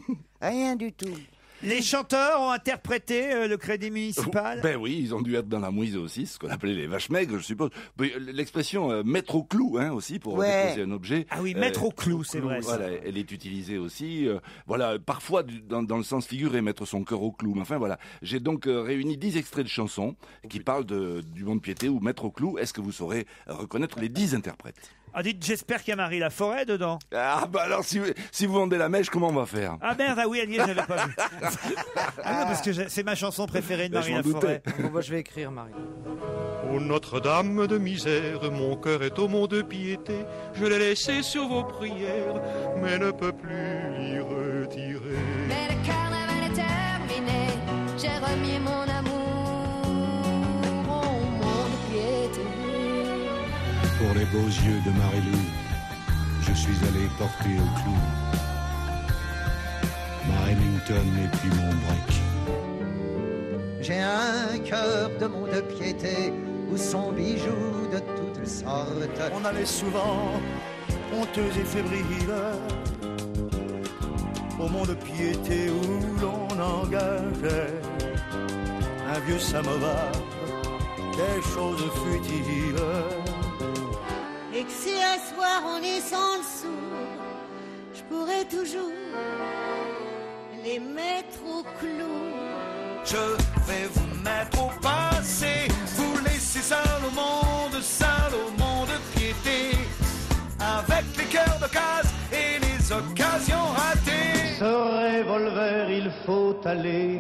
Speaker 7: Rien du tout.
Speaker 3: Les chanteurs ont interprété euh, le crédit municipal.
Speaker 14: Ben oui, ils ont dû être dans la mouise aussi, ce qu'on appelait les vaches maigres, je suppose. Mais L'expression euh, mettre au clou, hein, aussi, pour
Speaker 7: Ouais.
Speaker 14: déposer un objet.
Speaker 3: Ah oui, mettre au clou, c'est
Speaker 14: clou,
Speaker 3: vrai, ça.
Speaker 14: Voilà, elle est utilisée aussi. euh, voilà, parfois du- dans, dans le sens figuré, mettre son cœur au clou. Mais enfin voilà, j'ai donc euh, réuni dix extraits de chansons qui parlent de, du Mont-de-Piété ou mettre au clou. Est-ce que vous saurez reconnaître les dix interprètes?
Speaker 3: Ah, dites, j'espère qu'il y a Marie Laforêt dedans.
Speaker 14: Ah bah alors si, si vous vendez la mèche, comment on va faire?
Speaker 3: Ah merde, ah oui, elle y est, je l'avais pas vu. Ah non, parce que j'ai- c'est ma chanson préférée de
Speaker 14: Ben,
Speaker 3: Marie
Speaker 14: je m'en
Speaker 3: Laforêt.
Speaker 5: Bon, bah, je vais écrire, Marie.
Speaker 15: Ô Notre-Dame de misère, mon cœur est au mont de piété. Je l'ai laissé sur vos prières, mais ne peux plus l'y retirer.
Speaker 16: Mais le carnaval est terminé, j'ai remis mon amour au mont de piété.
Speaker 17: Pour les beaux yeux de Marie-Lou, je suis allé porter au clou ma Remington et puis mon break.
Speaker 18: J'ai un cœur de mont de piété où sont bijoux de toutes sortes.
Speaker 19: On allait souvent, honteux et fébriles, au mont de piété où l'on engageait un vieux samovar, des choses futiles.
Speaker 16: Et que si un soir on est sans le sou, je pourrais toujours les mettre au clou.
Speaker 19: Je vais vous mettre au passé, vous laisser seul au monde, seul au monde de piété, avec les cœurs de case et les occasions ratées. Ce revolver, il faut aller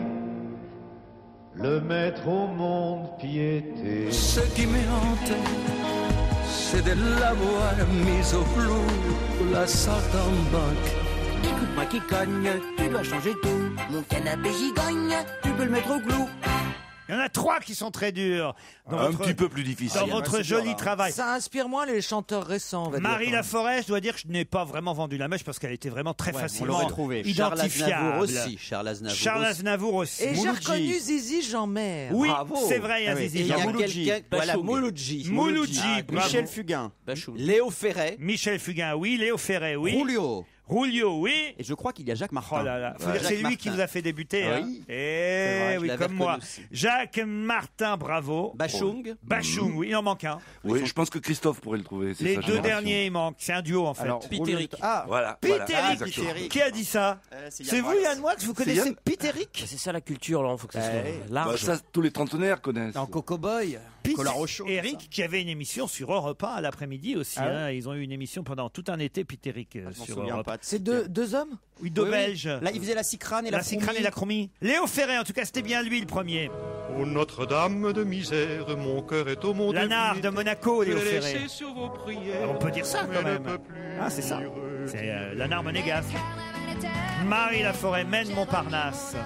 Speaker 19: le mettre au monde piété. Ce qui m'est hanté, c'est de l'avoir mise au clou, la saltimbanque.
Speaker 20: Écoute-moi qui cogne, tu dois changer tout. Mon canapé gigogne, tu peux le mettre au clou.
Speaker 3: Il y en a trois qui sont très durs. Dans
Speaker 14: Un
Speaker 3: votre-
Speaker 14: petit peu plus difficile.
Speaker 3: Dans votre joli travail.
Speaker 5: Ça inspire moins les chanteurs récents. on va dire,
Speaker 3: Marie
Speaker 5: quand même.
Speaker 3: Laforêt, je dois dire que je n'ai pas vraiment vendu la mèche parce qu'elle était vraiment très
Speaker 10: Ouais, on
Speaker 3: facilement
Speaker 10: l'aurait trouvé. Charles
Speaker 3: identifiable.
Speaker 10: Aznavour aussi, Charles Aznavour
Speaker 3: Charles
Speaker 10: aussi.
Speaker 3: Aznavour aussi.
Speaker 5: Et j'ai
Speaker 10: Mouloudji.
Speaker 5: reconnu Zizi Jean-Mer.
Speaker 3: Oui,
Speaker 10: Bravo.
Speaker 3: c'est vrai, il y a
Speaker 10: Ah oui.
Speaker 3: Zizi
Speaker 10: Et il y a
Speaker 3: Jean-Mer.
Speaker 10: quelqu'un, voilà,
Speaker 4: Bachoum.
Speaker 10: Mouloudji.
Speaker 3: Mouloudji,
Speaker 10: Ah,
Speaker 3: bravo.
Speaker 10: Michel Fugain.
Speaker 4: Bachoum.
Speaker 10: Léo Ferret.
Speaker 3: Michel Fugain, oui. Léo Ferret, oui.
Speaker 10: Rulio.
Speaker 3: Rulio, oui.
Speaker 10: Et je crois qu'il y a Jacques Martin.
Speaker 3: Oh là là, faut
Speaker 10: Ouais.
Speaker 3: dire que c'est
Speaker 10: Jacques
Speaker 3: lui qui
Speaker 10: Martin.
Speaker 3: vous a fait débuter.
Speaker 10: Ah
Speaker 3: hein.
Speaker 10: oui.
Speaker 3: Eh
Speaker 10: vrai, je
Speaker 3: oui,
Speaker 10: l'avais
Speaker 3: comme moi.
Speaker 10: reconnu aussi.
Speaker 3: Jacques Martin, bravo.
Speaker 10: Bachung.
Speaker 3: Bachung, oui, il en manque un.
Speaker 14: Oui, je pense que Christophe pourrait le trouver. c'est
Speaker 3: Les
Speaker 14: sa
Speaker 3: deux
Speaker 14: génération.
Speaker 3: derniers, il manque. C'est un duo, en fait.
Speaker 10: Alors,
Speaker 6: Pitéric.
Speaker 10: Ah,
Speaker 14: Voilà.
Speaker 3: Pete
Speaker 14: voilà,
Speaker 3: Eric.
Speaker 14: exactement.
Speaker 3: Qui a dit ça
Speaker 10: Euh, c'est
Speaker 3: C'est
Speaker 10: Yann
Speaker 3: vous,
Speaker 10: Moix.
Speaker 3: Yann Moix, vous connaissez
Speaker 14: Yann
Speaker 3: Pete Eric
Speaker 6: C'est ça la culture, là, il faut que ça soit
Speaker 10: Ouais.
Speaker 6: large.
Speaker 14: Bah, ça, tous les trentenaires connaissent.
Speaker 10: Dans Coco Boy.
Speaker 3: Pete
Speaker 10: Collar au chaud,
Speaker 3: Eric, qui avait une émission sur Europe un à l'après-midi aussi.
Speaker 10: Ah ouais
Speaker 3: hein. Ils ont eu une émission pendant tout un été, Pete Eric, euh,
Speaker 10: Je m'en
Speaker 3: sur
Speaker 10: souviens
Speaker 3: Europe.
Speaker 10: pas.
Speaker 5: C'est deux, deux hommes
Speaker 3: Oui, deux
Speaker 10: Oui, oui.
Speaker 3: Belges.
Speaker 10: Là, il faisait la Cicrane et la,
Speaker 3: La Cicrane
Speaker 10: Fourmi.
Speaker 3: et la Chromie. Léo Ferret, en tout cas, c'était bien lui le premier.
Speaker 15: Ô Notre-Dame de misère, mon cœur est au monde.
Speaker 3: Lanard de Monaco,
Speaker 15: Je
Speaker 3: Léo
Speaker 15: l'ai
Speaker 3: Ferret.
Speaker 15: laissé sur vos prières.
Speaker 3: On peut dire ça
Speaker 15: mais
Speaker 3: quand
Speaker 15: ne
Speaker 3: même.
Speaker 15: peut plus
Speaker 3: Ah, c'est ça.
Speaker 15: lire.
Speaker 3: C'est euh, Lanard Monégasque. Marie Laforêt mène Montparnasse.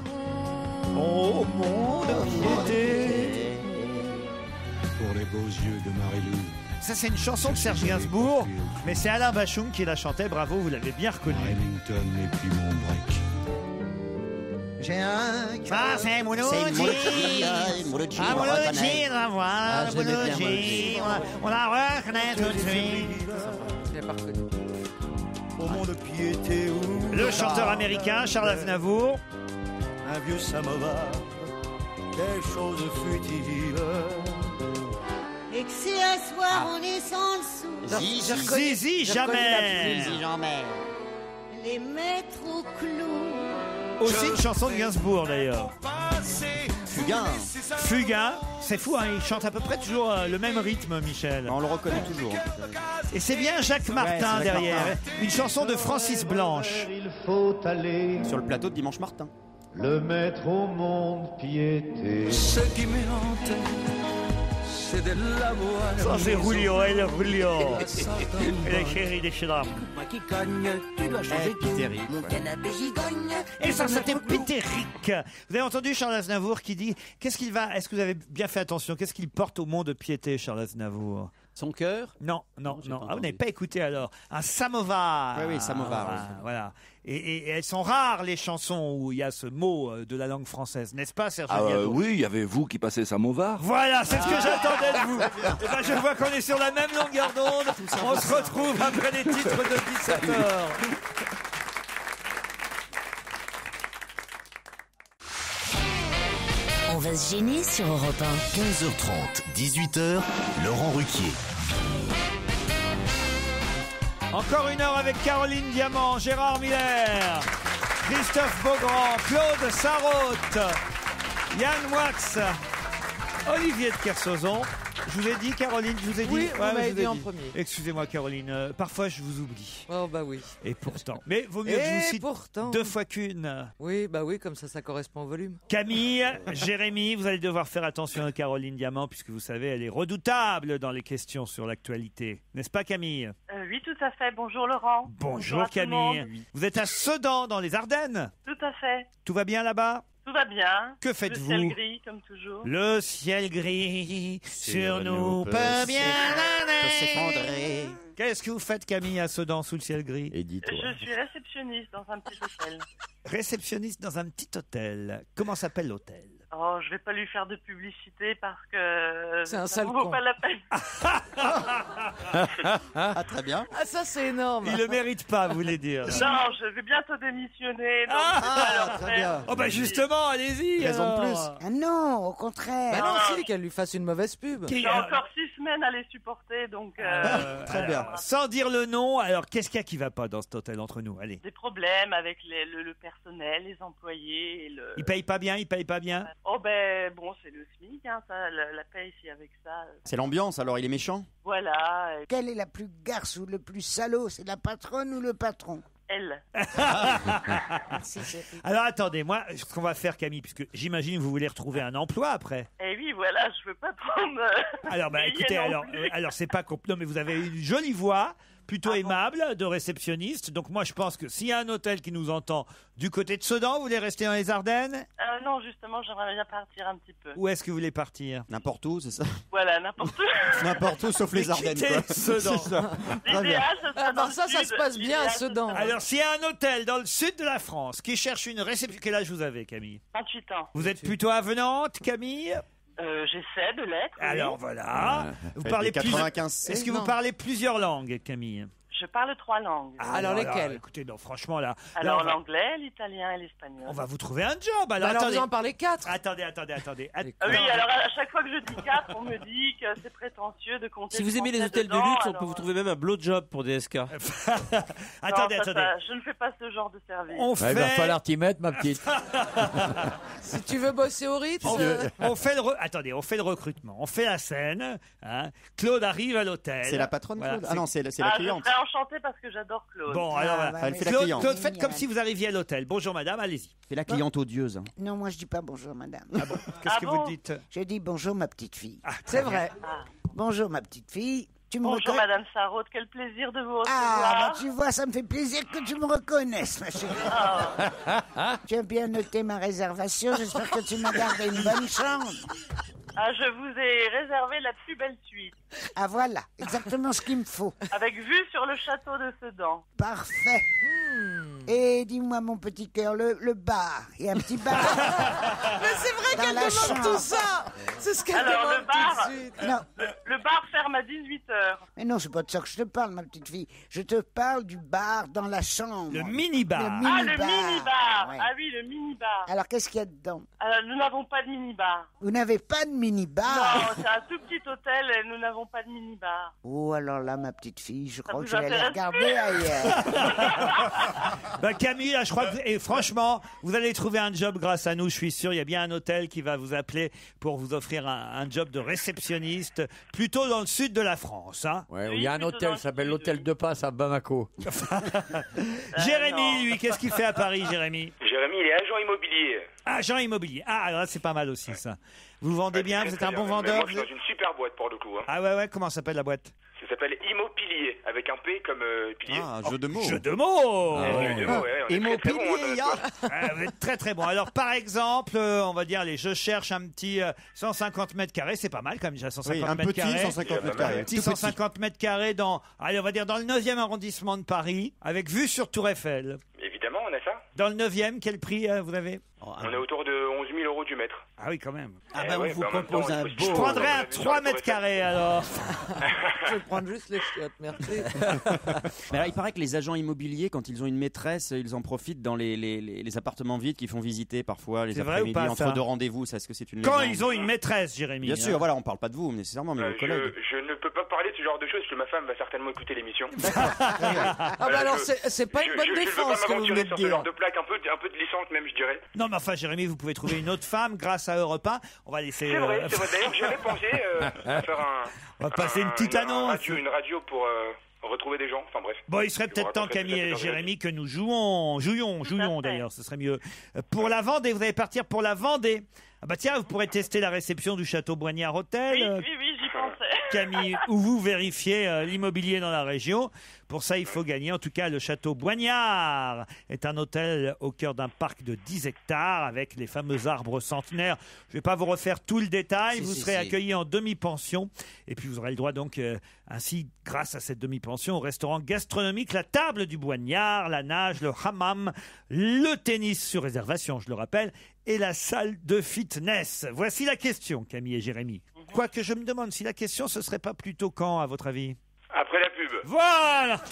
Speaker 3: Oh mon piété.
Speaker 17: Pour les beaux yeux de Marie-Lou.
Speaker 3: Ça, c'est une chanson de Serge Gainsbourg, mais c'est Alain Bachung qui la chantait. Bravo, vous l'avez bien reconnu.
Speaker 17: Remington et puis mon break.
Speaker 18: J'ai un
Speaker 3: Ah, c'est Mouloudji.
Speaker 10: C'est Mouloudji, ah, Mouloudji,
Speaker 3: Ah,
Speaker 10: on
Speaker 3: Mouloudji,
Speaker 10: reconnaît.
Speaker 3: la voix,
Speaker 10: Ah, j'aimais bien
Speaker 3: Mouloudji.
Speaker 10: Mouloudji.
Speaker 3: On la- On la reconnaît tout de suite.
Speaker 5: Je l'ai pas reconnu.
Speaker 19: Au monde piété où
Speaker 3: Le chanteur américain, Charles Aznavour.
Speaker 19: un vieux samovar, des choses futiles.
Speaker 16: Et que si un soir on est sans dessous,
Speaker 10: Zizi.
Speaker 3: Zizi
Speaker 5: j'ai reconnu la
Speaker 3: jamais.
Speaker 10: Zizi Jean-Mer.
Speaker 16: les mettre au clou.
Speaker 3: Aussi une chanson de Gainsbourg d'ailleurs.
Speaker 10: Fugain.
Speaker 3: Fugain, c'est fou, hein, il chante à peu près toujours euh, le même rythme, Michel.
Speaker 10: On le reconnaît toujours.
Speaker 3: Et c'est bien Jacques Martin
Speaker 10: c'est Jacques
Speaker 3: derrière.
Speaker 10: Martin.
Speaker 3: Une chanson de Francis Blanche.
Speaker 18: Il faut aller
Speaker 10: Sur le plateau de Dimanche Martin.
Speaker 18: le mettre au monde piété.
Speaker 19: Ce qui me hante, c'est de l'avoir.
Speaker 3: Ça c'est
Speaker 19: mise au
Speaker 3: Julio, elle
Speaker 19: clou,
Speaker 3: Julio.
Speaker 19: la saltimbanque.
Speaker 3: Et les chéris des Chedram.
Speaker 20: Moi qui cogne, tu dois changer tout.
Speaker 10: Pitéric,
Speaker 20: Mon
Speaker 10: ouais.
Speaker 20: canapé gigogne.
Speaker 3: Et ça
Speaker 20: tu peux le
Speaker 3: c'était
Speaker 20: mettre au clou.
Speaker 3: Pitéric. Vous avez entendu Charles Aznavour qui dit qu'est-ce qu'il va, est-ce que vous avez bien fait attention, qu'est-ce qu'il porte au mont de piété, Charles Aznavour?
Speaker 10: Son cœur.
Speaker 3: Non, non,
Speaker 10: j'ai
Speaker 3: non.
Speaker 10: pas
Speaker 3: Ah, vous n'avez
Speaker 10: entendu.
Speaker 3: pas écouté alors. Un samovar.
Speaker 10: Oui, oui, samovar,
Speaker 3: Voilà.
Speaker 10: oui.
Speaker 3: voilà. Et, et- et elles sont rares les chansons où il y a ce mot euh, de la langue française, n'est-ce pas, Serge
Speaker 14: Ah, euh,
Speaker 3: Gainsbourg?
Speaker 14: oui, il y y avait vous qui passez Samovar.
Speaker 3: Voilà, c'est ce que j'attendais de vous. Et ben, je vois qu'on est sur la même longueur d'onde. On se retrouve après les titres de dix-sept heures.
Speaker 1: On va se gêner sur Europe un.
Speaker 2: quinze heures trente, dix-huit heures, Laurent Ruquier.
Speaker 3: Encore une heure avec Caroline Diamant, Gérard Miller, Christophe Beaugrand, Claude Sarraute, Yann Moix, Olivier de Kersauzon. Je vous ai dit, Caroline, je vous ai dit.
Speaker 5: Oui, vous
Speaker 3: Ouais,
Speaker 5: m'avez
Speaker 3: je vous ai
Speaker 5: dit en premier.
Speaker 3: Excusez-moi, Caroline. euh, parfois, je vous oublie.
Speaker 5: Oh bah oui.
Speaker 3: Et pourtant. Mais vaut mieux que je vous
Speaker 5: Et
Speaker 3: cite
Speaker 5: pourtant.
Speaker 3: deux fois qu'une.
Speaker 5: Oui, bah oui, comme ça, ça correspond au volume.
Speaker 3: Camille, Jérémy, vous allez devoir faire attention à Caroline Diamant, puisque vous savez, elle est redoutable dans les questions sur l'actualité. N'est-ce pas, Camille?
Speaker 21: Euh, oui, tout à fait. Bonjour Laurent.
Speaker 3: Bonjour,
Speaker 21: à tout le monde.
Speaker 3: Camille. Vous êtes à Sedan, dans les Ardennes.
Speaker 21: Tout à fait.
Speaker 3: Tout va bien là-bas?
Speaker 21: Tout va bien.
Speaker 3: Que faites-vous?
Speaker 21: Le ciel gris, comme toujours.
Speaker 3: Le ciel gris sur nous peut bien
Speaker 10: s'effondrer.
Speaker 3: Qu'est-ce que vous faites, Camille, à Sedan, sous le ciel gris?
Speaker 10: Et dis-toi.
Speaker 21: Je suis réceptionniste dans un petit hôtel.
Speaker 3: Réceptionniste dans un petit hôtel. Comment s'appelle l'hôtel?
Speaker 21: Oh, je vais pas lui faire de publicité parce que
Speaker 5: C'est un
Speaker 21: ça
Speaker 5: sale
Speaker 21: ne vaut
Speaker 5: con.
Speaker 21: pas la peine.
Speaker 10: Ah, très bien.
Speaker 5: Ah, ça, c'est énorme.
Speaker 3: Il le mérite pas, vous voulez dire?
Speaker 21: Non, je vais bientôt démissionner. Donc
Speaker 3: Ah,
Speaker 21: je vais pas leur
Speaker 10: très
Speaker 21: faire.
Speaker 10: bien.
Speaker 3: Oh bah justement, allez-y.
Speaker 10: Raison de
Speaker 3: alors.
Speaker 7: Ah non, au contraire.
Speaker 5: Bah non,
Speaker 21: Ah.
Speaker 5: si, qu'elle lui fasse une mauvaise pub.
Speaker 3: Qui-
Speaker 21: J'ai encore six semaines à les supporter, donc euh,
Speaker 3: Euh,
Speaker 10: Très bien.
Speaker 3: alors, sans dire le nom, alors qu'est-ce qu'il y a qui va pas dans cet hôtel entre nous? Allez.
Speaker 21: des problèmes avec les- le, le personnel, les employés. Et le...
Speaker 3: Il paye pas bien, il paye pas bien.
Speaker 21: Oh ben bon, c'est le SMIC, hein, ça, la, la paye ici avec ça. euh,
Speaker 10: C'est l'ambiance, alors il est méchant.
Speaker 21: Voilà. et-
Speaker 7: Quelle est la plus garce ou le plus salaud? C'est la patronne ou le patron?
Speaker 21: L.
Speaker 3: Alors attendez, moi, ce qu'on va faire, Camille, puisque j'imagine que vous voulez retrouver un emploi après.
Speaker 21: Eh oui, voilà, je veux pas prendre. euh,
Speaker 3: Alors, bah,
Speaker 21: payer
Speaker 3: écoutez,
Speaker 21: non
Speaker 3: alors,
Speaker 21: plus.
Speaker 3: euh, alors c'est pas compl- non, mais vous avez une jolie voix, plutôt aimable, de réceptionniste. Donc moi, je pense que s'il y a un hôtel qui nous entend du côté de Sedan, vous voulez rester dans les Ardennes?
Speaker 21: Euh, non, justement, j'aimerais bien partir un petit peu.
Speaker 3: Où est-ce que vous voulez partir?
Speaker 4: N'importe où, c'est ça?
Speaker 21: Voilà, n'importe où.
Speaker 4: N'importe où, sauf les
Speaker 3: Mais
Speaker 4: Ardennes,
Speaker 3: quittez
Speaker 4: quoi.
Speaker 3: Sedan.
Speaker 4: C'est ça. Très bien.
Speaker 21: L'idéal, ce serait
Speaker 5: À
Speaker 21: dans
Speaker 5: part
Speaker 21: le
Speaker 5: ça, ça
Speaker 21: sud.
Speaker 5: se passe bien à
Speaker 21: L'idéal, ce
Speaker 5: Sedan.
Speaker 21: serait-
Speaker 3: Alors, s'il y a un hôtel dans le sud de la France qui cherche une réception... Quel âge vous avez, Camille?
Speaker 21: vingt-huit ans.
Speaker 3: Vous êtes plutôt avenante, Camille?
Speaker 21: Euh, J'essaie de l'être. oui.
Speaker 3: Alors voilà. Vous
Speaker 4: Faites
Speaker 3: parlez
Speaker 4: des
Speaker 3: plus...
Speaker 4: quatre-vingt-quinze C.
Speaker 3: Est-ce que vous
Speaker 5: Non.
Speaker 3: parlez plusieurs langues, Camille?
Speaker 21: Je parle trois langues.
Speaker 3: Ah,
Speaker 5: Alors,
Speaker 3: là,
Speaker 5: lesquelles?
Speaker 3: Écoutez, non, franchement, là... là,
Speaker 21: Alors
Speaker 3: on va-
Speaker 21: l'anglais, l'italien et l'espagnol.
Speaker 3: On va vous trouver un job.
Speaker 5: Bah
Speaker 3: Alors,
Speaker 5: alors
Speaker 3: attendez.
Speaker 5: vous en parlez quatre.
Speaker 3: Attendez, attendez, attendez. Att-
Speaker 21: Ah oui,
Speaker 3: non,
Speaker 21: alors à chaque fois que je dis quatre, on me dit que c'est prétentieux de compter.
Speaker 6: Si
Speaker 21: le
Speaker 6: vous aimez les
Speaker 21: français
Speaker 6: hôtels de
Speaker 21: dedans,
Speaker 6: luxe, on
Speaker 21: alors,
Speaker 6: peut vous
Speaker 21: euh,
Speaker 6: trouver même un blowjob pour D S K.
Speaker 3: attendez,
Speaker 21: non, ça,
Speaker 3: attendez.
Speaker 21: ça, je ne fais pas ce genre de service.
Speaker 3: On
Speaker 8: Ouais, il va
Speaker 3: fait,
Speaker 8: falloir t'y mettre, ma petite.
Speaker 5: Si tu veux bosser au Ritz,
Speaker 3: on,
Speaker 5: euh,
Speaker 3: on fait le, re- attendez, on fait le recrutement. On fait la scène. hein. Claude arrive à l'hôtel.
Speaker 4: C'est la patronne,
Speaker 3: Voilà,
Speaker 4: Claude?
Speaker 3: c'est-
Speaker 4: Ah non, c'est la, c'est la
Speaker 21: Ah,
Speaker 4: cliente.
Speaker 21: je serais enchantée parce que j'adore Claude.
Speaker 3: Bon, alors,
Speaker 7: Ah,
Speaker 3: voilà.
Speaker 7: bah,
Speaker 4: Elle fait la
Speaker 3: Claude,
Speaker 4: cliente.
Speaker 3: Claude, faites comme
Speaker 7: Génial.
Speaker 3: si vous arriviez à l'hôtel. Bonjour, madame, allez-y.
Speaker 4: C'est la cliente odieuse. hein.
Speaker 7: Non, moi je dis pas bonjour madame.
Speaker 3: Ah bon Qu'est-ce
Speaker 21: Ah
Speaker 3: que
Speaker 21: bon
Speaker 3: vous dites?
Speaker 7: Je dis bonjour ma petite fille.
Speaker 3: Ah,
Speaker 5: c'est vrai.
Speaker 7: Bonjour ma petite fille. Tu me
Speaker 21: Bonjour
Speaker 7: reconnais?
Speaker 21: Madame Sarraute, quel plaisir de vous
Speaker 7: Ah, bah,
Speaker 21: recevoir.
Speaker 7: tu vois, ça me fait plaisir que tu me reconnaisses, ma chérie.
Speaker 21: Ah.
Speaker 7: Tu as bien noté ma réservation. J'espère que tu m'as gardé une bonne chambre.
Speaker 21: Ah, je vous ai réservé la plus belle suite,
Speaker 7: Ah, voilà, exactement ce qu'il me faut.
Speaker 21: avec vue sur le château de Sedan.
Speaker 7: Parfait. Et dis-moi, mon petit cœur, le, le bar. Il y a un petit bar.
Speaker 5: Mais c'est vrai
Speaker 7: Dans
Speaker 5: qu'elle
Speaker 7: la
Speaker 5: demande
Speaker 7: chambre.
Speaker 5: tout ça. C'est ce qu'elle
Speaker 21: Alors,
Speaker 5: demande
Speaker 21: le bar,
Speaker 5: tout de suite.
Speaker 7: Non,
Speaker 21: le, le bar ferme à dix-huit heures.
Speaker 7: mais non, c'est pas de ça que je te parle, ma petite fille. Je te parle du bar dans la chambre.
Speaker 3: Le mini-bar.
Speaker 7: Le
Speaker 21: Ah, le
Speaker 7: mini-bar.
Speaker 21: mini-bar.
Speaker 7: Ouais.
Speaker 21: Ah oui, le mini-bar.
Speaker 7: Alors, qu'est-ce qu'il y a dedans?
Speaker 21: Alors, nous n'avons pas de mini-bar.
Speaker 7: Vous n'avez pas de mini-bar?
Speaker 21: Non, c'est un tout petit hôtel et nous n'avons pas de mini-bar.
Speaker 7: Oh, alors là, ma petite fille, je crois
Speaker 21: vous
Speaker 7: que je vais aller
Speaker 21: intéresse
Speaker 7: regarder
Speaker 21: plus
Speaker 7: ailleurs.
Speaker 3: Bah, Camille, là, je crois que, et franchement, vous allez trouver un job grâce à nous, je suis sûr. Il y a bien un hôtel qui va vous appeler pour vous offrir un, un job de réceptionniste, plutôt dans le sud de la France. Hein.
Speaker 8: Ouais, il y a un hôtel, ça s'appelle l'hôtel de Passe à Bamako.
Speaker 3: Jérémy, lui, qu'est-ce qu'il fait à Paris, Jérémy?
Speaker 9: Jérémy, il est agent immobilier.
Speaker 3: Agent immobilier. Ah, alors là, c'est pas mal aussi, ça. Vous vendez bien, vous êtes un bon
Speaker 9: Mais
Speaker 3: vendeur?
Speaker 9: moi, je suis dans une super boîte pour le coup. hein.
Speaker 3: Ah ouais, ouais, comment s'appelle la boîte?
Speaker 9: Ça s'appelle Immopilier, avec un P comme euh, pilier.
Speaker 4: Ah, jeu de mots.
Speaker 3: Jeu de mots.
Speaker 9: Ah ouais. Jeu de mots, ouais, on est très, très bon, hein, dans notre boîte.
Speaker 3: Ah, vous êtes très très bon. Alors par exemple, euh, on va dire, les je cherche un petit euh, cent cinquante mètres carrés, c'est pas mal quand même déjà cent cinquante
Speaker 4: Oui, un
Speaker 3: mètres
Speaker 4: petit
Speaker 3: carrés.
Speaker 4: cent cinquante mètres carrés.
Speaker 3: Un petit
Speaker 4: Tout
Speaker 3: cent
Speaker 4: petit.
Speaker 3: cinquante mètres carrés dans, allez, on va dire dans le neuvième arrondissement de Paris, avec vue sur Tour Eiffel.
Speaker 9: Évidemment, on a ça.
Speaker 3: Dans le neuvième, quel prix euh, vous avez?
Speaker 9: On est autour de onze mille euros du mètre.
Speaker 3: Ah oui, quand même.
Speaker 9: Ah bah, on vous propose un
Speaker 3: Je prendrais un trois mètres carrés alors.
Speaker 5: Je vais prendre juste les chiottes, merci.
Speaker 4: Mais alors, il paraît que les agents immobiliers, quand ils ont une maîtresse, ils en profitent dans les, les, les, les appartements vides qu'ils font visiter parfois les
Speaker 3: C'est vrai ou
Speaker 4: après-midi
Speaker 3: pas,
Speaker 4: entre
Speaker 3: ça
Speaker 4: deux rendez-vous. Ça, est-ce que c'est une
Speaker 3: Quand
Speaker 4: légende
Speaker 3: ils ont une maîtresse, Jérémy.
Speaker 4: Bien
Speaker 3: hein.
Speaker 4: sûr, voilà, on parle pas de vous nécessairement, mais
Speaker 9: Euh,
Speaker 4: vos
Speaker 9: je,
Speaker 4: collègues.
Speaker 9: je ne peux pas parler de ce genre de choses parce que ma femme va certainement écouter l'émission.
Speaker 5: Ah bah alors, c'est c'est pas une bonne défense que vous venez de
Speaker 9: sur ce genre
Speaker 5: dire.
Speaker 9: de plaque un peu, un peu de licence même, je dirais.
Speaker 3: Non, mais enfin, Jérémy, vous pouvez trouver une autre femme grâce à Europe un. On va laisser.
Speaker 9: C'est vrai,
Speaker 3: euh,
Speaker 9: c'est vrai. D'ailleurs, j'avais pensé euh, à faire un.
Speaker 3: On va passer
Speaker 9: un-
Speaker 3: une petite
Speaker 9: un
Speaker 3: annonce.
Speaker 9: radio- une radio pour euh, retrouver des gens. Enfin bref.
Speaker 3: Bon, il serait
Speaker 9: Je
Speaker 3: peut-être
Speaker 9: vous
Speaker 3: temps,
Speaker 9: raconterai
Speaker 3: Camille
Speaker 9: peut-être
Speaker 3: et
Speaker 9: dans le
Speaker 3: Jérémy, que nous jouons, jouions, jouions d'ailleurs, ce serait mieux. Euh, Pour la Vendée, vous allez partir pour la Vendée. Ah bah tiens, vous pourrez tester la réception du Château Boignard Hôtel.
Speaker 21: Oui,
Speaker 3: euh,
Speaker 21: oui, oui, j'y pensais.
Speaker 3: Camille, où vous vérifiez euh, l'immobilier dans la région. Pour ça, il faut gagner. En tout cas, le Château Boignard est un hôtel au cœur d'un parc de dix hectares avec les fameux arbres centenaires. Je ne vais pas vous refaire tout le détail.
Speaker 10: Si,
Speaker 3: vous
Speaker 10: si,
Speaker 3: serez
Speaker 10: si.
Speaker 3: accueilli en demi-pension. Et puis, vous aurez le droit donc, euh, ainsi, grâce à cette demi-pension, au restaurant gastronomique, la table du Boignard, la nage, le hammam, le tennis sur réservation, je le rappelle, et la salle de fitness. Voici la question, Camille et Jérémy. Quoique je me demande si la question, ce serait pas plutôt quand, à votre avis?
Speaker 9: Après la pub.
Speaker 3: Voilà.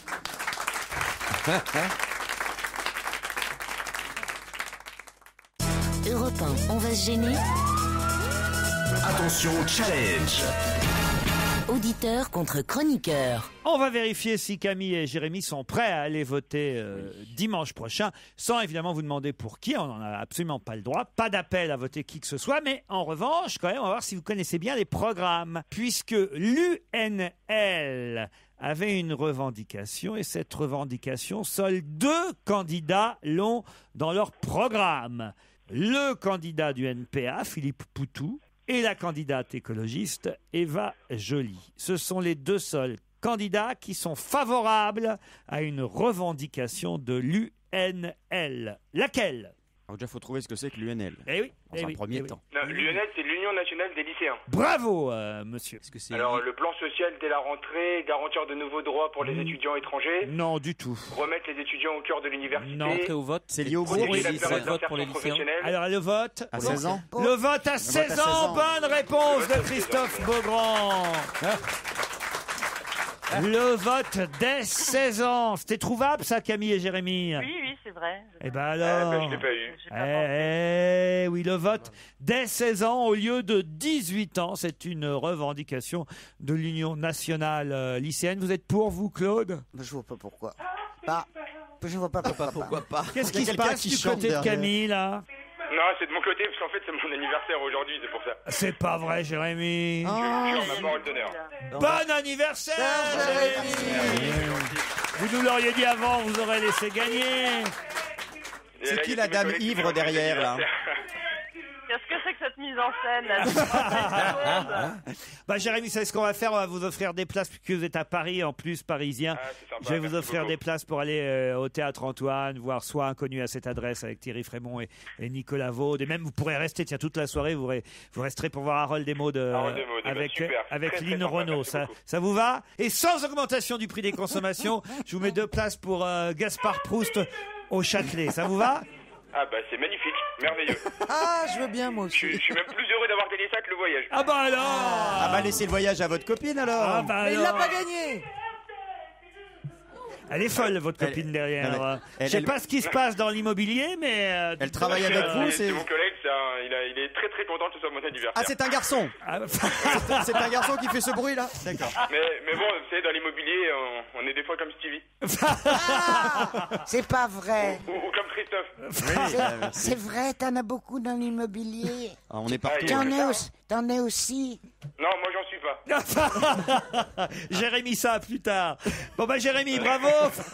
Speaker 1: Europe un, on va se gêner.
Speaker 2: Attention, challenge.
Speaker 1: Auditeur contre chroniqueur.
Speaker 3: On va vérifier si Camille et Jérémy sont prêts à aller voter euh, dimanche prochain, sans évidemment vous demander pour qui, on n'en a absolument pas le droit, pas d'appel à voter qui que ce soit, mais en revanche, quand même, on va voir si vous connaissez bien les programmes, puisque l'U N L avait une revendication et cette revendication, seuls deux candidats l'ont dans leur programme. Le candidat du N P A, Philippe Poutou, et la candidate écologiste, Eva Joly. Ce sont les deux seuls candidats qui sont favorables à une revendication de l'U N L. Laquelle ?
Speaker 4: Alors déjà, il faut trouver ce que c'est que l'U N L.
Speaker 3: Eh oui,
Speaker 4: dans
Speaker 3: eh
Speaker 4: un
Speaker 3: oui,
Speaker 4: premier
Speaker 3: eh oui.
Speaker 4: temps.
Speaker 9: Non, l'U N L, c'est l'Union nationale des lycéens.
Speaker 3: Bravo, euh, monsieur.
Speaker 4: Est-ce que c'est
Speaker 9: Alors, le plan social dès la rentrée, garantir de nouveaux droits pour les
Speaker 3: Mm.
Speaker 9: étudiants étrangers,
Speaker 3: Non, du tout.
Speaker 9: remettre les étudiants au cœur de l'université,
Speaker 3: Non.
Speaker 6: Entrer au vote.
Speaker 4: C'est lié au
Speaker 9: protéger
Speaker 4: groupe.
Speaker 9: la
Speaker 6: Oui,
Speaker 9: période
Speaker 6: c'est le vote pour les
Speaker 9: d'insertion
Speaker 6: lycéens.
Speaker 9: professionnelle.
Speaker 3: Alors, le vote
Speaker 4: À seize ans.
Speaker 3: Le vote à seize ans. Bonne réponse de Christophe Beaugrand. Le vote dès seize ans. C'était trouvable, ça, Camille et Jérémy?
Speaker 21: Oui, oui, c'est vrai.
Speaker 3: Eh ben
Speaker 9: Eh
Speaker 3: alors.
Speaker 9: ben, je l'ai pas eu.
Speaker 21: J'ai pas pensé.
Speaker 3: Eh, eh, oui, le vote dès seize ans au lieu de dix-huit ans. C'est une revendication de l'Union nationale euh, lycéenne. Vous êtes pour, vous, Claude?
Speaker 7: Je vois pas pourquoi. Pas. Je vois pas pourquoi.
Speaker 4: Pourquoi pas
Speaker 3: Qu'est-ce
Speaker 10: Il y a
Speaker 3: qui se
Speaker 10: quelqu'un
Speaker 3: passe
Speaker 10: qui
Speaker 3: du
Speaker 10: chante
Speaker 3: côté de
Speaker 10: derrière.
Speaker 3: Camille, là?
Speaker 9: Non, c'est de mon côté, parce qu'en fait, c'est mon anniversaire aujourd'hui, c'est pour ça.
Speaker 3: C'est pas vrai, Jérémy.
Speaker 9: Je jure ma parole d'honneur.
Speaker 3: Bon anniversaire, Jérémy. Vous nous l'auriez dit avant, vous aurez laissé gagner.
Speaker 9: Et
Speaker 10: C'est
Speaker 9: là,
Speaker 10: qui
Speaker 9: il y a
Speaker 10: la
Speaker 9: tous mes
Speaker 10: dame
Speaker 9: collègues qui
Speaker 10: ivre
Speaker 9: font
Speaker 10: derrière, là
Speaker 9: l'anniversaire.
Speaker 21: Qu'est-ce que c'est que cette mise en scène là?
Speaker 3: Bah, Jérémy, c'est ce qu'on va faire. On va vous offrir des places puisque vous êtes à Paris, en plus parisien.
Speaker 9: Ah, c'est sympa,
Speaker 3: Je vais vous
Speaker 9: merci
Speaker 3: offrir
Speaker 9: beaucoup.
Speaker 3: des places pour aller euh, au Théâtre Antoine, voir Soit Inconnu à cette adresse avec Thierry Frémont et, et Nicolas Vaud. Et même, vous pourrez rester tiens, toute la soirée. Vous, re- vous resterez pour voir Harold et Maud euh,
Speaker 9: Harold et Maud, eh ben,
Speaker 3: avec,
Speaker 9: super.
Speaker 3: avec
Speaker 9: Très, très
Speaker 3: Lynn
Speaker 9: sympa,
Speaker 3: Renault.
Speaker 9: merci
Speaker 3: Ça,
Speaker 9: beaucoup.
Speaker 3: ça vous va? Et sans augmentation du prix des consommations, je vous mets deux places pour euh, Gaspard Proust au Châtelet. Ça vous va?
Speaker 9: Ah bah c'est magnifique, merveilleux.
Speaker 5: Ah, je veux bien, moi
Speaker 9: Je,
Speaker 5: aussi.
Speaker 9: je suis même plus heureux d'avoir gagné ça que le voyage.
Speaker 3: Ah bah alors
Speaker 10: Ah bah laissez le voyage à votre copine alors.
Speaker 3: Ah bah
Speaker 5: Mais il l'a
Speaker 3: alors.
Speaker 5: pas gagné.
Speaker 3: Elle est folle, votre
Speaker 10: Elle-
Speaker 3: copine derrière.
Speaker 10: non, mais
Speaker 3: Je
Speaker 10: elle-
Speaker 3: sais
Speaker 10: elle-
Speaker 3: pas ce qui se passe dans l'immobilier, mais... euh,
Speaker 10: Elle travaille avec
Speaker 9: Euh,
Speaker 10: vous,
Speaker 9: c'est
Speaker 10: c'est.
Speaker 9: mon collègue, c'est un- il, a- il est très très content que ce soit mon anniversaire.
Speaker 10: Ah, c'est un garçon.
Speaker 3: Ah,
Speaker 10: C'est- C'est un garçon qui fait ce bruit là. D'accord.
Speaker 9: mais, mais bon, vous savez, dans l'immobilier, on, on est des fois comme Stevie.
Speaker 7: Ah, c'est pas vrai.
Speaker 9: Ou, ou comme Christophe.
Speaker 7: C'est- C'est vrai, t'en as beaucoup dans l'immobilier.
Speaker 10: Ah, on est partout.
Speaker 9: Ah, il y a
Speaker 7: T'en
Speaker 9: que
Speaker 7: es,
Speaker 9: ça,
Speaker 7: aussi- t'en es aussi.
Speaker 9: Non, moi j'en suis pas.
Speaker 3: Jérémy, ça plus tard. Bon bah Jérémy, bravo.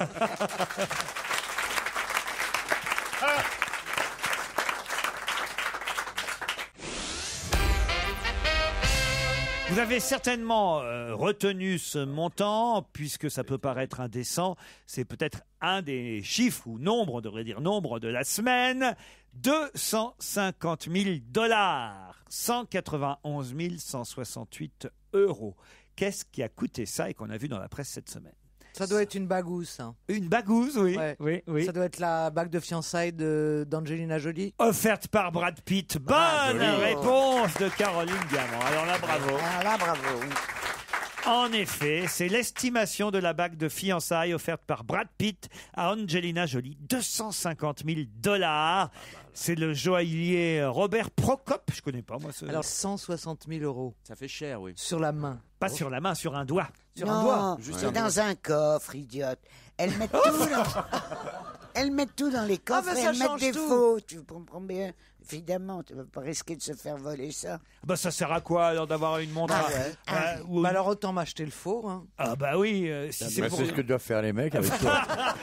Speaker 3: Vous avez certainement euh, retenu ce montant, puisque ça peut paraître indécent. C'est peut-être un des chiffres, ou nombre, on devrait dire nombre de la semaine. deux cent cinquante mille dollars. cent quatre-vingt-onze mille cent soixante-huit euros. Qu'est-ce qui a coûté ça et qu'on a vu dans la presse cette semaine?
Speaker 5: Ça doit être une bagousse. hein.
Speaker 3: Une bagousse, oui.
Speaker 5: Ouais.
Speaker 3: oui, oui.
Speaker 5: Ça doit être la bague de fiançailles de- d'Angelina Jolie.
Speaker 3: Offerte par Brad Pitt. Bonne
Speaker 5: Ah, joli.
Speaker 3: réponse de Caroline Diamant. Alors là, bravo.
Speaker 7: Ah là, bravo.
Speaker 3: En effet, c'est l'estimation de la bague de fiançailles offerte par Brad Pitt à Angelina Jolie. deux cent cinquante mille dollars. C'est le joaillier Robert Prokop. Je connais pas, moi. Ce...
Speaker 5: Alors cent soixante mille euros.
Speaker 4: Ça fait cher, oui.
Speaker 5: Sur la main.
Speaker 3: Pas sur la main, sur un doigt.
Speaker 5: Sur
Speaker 7: non,
Speaker 5: un doigt.
Speaker 4: Juste
Speaker 7: c'est
Speaker 4: un
Speaker 7: dans un coffre, idiote. Elles mettent tout dans... Elles mettent tout dans les coffres
Speaker 5: mais
Speaker 7: et
Speaker 5: ça
Speaker 7: elles mettent
Speaker 5: change
Speaker 7: des
Speaker 5: tout.
Speaker 7: faux. Tu comprends bien? Évidemment, tu vas pas risquer de se faire voler ça.
Speaker 3: Bah, ça sert à quoi alors d'avoir une montre
Speaker 7: Ah
Speaker 3: à-
Speaker 7: ouais.
Speaker 3: à- ou-
Speaker 5: Bah alors autant m'acheter le faux. Hein.
Speaker 3: Ah bah oui, euh, si c'est
Speaker 8: Bah,
Speaker 3: pour...
Speaker 8: c'est ce que doivent faire les mecs avec toi.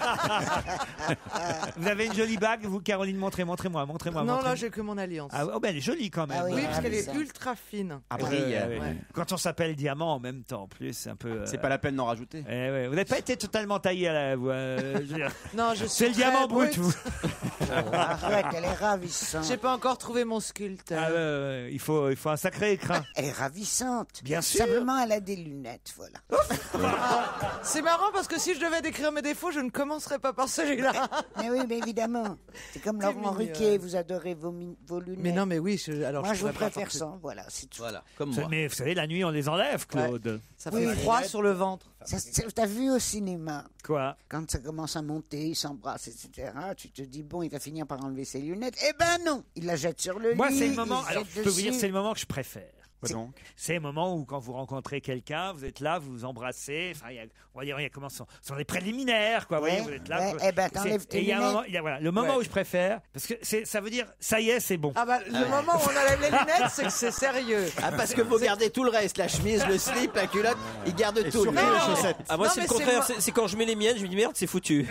Speaker 3: Vous avez une jolie bague, vous, Caroline? Montrez, montrez-moi, montrez-moi.
Speaker 5: Non,
Speaker 3: montrez-moi.
Speaker 5: là j'ai que mon alliance.
Speaker 3: Ah, oh, ben, elle est jolie quand même.
Speaker 7: Ah oui,
Speaker 5: oui, parce
Speaker 7: ah,
Speaker 5: qu'elle
Speaker 7: mais
Speaker 5: est
Speaker 7: ça.
Speaker 5: ultra fine.
Speaker 10: Ah,
Speaker 3: Ouais,
Speaker 10: brille.
Speaker 3: ouais,
Speaker 5: ouais.
Speaker 3: Quand on s'appelle diamant en même temps, en plus, c'est un peu. euh,
Speaker 4: C'est pas la peine d'en rajouter.
Speaker 3: eh ouais. Vous n'avez pas été totalement taillé à la. vous, euh, je veux dire.
Speaker 5: Non, je suis
Speaker 3: C'est le
Speaker 5: très
Speaker 3: diamant brut, vous.
Speaker 7: Arrête, elle est ravissante.
Speaker 5: J'ai pas encore trouvé mon sculpteur.
Speaker 3: Ah, ouais, ouais, il, faut, il faut un sacré écrin.
Speaker 7: Elle est ravissante.
Speaker 3: Bien sûr.
Speaker 7: Simplement, elle a des lunettes, voilà.
Speaker 5: Ah, c'est marrant parce que si je devais décrire mes défauts, je ne commencerais pas par celui-là.
Speaker 7: Mais oui, mais évidemment. C'est comme
Speaker 5: T'es
Speaker 7: Laurent
Speaker 5: mignonne.
Speaker 7: Ruquier, vous adorez vos, mi- vos lunettes.
Speaker 5: Mais non, mais oui, je, alors
Speaker 7: Moi,
Speaker 5: je
Speaker 7: je vous
Speaker 5: pourrais pas
Speaker 7: préfère
Speaker 5: porter-
Speaker 7: ça, voilà, c'est tout.
Speaker 10: Voilà, comme
Speaker 3: Ça-
Speaker 10: moi.
Speaker 3: Mais vous savez, la nuit, on les enlève, Claude.
Speaker 5: Ça
Speaker 7: Oui.
Speaker 5: fait froid sur le ventre.
Speaker 7: Ça, c'est- T'as vu au cinéma,
Speaker 3: Quoi?
Speaker 7: quand ça commence à monter, il s'embrasse, et cetera, tu te dis, bon, il va finir par enlever ses lunettes. Eh ben non, il la jette sur le
Speaker 3: Moi,
Speaker 7: lit.
Speaker 3: c'est le moment.
Speaker 7: il
Speaker 3: Alors,
Speaker 7: jette
Speaker 3: je peux vous dire,
Speaker 7: dessus.
Speaker 3: c'est le moment que je préfère.
Speaker 4: Quoi donc?
Speaker 3: C'est le moment où, quand vous rencontrez quelqu'un, vous êtes là, vous vous embrassez. Enfin, il y a, on va dire, il y a comment sont, sont les préliminaires, quoi.
Speaker 7: Ouais,
Speaker 3: vous voyez, vous êtes là.
Speaker 7: ouais,
Speaker 3: vous-
Speaker 7: eh ben,
Speaker 3: c'est-
Speaker 7: t'enlèves tes
Speaker 3: et il y a un
Speaker 7: lunettes.
Speaker 3: moment, il y a, voilà, le moment
Speaker 5: Ouais.
Speaker 3: où je préfère, parce que c'est, ça veut dire, ça y est, c'est bon.
Speaker 5: Ah bah, le moment où on enlève les lunettes, c'est que c'est sérieux.
Speaker 10: Ah, parce que vous gardez tout le reste, la chemise, le slip, la culotte, ils gardent tout.
Speaker 4: surtout
Speaker 10: Mais-
Speaker 4: les chaussettes.
Speaker 6: Ah, moi,
Speaker 5: Non,
Speaker 6: c'est le
Speaker 5: mais c'est
Speaker 6: contraire.
Speaker 5: moi-
Speaker 6: C'est c'est quand je mets les miennes, je me dis merde, c'est foutu.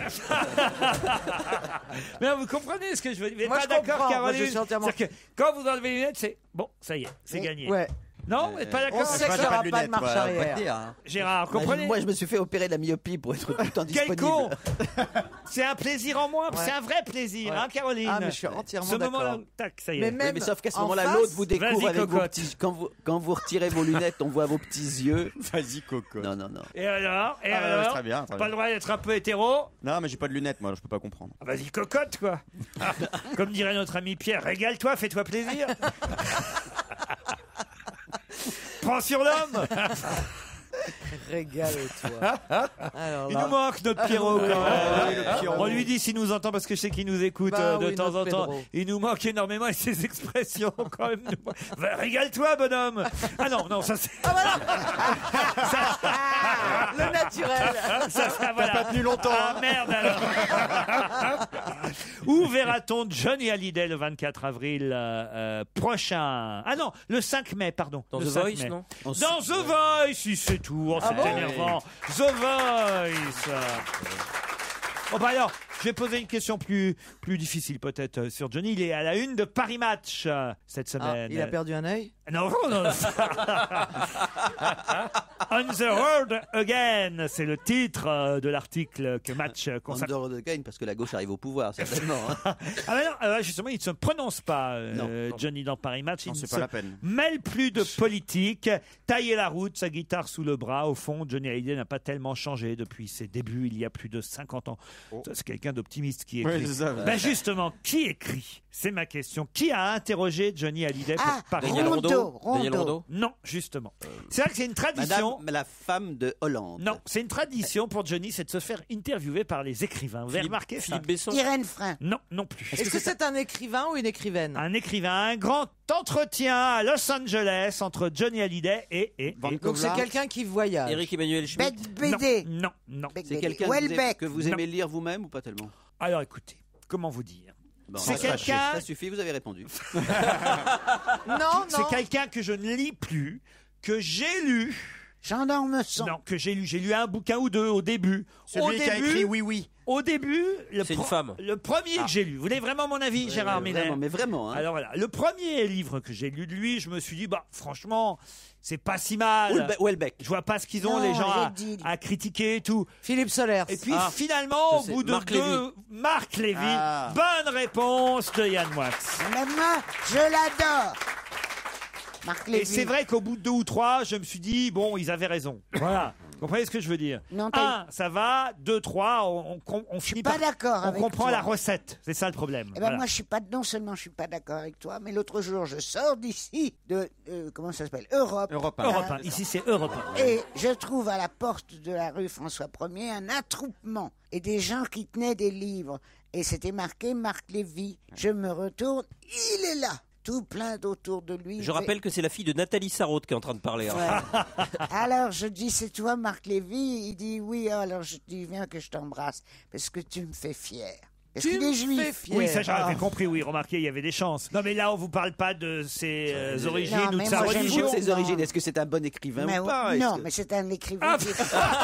Speaker 3: Mais non, vous comprenez ce que je veux dire? Vous n'êtes
Speaker 5: Moi,
Speaker 3: pas
Speaker 5: je
Speaker 3: d'accord,
Speaker 5: comprends. Moi,
Speaker 3: Caroline?
Speaker 5: je suis entièrement-
Speaker 3: C'est-à-dire que quand vous enlevez les lunettes, c'est bon, ça y est, c'est
Speaker 7: Oui.
Speaker 3: gagné.
Speaker 5: Ouais.
Speaker 3: Non, vous n'êtes pas
Speaker 5: On
Speaker 3: d'accord?
Speaker 5: sait qu'il n'y aura pas de marche arrière.
Speaker 3: Gérard,
Speaker 10: Moi,
Speaker 3: comprenez?
Speaker 10: Moi, je me suis fait opérer de la myopie pour être tout le temps
Speaker 3: Quel
Speaker 10: disponible.
Speaker 3: con! C'est un plaisir en moins,
Speaker 5: Ouais.
Speaker 3: c'est un vrai plaisir,
Speaker 5: Ouais.
Speaker 3: hein, Caroline?
Speaker 5: Ah, mais je suis entièrement
Speaker 3: Ce moment-là,
Speaker 5: d'accord.
Speaker 3: tac, ça y est.
Speaker 5: Mais
Speaker 10: Oui,
Speaker 5: même
Speaker 10: mais sauf qu'à ce
Speaker 5: en
Speaker 10: moment-là,
Speaker 5: face-
Speaker 10: l'autre vous découvre
Speaker 3: Vas-y,
Speaker 10: avec vos
Speaker 3: cocotte.
Speaker 10: petits. Quand vous, quand vous retirez vos lunettes, on voit vos petits yeux.
Speaker 4: Vas-y, Coco.
Speaker 10: Non, non, non.
Speaker 3: Et alors? Et
Speaker 4: Ah, ouais,
Speaker 3: alors?
Speaker 4: très bien, très
Speaker 3: Pas
Speaker 4: bien.
Speaker 3: le droit d'être un peu hétéro?
Speaker 4: Non, mais j'ai pas de lunettes, moi, je peux pas comprendre.
Speaker 3: Ah, vas-y, cocotte, quoi. Comme dirait notre ami Pierre, régale-toi, fais-toi plaisir. Prends sur l'homme.
Speaker 5: Régale-toi. Alors
Speaker 3: Il
Speaker 5: là-
Speaker 3: nous manque notre Pierrot quand
Speaker 5: Ouais,
Speaker 3: même.
Speaker 5: le Pierrot.
Speaker 3: On lui dit s'il nous entend parce que je sais qu'il nous écoute
Speaker 5: Bah
Speaker 3: euh, de
Speaker 5: oui,
Speaker 3: temps en
Speaker 5: notre
Speaker 3: temps.
Speaker 5: Pedro.
Speaker 3: Il nous manque énormément et ses expressions quand même. nous manquent. Va, régale-toi, bonhomme. Ah non, non, ça c'est.
Speaker 5: Le naturel.
Speaker 3: Ça, ça, voilà.
Speaker 4: pas tenu longtemps,
Speaker 3: Ah
Speaker 4: hein.
Speaker 3: merde alors. Où verra-t-on Johnny Hallyday le vingt-quatre avril euh, euh, prochain? Ah non, le cinq mai, pardon.
Speaker 6: Dans
Speaker 3: Le
Speaker 6: The
Speaker 3: cinq
Speaker 6: Voice,
Speaker 3: mai.
Speaker 6: non
Speaker 3: Dans The Voice, si c'est tout. Oh,
Speaker 5: Ah
Speaker 3: c'est
Speaker 5: bon
Speaker 3: énervant. The Voice. Oh bah alors, je vais poser une question plus, plus difficile peut-être euh, sur Johnny. Il est à la une de Paris Match euh, cette
Speaker 5: Ah,
Speaker 3: semaine.
Speaker 5: il a perdu un œil.
Speaker 3: Non, non. On the Road Again, c'est le titre euh, de l'article que Match euh,
Speaker 10: On
Speaker 3: consacre.
Speaker 10: dort de gagne parce que la gauche arrive au pouvoir, certainement. hein.
Speaker 3: Ah ben non, euh, justement, il ne se prononce pas, euh,
Speaker 10: Non.
Speaker 3: Johnny, dans Paris Match.
Speaker 4: Non,
Speaker 3: Il
Speaker 4: c'est
Speaker 3: ne
Speaker 4: pas
Speaker 3: se
Speaker 4: la peine.
Speaker 3: mêle plus de politique. Tailler la route, sa guitare sous le bras. Au fond, Johnny Hallyday n'a pas tellement changé depuis ses débuts, il y a plus de cinquante ans. Ça, c'est quelqu'un d'optimiste qui écrit.
Speaker 4: Oui, c'est ça.
Speaker 3: Ben justement, qui écrit? C'est ma question. Qui a interrogé Johnny Hallyday pour
Speaker 7: Ah,
Speaker 3: Paris
Speaker 6: Daniel
Speaker 7: Rondo,
Speaker 6: Rondeau.
Speaker 7: Rondo.
Speaker 6: Daniel Rondeau.
Speaker 3: Non, justement. C'est vrai que c'est une tradition.
Speaker 10: Madame, la femme de Hollande.
Speaker 3: Non, c'est une tradition pour Johnny, c'est de se faire interviewer par les écrivains. Vous avez
Speaker 6: Philippe-
Speaker 3: remarqué ça?
Speaker 6: Philippe Besson.
Speaker 7: Irène Frein.
Speaker 3: Non, non plus.
Speaker 5: Est-ce que c'est un écrivain ou une écrivaine?
Speaker 3: Un écrivain, un grand entretien à Los Angeles entre Johnny Hallyday et... et, et-
Speaker 5: Donc c'est quelqu'un qui voyage.
Speaker 6: Eric Emmanuel Schmitt.
Speaker 7: Beck B D.
Speaker 3: Non, non.
Speaker 7: Beck
Speaker 10: C'est
Speaker 7: B D.
Speaker 10: quelqu'un que vous aimez-
Speaker 7: Welbeck.
Speaker 10: que vous
Speaker 3: Non.
Speaker 10: aimez lire vous-même ou pas tellement?
Speaker 3: Alors écoutez, comment vous dire?
Speaker 10: Bon,
Speaker 3: C'est
Speaker 10: ça,
Speaker 3: quelqu'un-
Speaker 10: Ça suffit, vous avez répondu.
Speaker 5: Non, non.
Speaker 3: C'est quelqu'un que je ne lis plus, que j'ai lu.
Speaker 7: Jean d'Ormesson.
Speaker 3: Non, que j'ai lu. J'ai lu un bouquin ou deux au début.
Speaker 4: Celui
Speaker 3: au
Speaker 4: qui a
Speaker 3: début,
Speaker 4: écrit Oui, oui.
Speaker 3: Au début, le,
Speaker 6: C'est une
Speaker 3: pro-
Speaker 6: femme.
Speaker 3: le premier que j'ai lu. Vous voulez vraiment mon avis, Gérard
Speaker 10: Euh,
Speaker 3: Miller?
Speaker 10: vraiment, mais vraiment. Hein.
Speaker 3: Alors voilà, le premier livre que j'ai lu de lui, je me suis dit, bah franchement, c'est pas si mal.
Speaker 10: Welbe- Welbeck.
Speaker 3: Je vois pas ce qu'ils ont,
Speaker 7: Non,
Speaker 3: les gens, à,
Speaker 7: j'ai dit-
Speaker 3: à critiquer et tout.
Speaker 5: Philippe Solers.
Speaker 3: Et puis
Speaker 6: Ah.
Speaker 3: finalement, au
Speaker 6: Ça, c'est
Speaker 3: bout de
Speaker 6: Marc
Speaker 3: deux...
Speaker 6: Lévy.
Speaker 3: Marc Lévy.
Speaker 4: Ah.
Speaker 3: Bonne réponse de Yann Moix.
Speaker 7: Mais moi, je l'adore. Marc
Speaker 3: Et
Speaker 7: Lévy.
Speaker 3: c'est vrai qu'au bout de deux ou trois, je me suis dit, bon, ils avaient raison. Voilà. Vous comprenez ce que je veux dire?
Speaker 7: Non, t'as-
Speaker 3: Un, ça va. Deux, trois, on, on, on finit
Speaker 7: pas
Speaker 3: par...
Speaker 7: d'accord
Speaker 3: On
Speaker 7: avec
Speaker 3: comprend
Speaker 7: toi.
Speaker 3: la recette. C'est ça le problème.
Speaker 7: Eh ben
Speaker 3: Voilà.
Speaker 7: moi, je suis pas non seulement je suis pas d'accord avec toi, mais l'autre jour, je sors d'ici de euh, comment ça s'appelle Europe.
Speaker 4: Europe un.
Speaker 3: Europe un. Ici, c'est Europe un.
Speaker 7: Et je trouve à la porte de la rue François Ier un attroupement et des gens qui tenaient des livres. Et c'était marqué Marc Lévy. Je me retourne, il est là, tout plein d'autour de lui.
Speaker 6: Je rappelle que c'est la fille de Nathalie Sarraute qui est en train de parler. hein.
Speaker 7: Ouais. Alors je dis, c'est toi Marc Lévy? Il dit oui, alors je dis, viens que je t'embrasse, parce que tu me fais fier. Parce
Speaker 5: Tu
Speaker 7: qu'il est
Speaker 5: me
Speaker 7: juif.
Speaker 5: fais fier.
Speaker 3: Oui, ça j'avais
Speaker 5: Ah.
Speaker 3: compris, oui, remarquez, il y avait des chances. Non mais là, on vous parle pas de ses euh, origines
Speaker 7: Non,
Speaker 3: ou de
Speaker 7: mais
Speaker 3: sa
Speaker 7: moi, j'aime
Speaker 3: religion.
Speaker 7: beaucoup
Speaker 10: Ses origines, est-ce que c'est un bon écrivain
Speaker 7: Mais
Speaker 10: ou pas?
Speaker 7: non,
Speaker 10: Est-ce que-
Speaker 7: mais c'est un écrivain.
Speaker 3: Ah,
Speaker 7: qui-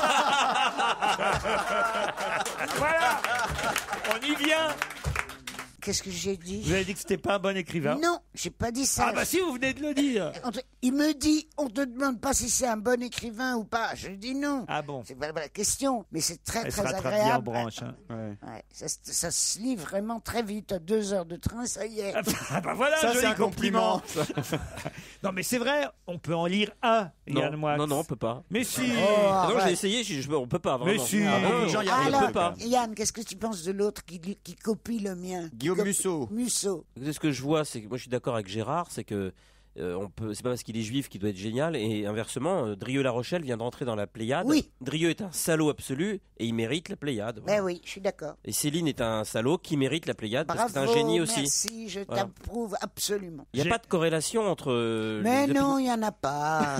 Speaker 3: Voilà. On y vient.
Speaker 7: Qu'est-ce que j'ai dit?
Speaker 3: Vous avez dit que c'était pas un bon écrivain.
Speaker 7: Non, j'ai pas dit ça.
Speaker 3: Ah bah si, vous venez de le dire.
Speaker 7: On te- Il me dit, on te demande pas si c'est un bon écrivain ou pas. Je dis non.
Speaker 3: Ah bon.
Speaker 7: C'est pas la question, mais c'est très
Speaker 3: Elle se
Speaker 7: très
Speaker 3: rattrape bien en
Speaker 7: agréable.
Speaker 3: branche. hein. Ouais.
Speaker 7: Ouais, ça, se- ça se lit vraiment très vite. À deux heures de train, ça y est.
Speaker 3: Ah bah voilà,
Speaker 4: Ça,
Speaker 3: un
Speaker 4: c'est
Speaker 3: joli
Speaker 4: un compliment.
Speaker 3: Non mais c'est vrai, on peut en lire un, Yann
Speaker 6: Non,
Speaker 3: Moix.
Speaker 6: non, non, on peut pas.
Speaker 3: Mais si.
Speaker 7: Oh,
Speaker 6: Ah non, j'ai
Speaker 7: arrête.
Speaker 6: essayé, je, je- on peut pas vraiment.
Speaker 3: Mais si.
Speaker 6: Ah,
Speaker 3: Beaucoup
Speaker 6: non,
Speaker 3: de gens y
Speaker 6: on
Speaker 3: arrivent.
Speaker 6: peut
Speaker 7: Alors,
Speaker 6: pas.
Speaker 7: Yann, qu'est-ce que tu penses de l'autre qui, qui copie le mien?
Speaker 4: Guillaume
Speaker 7: Copie-
Speaker 4: Musso.
Speaker 7: Musso.
Speaker 6: Écoutez, ce que je vois, c'est que moi je suis d'accord avec Gérard, c'est que euh, on peut, c'est pas parce qu'il est juif qu'il doit être génial. Et inversement, euh, Drieux-La Rochelle vient de rentrer dans la Pléiade.
Speaker 7: Oui.
Speaker 6: Drieux est un salaud absolu et il mérite la Pléiade.
Speaker 7: Ben oui, je suis d'accord.
Speaker 6: Et Céline est un salaud qui mérite la Pléiade parce que c'est un
Speaker 7: Bravo,
Speaker 6: génie aussi.
Speaker 7: merci, je
Speaker 6: Voilà.
Speaker 7: t'approuve absolument.
Speaker 6: Il n'y a pas de corrélation entre. euh,
Speaker 7: Mais
Speaker 6: les-
Speaker 7: non, il n'y en a pas.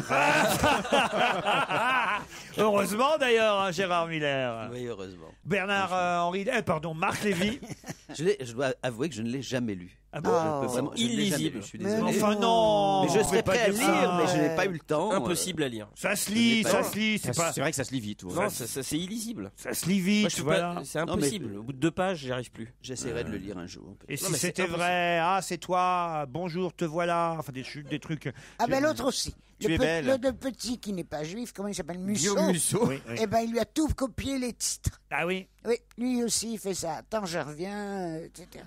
Speaker 3: Heureusement d'ailleurs, hein, Gérard Miller.
Speaker 10: Oui, heureusement.
Speaker 3: Bernard euh, Henri, eh, pardon, Marc Lévy.
Speaker 10: Je, l'ai- je dois avouer que je ne l'ai jamais lu.
Speaker 3: Ah bon
Speaker 10: Je
Speaker 3: Oh.
Speaker 10: peux vraiment- je ne l'ai jamais
Speaker 6: Illisible.
Speaker 10: lu, je suis
Speaker 3: Mais
Speaker 10: désolé.
Speaker 3: enfin, non,
Speaker 10: Mais
Speaker 3: vous
Speaker 10: je
Speaker 3: pouvez
Speaker 10: serais
Speaker 3: pas
Speaker 10: prêt à
Speaker 3: dire
Speaker 10: lire,
Speaker 3: ça.
Speaker 10: mais je n'ai pas eu le temps.
Speaker 6: Impossible à lire.
Speaker 3: Ça se lit,
Speaker 10: Je n'ai
Speaker 3: ça
Speaker 10: pas-
Speaker 3: se lit. C'est pas.
Speaker 4: C'est vrai que ça se lit vite. ouais.
Speaker 6: Non, ça, ça, c'est illisible.
Speaker 3: Ça se lit vite,
Speaker 6: Moi, je peux
Speaker 3: voilà.
Speaker 6: pas- C'est
Speaker 10: Non, mais-
Speaker 6: impossible. Au bout de deux pages, j'y arrive plus.
Speaker 10: J'essaierai de le lire un jour.
Speaker 3: Et
Speaker 6: Non,
Speaker 3: si
Speaker 6: mais c'est
Speaker 3: c'était
Speaker 6: impossible.
Speaker 3: vrai, ah c'est toi, bonjour, te voilà, enfin des, chu- des trucs.
Speaker 7: Ah ben l'autre aussi.
Speaker 3: Tu
Speaker 7: le,
Speaker 3: es
Speaker 7: pe-
Speaker 3: belle.
Speaker 7: le, le petit qui n'est pas juif, comment il s'appelle, Musso.
Speaker 3: Guillaume Musso. Oui, oui.
Speaker 7: Eh ben il lui a tout copié les titres.
Speaker 3: Ah oui.
Speaker 7: Oui, lui aussi il fait ça. Attends, je reviens, euh, et cetera.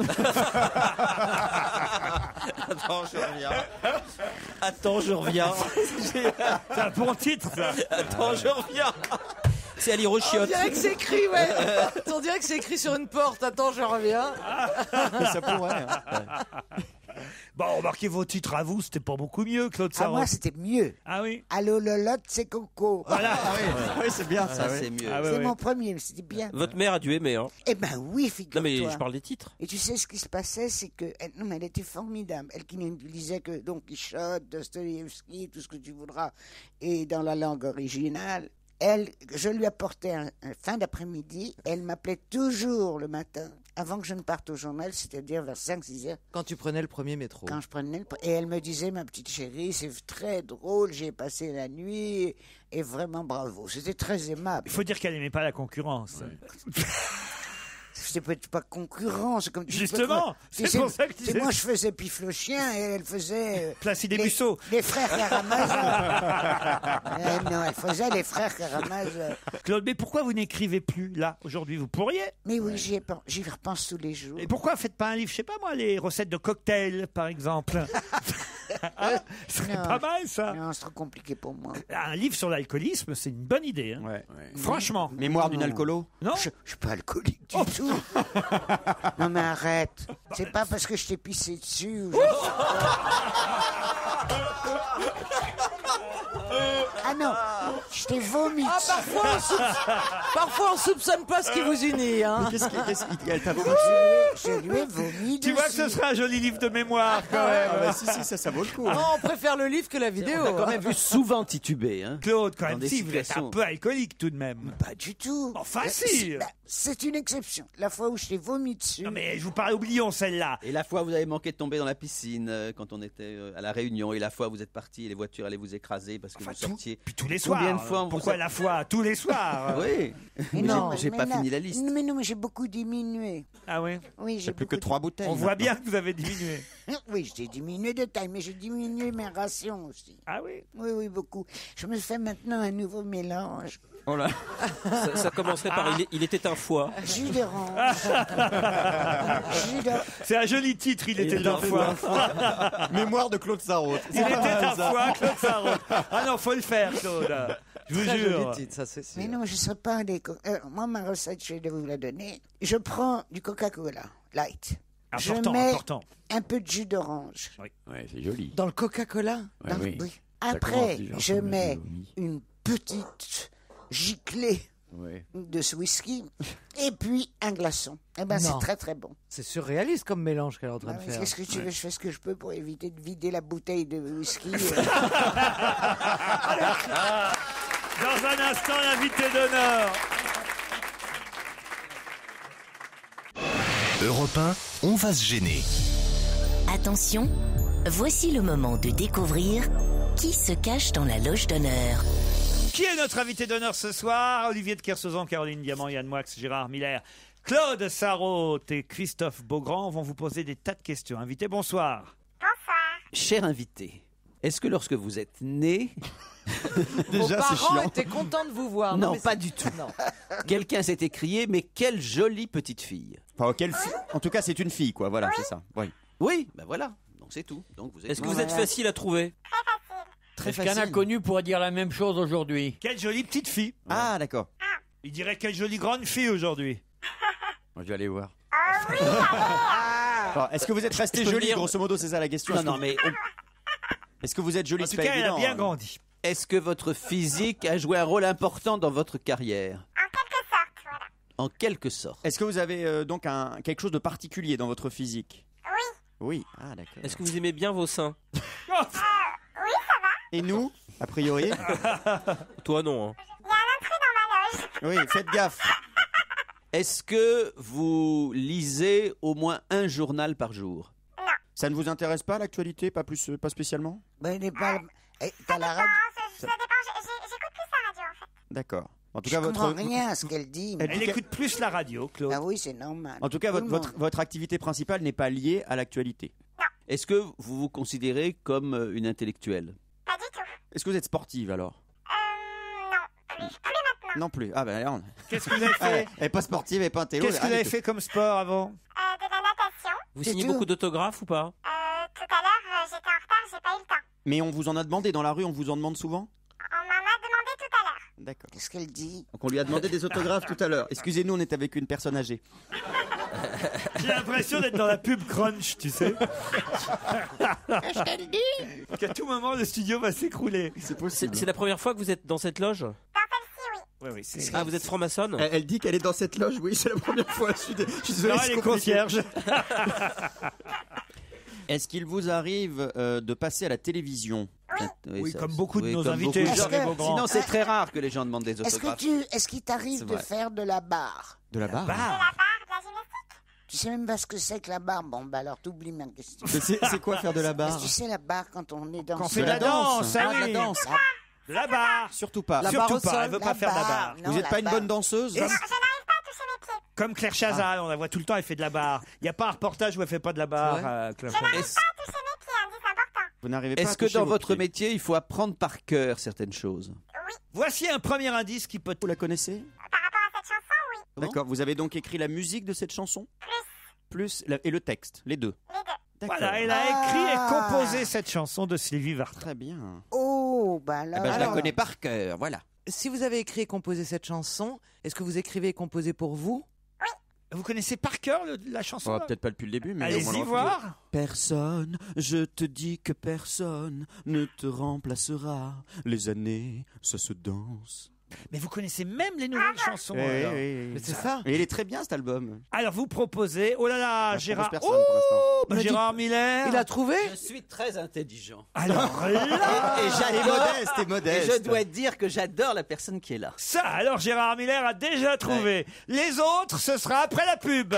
Speaker 6: Attends, je reviens. Attends, je reviens.
Speaker 3: C'est un bon titre, ça.
Speaker 6: Attends, je reviens. C'est à lire aux
Speaker 5: On
Speaker 6: chiottes.
Speaker 5: dirait que c'est écrit, ouais. On dirait que c'est écrit sur une porte. Attends, je reviens.
Speaker 4: Ça pourrait. hein.
Speaker 3: Bon, remarquez vos titres à vous, c'était pas beaucoup mieux, Claude
Speaker 7: Ah
Speaker 3: Sarraute.
Speaker 7: moi c'était mieux.
Speaker 3: Ah oui.
Speaker 7: Allô Lolotte, c'est Coco.
Speaker 3: Voilà.
Speaker 4: Oui, c'est bien ça.
Speaker 10: Ça,
Speaker 4: oui.
Speaker 10: c'est mieux.
Speaker 3: Ah ouais,
Speaker 7: C'est
Speaker 3: ouais.
Speaker 7: mon premier, mais c'était bien.
Speaker 6: Votre mère a dû aimer, hein.
Speaker 7: Eh ben oui,
Speaker 6: Non,
Speaker 7: figure-toi.
Speaker 6: mais je parle des titres.
Speaker 7: Et tu sais ce qui se passait, c'est que elle, non, mais elle était formidable. Elle qui ne lisait que Don Quichotte, Dostoïevski, tout ce que tu voudras, et dans la langue originale. Elle, je lui apportais un, un fin d'après-midi. Elle m'appelait toujours le matin, avant que je ne parte au journal, c'est-à-dire vers cinq six heures.
Speaker 5: Quand tu prenais le premier métro.
Speaker 7: Quand je prenais le... Et elle me disait, ma petite chérie, c'est très drôle, j'ai passé la nuit, et vraiment bravo. C'était très aimable.
Speaker 3: Il faut dire qu'elle n'aimait pas la concurrence.
Speaker 7: C'était peut-être pas concurrence, comme tu
Speaker 3: Justement,
Speaker 7: peux-
Speaker 3: c'est pour ça que tu
Speaker 7: c'est
Speaker 3: disais-
Speaker 7: moi je faisais Pif le chien et elle faisait euh,
Speaker 3: Placide et
Speaker 7: les,
Speaker 3: Musso.
Speaker 7: les frères Karamazov. Eh non, elle faisait les frères Karamazov.
Speaker 3: Claude, mais pourquoi vous n'écrivez plus là aujourd'hui? Vous pourriez.
Speaker 7: Mais oui, j'y ai pen- j'y repense tous les jours.
Speaker 3: Et pourquoi faites pas un livre, je sais pas moi, les recettes de cocktails par exemple? Hein, Ce serait
Speaker 7: Non.
Speaker 3: pas mal ça.
Speaker 7: Non, c'est trop compliqué pour moi.
Speaker 3: Un livre sur l'alcoolisme, c'est une bonne idée. hein.
Speaker 4: Ouais.
Speaker 3: Franchement.
Speaker 4: Mémoire d'une alcoolo.
Speaker 3: Non.
Speaker 7: Je, je suis pas alcoolique
Speaker 3: Oh.
Speaker 7: du tout. Non mais arrête. C'est pas parce que je t'ai pissé dessus. ou je- Ah non, je t'ai vomi.
Speaker 5: Ah, parfois, on soupçonne, parfois on soupçonne pas ce qui vous unit. Hein.
Speaker 4: Qu'est-ce qui- qu'est-ce qui- elle t'a vomi
Speaker 7: Je lui ai vomi
Speaker 3: Tu vois que ce
Speaker 7: dessus.
Speaker 3: serait un joli livre de mémoire quand même.
Speaker 4: Ah ouais, si, si, ça, ça vaut le coup. hein.
Speaker 5: Non, on préfère le livre que la vidéo.
Speaker 10: On a quand
Speaker 5: hein.
Speaker 10: même vu souvent tituber. Hein.
Speaker 3: Claude, quand
Speaker 10: Dans
Speaker 3: même,
Speaker 10: des
Speaker 3: si, vous êtes un
Speaker 10: situations-
Speaker 3: peu alcoolique tout de même.
Speaker 7: Pas du tout.
Speaker 3: Enfin,
Speaker 7: Euh,
Speaker 3: si.
Speaker 7: bah, c'est une exception. La fois où je t'ai vomi dessus.
Speaker 3: Non mais je vous parle, oublions celle-là.
Speaker 10: Et la fois vous avez manqué de tomber dans la piscine euh, quand on était euh, à la Réunion, et la fois vous êtes parti et les voitures allaient vous écraser parce que
Speaker 3: Enfin,
Speaker 10: vous
Speaker 3: tout-
Speaker 10: sortiez.
Speaker 3: Puis tous les
Speaker 10: Combien
Speaker 3: soirs.
Speaker 10: de fois on vous
Speaker 3: Pourquoi
Speaker 10: a-
Speaker 3: la fois? Tous les soirs.
Speaker 10: Oui.
Speaker 7: Mais
Speaker 10: Mais
Speaker 7: non,
Speaker 10: j'ai- j'ai
Speaker 7: mais
Speaker 10: pas
Speaker 7: là-
Speaker 10: fini la liste.
Speaker 7: Mais non, mais j'ai beaucoup diminué.
Speaker 3: Ah oui.
Speaker 7: Oui, j'ai
Speaker 4: C'est plus que
Speaker 7: beaucoup
Speaker 4: trois bouteilles.
Speaker 3: On voit bien que vous avez diminué.
Speaker 7: Oui, j'ai diminué de taille, mais j'ai diminué mes rations aussi.
Speaker 3: Ah oui.
Speaker 7: Oui, oui, beaucoup. Je me fais maintenant un nouveau mélange.
Speaker 4: Oh là.
Speaker 6: Ça, ça commencerait par il, il était un foie.
Speaker 7: Jus d'orange. Jus d'orange.
Speaker 3: C'est un joli titre, il était un fois.
Speaker 4: Mémoire de Claude Sarraute.
Speaker 3: Il était un fois, Claude Sarraute. Ah non, faut le faire, Claude. Je vous
Speaker 5: Très
Speaker 3: jure.
Speaker 5: joli titre, ça c'est sûr.
Speaker 7: Mais non, je ne sais pas des. co- euh, moi, ma recette, je vais vous la donner. Je prends du Coca-Cola light.
Speaker 3: Important,
Speaker 7: je mets
Speaker 3: important.
Speaker 7: un peu de jus d'orange.
Speaker 8: Ouais, c'est joli.
Speaker 5: Dans le Coca-Cola.
Speaker 8: Ouais,
Speaker 7: Dans-
Speaker 8: oui.
Speaker 7: oui.
Speaker 8: Ça
Speaker 7: Après,
Speaker 8: commence déjà
Speaker 7: je
Speaker 8: comme
Speaker 7: mets
Speaker 8: le vomi.
Speaker 7: une petite giclée
Speaker 8: Ouais.
Speaker 7: de ce whisky et puis un glaçon. Eh ben, c'est
Speaker 5: Non.
Speaker 7: très très bon.
Speaker 5: C'est surréaliste comme mélange qu'elle est en train
Speaker 7: Ah
Speaker 5: de
Speaker 7: oui,
Speaker 5: faire.
Speaker 7: Qu'est-ce que tu veux? Je fais ce que je peux pour éviter de vider la bouteille de whisky. euh.
Speaker 3: Dans un instant, l'invité d'honneur.
Speaker 2: Europe un, on va se gêner.
Speaker 1: Attention, voici le moment de découvrir qui se cache dans la loge d'honneur.
Speaker 3: Qui est notre invité d'honneur ce soir? Olivier de Kersauzon, Caroline Diamant, Yann Moix, Gérard Miller, Claude Sarraute et Christophe Beaugrand vont vous poser des tas de questions. Invité, bonsoir.
Speaker 10: Cher invité, est-ce que lorsque vous êtes né,
Speaker 5: Vos
Speaker 4: Déjà, c'est
Speaker 5: parents
Speaker 4: chiant.
Speaker 5: étaient contents de vous voir.
Speaker 10: non,
Speaker 5: mais
Speaker 10: pas
Speaker 5: c'est-
Speaker 10: du tout,
Speaker 5: Non.
Speaker 10: quelqu'un s'est écrié, mais quelle jolie petite fille.
Speaker 4: Enfin, quelle fi- En tout cas, c'est une fille, quoi. Voilà, c'est ça. Oui.
Speaker 10: Oui, ben voilà, donc c'est tout. Donc vous êtes
Speaker 6: Est-ce que vous êtes facile à trouver?
Speaker 10: très
Speaker 8: Est-ce qu'un
Speaker 10: facile.
Speaker 8: inconnu pourrait dire la même chose aujourd'hui?
Speaker 3: Quelle jolie petite fille.
Speaker 4: Ah, d'accord.
Speaker 3: Il dirait quelle jolie grande fille aujourd'hui.
Speaker 8: Moi, je vais aller voir.
Speaker 4: Alors, est-ce que vous êtes resté
Speaker 6: Je peux
Speaker 4: jolie,
Speaker 6: lire.
Speaker 4: grosso modo, c'est ça la question?
Speaker 10: Non,
Speaker 4: Est-ce que
Speaker 10: non,
Speaker 4: vous-
Speaker 10: mais
Speaker 4: Est-ce que vous êtes jolie?
Speaker 3: En tout
Speaker 4: C'est pas
Speaker 3: cas, elle a
Speaker 4: évident,
Speaker 3: bien
Speaker 4: hein.
Speaker 3: grandi.
Speaker 10: Est-ce que votre physique a joué un rôle important dans votre carrière? En quelque sorte.
Speaker 4: Est-ce que vous avez euh, donc un, quelque chose de particulier dans votre physique?
Speaker 11: Oui.
Speaker 4: Oui. Ah, d'accord.
Speaker 6: Est-ce que vous aimez bien vos seins?
Speaker 11: Euh, oui, ça va.
Speaker 4: Et nous, a priori?
Speaker 6: Toi, non. Hein.
Speaker 11: Il y a un intrus dans ma loge.
Speaker 4: Oui, faites gaffe.
Speaker 10: Est-ce que vous lisez au moins un journal par jour?
Speaker 11: Non.
Speaker 4: Ça ne vous intéresse pas l'actualité, pas plus, euh, pas spécialement?
Speaker 7: Ben, il n'est pas. Eh, t'as la radio.
Speaker 11: Non, ça, ça dépend. j'ai- j'ai- J'écoute plus la radio, en fait.
Speaker 4: D'accord. En tout
Speaker 7: Je
Speaker 4: cas,
Speaker 7: comprends
Speaker 4: votre
Speaker 7: rien à ce qu'elle dit.
Speaker 4: Elle
Speaker 3: Elle
Speaker 4: dit que-
Speaker 3: écoute plus la radio, Claude.
Speaker 7: Ah oui, c'est normal.
Speaker 4: En tout cas,
Speaker 7: Tout
Speaker 4: votre,
Speaker 7: le
Speaker 4: votre,
Speaker 7: monde.
Speaker 4: votre activité principale n'est pas liée à l'actualité.
Speaker 10: Est-ce que vous vous considérez comme euh, une intellectuelle?
Speaker 11: Pas du tout.
Speaker 4: Est-ce que vous êtes sportive alors?
Speaker 11: Euh, non, plus, plus maintenant.
Speaker 4: Non plus. Ah ben alors.
Speaker 3: Qu'est-ce que vous avez fait?
Speaker 4: Elle est pas sportive, elle est pas intello.
Speaker 3: Qu'est-ce que vous
Speaker 4: rien
Speaker 3: avez
Speaker 4: du
Speaker 3: fait comme sport avant?
Speaker 11: Euh, de la natation.
Speaker 6: Vous
Speaker 7: C'est
Speaker 6: signez
Speaker 7: tout.
Speaker 6: beaucoup d'autographes ou pas?
Speaker 11: Euh, tout à l'heure, euh, j'étais en retard, j'ai pas eu le temps.
Speaker 4: tout. Mais on vous en a demandé dans la rue, on vous en demande souvent?
Speaker 11: On m'en a demandé tout à l'heure.
Speaker 4: D'accord.
Speaker 7: Qu'est-ce qu'elle dit?
Speaker 4: Donc on lui a demandé des autographes tout à l'heure. Excusez-nous, on est avec une personne âgée.
Speaker 3: J'ai l'impression d'être dans la pub Crunch, tu sais.
Speaker 7: Qu'est-ce qu'elle dit?
Speaker 3: Qu'à tout moment, le studio va s'écrouler.
Speaker 4: C'est
Speaker 6: C'est
Speaker 4: possible.
Speaker 6: c'est la première fois que vous êtes dans cette loge?
Speaker 11: Dans celle-ci, oui.
Speaker 3: Oui, oui, c'est
Speaker 6: Ah, vous êtes franc-maçonne?
Speaker 4: Elle, elle dit qu'elle est dans cette loge, oui, c'est la première fois. Je suis, dé- je suis désolé,
Speaker 3: Non,
Speaker 4: c'est
Speaker 3: elle est
Speaker 4: compliqué.
Speaker 3: concierge.
Speaker 4: Est-ce qu'il vous arrive euh, de passer à la télévision?
Speaker 3: Oui,
Speaker 10: ça-
Speaker 3: comme beaucoup de
Speaker 10: oui,
Speaker 3: nos
Speaker 10: comme
Speaker 3: invités,
Speaker 10: beaucoup de gens.
Speaker 7: Est-ce que-
Speaker 3: Beaugrand.
Speaker 10: Sinon, c'est très rare que les gens demandent des
Speaker 7: Est-ce que
Speaker 10: autographes.
Speaker 7: tu, est-ce qu'il
Speaker 10: C'est
Speaker 7: t'arrive de
Speaker 10: vrai.
Speaker 7: faire de la barre?
Speaker 4: De la barre?
Speaker 3: Barre.
Speaker 11: La barre, de la gymnastique.
Speaker 7: Tu sais même pas ce que c'est que la barre? Bon, bah alors t'oublies ma question.
Speaker 4: Mais C'est c'est quoi faire de la
Speaker 7: Parce
Speaker 4: barre?
Speaker 7: que tu sais la barre quand on est dans
Speaker 3: Quand on fait de la danse, ah
Speaker 4: Ah, de
Speaker 3: oui.
Speaker 4: la danse.
Speaker 3: De la barre.
Speaker 4: Surtout pas.
Speaker 7: La
Speaker 3: Surtout
Speaker 7: barre au
Speaker 3: pas,
Speaker 7: sol,
Speaker 3: elle veut
Speaker 7: la
Speaker 3: pas faire de la barre.
Speaker 7: Non,
Speaker 4: Vous n'êtes
Speaker 7: la
Speaker 4: pas une
Speaker 7: barre.
Speaker 4: bonne danseuse?
Speaker 3: Et-
Speaker 11: Je n'arrive pas à toucher mes pieds.
Speaker 3: Comme Claire Chazal, on la voit tout le temps, elle fait de la barre. Il n'y a pas un reportage où elle fait pas de la barre,
Speaker 4: C'est vrai
Speaker 3: euh, Claire
Speaker 11: Je
Speaker 3: Chazal.
Speaker 11: n'arrive pas à toucher mes pieds, hein, c'est important.
Speaker 4: Vous n'arrivez pas à
Speaker 10: Est-ce que
Speaker 4: toucher
Speaker 10: dans
Speaker 4: vos
Speaker 10: votre
Speaker 4: pieds.
Speaker 10: métier, il faut apprendre par cœur certaines choses?
Speaker 3: Voici un premier indice qui peut...
Speaker 4: Vous la connaissez?
Speaker 11: Par rapport à cette chanson, oui.
Speaker 4: D'accord. Vous avez donc écrit la musique de cette chanson? Plus. la- et le texte, les deux.
Speaker 11: Les deux.
Speaker 4: D'accord.
Speaker 3: Voilà, elle a écrit et composé cette chanson de Sylvie Vartan.
Speaker 4: Très bien.
Speaker 7: Oh, bah
Speaker 10: Eh
Speaker 7: alors.
Speaker 10: ben, je la
Speaker 5: alors-
Speaker 10: connais par cœur, voilà.
Speaker 5: Si vous avez écrit et composé cette chanson, est-ce que vous écrivez et composez pour vous?
Speaker 3: Vous connaissez par cœur le- la chanson
Speaker 4: Oh,
Speaker 3: là
Speaker 4: peut-être pas depuis le début, mais au moins
Speaker 3: Allez-y
Speaker 4: le refrain.
Speaker 3: voir.
Speaker 4: Personne, je te dis que personne ne te remplacera. Les années, ça se danse.
Speaker 3: Mais vous connaissez même les nouvelles chansons.
Speaker 4: Eh oui,
Speaker 3: alors.
Speaker 4: oui, oui.
Speaker 5: Mais c'est ça.
Speaker 4: Et il est très bien cet album.
Speaker 3: Alors vous proposez, oh là là,
Speaker 4: La
Speaker 3: Gérard,
Speaker 4: grosse personne, pour l'instant.
Speaker 3: oh, bah,
Speaker 5: Il a dit-
Speaker 3: Gérard Miller.
Speaker 5: Il a trouvé?
Speaker 10: Je suis très intelligent.
Speaker 3: Alors là,
Speaker 10: Et, et j'adore.
Speaker 4: modeste, et modeste.
Speaker 10: Et je dois dire que j'adore la personne qui est là.
Speaker 3: ça, alors Gérard Miller a déjà trouvé. Les autres, ce sera après la pub.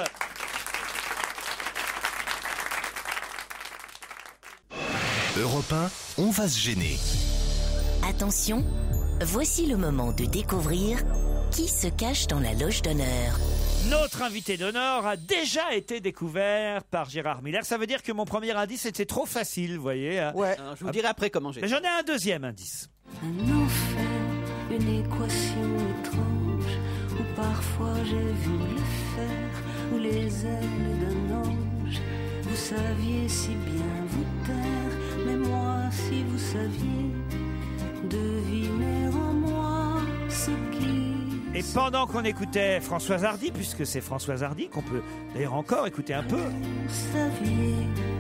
Speaker 2: Europe un, on va se gêner.
Speaker 1: Attention, voici le moment de découvrir qui se cache dans la loge d'honneur.
Speaker 3: Notre invité d'honneur a déjà été découvert par Gérard Miller. Ça veut dire que mon premier indice était trop facile, vous voyez. hein.
Speaker 5: Ouais.
Speaker 10: Alors, je vous dirai après comment j'ai.
Speaker 3: Mais j'en ai un deuxième indice.
Speaker 22: Un enfer, une équation étrange, où parfois j'ai vu le fer, ou les ailes d'un ange. Vous saviez si bien vous taire, mais moi si vous saviez deviner en moi ce qui...
Speaker 3: Et pendant qu'on écoutait Françoise Hardy, puisque c'est Françoise Hardy qu'on peut d'ailleurs encore écouter un peu,
Speaker 22: Vous saviez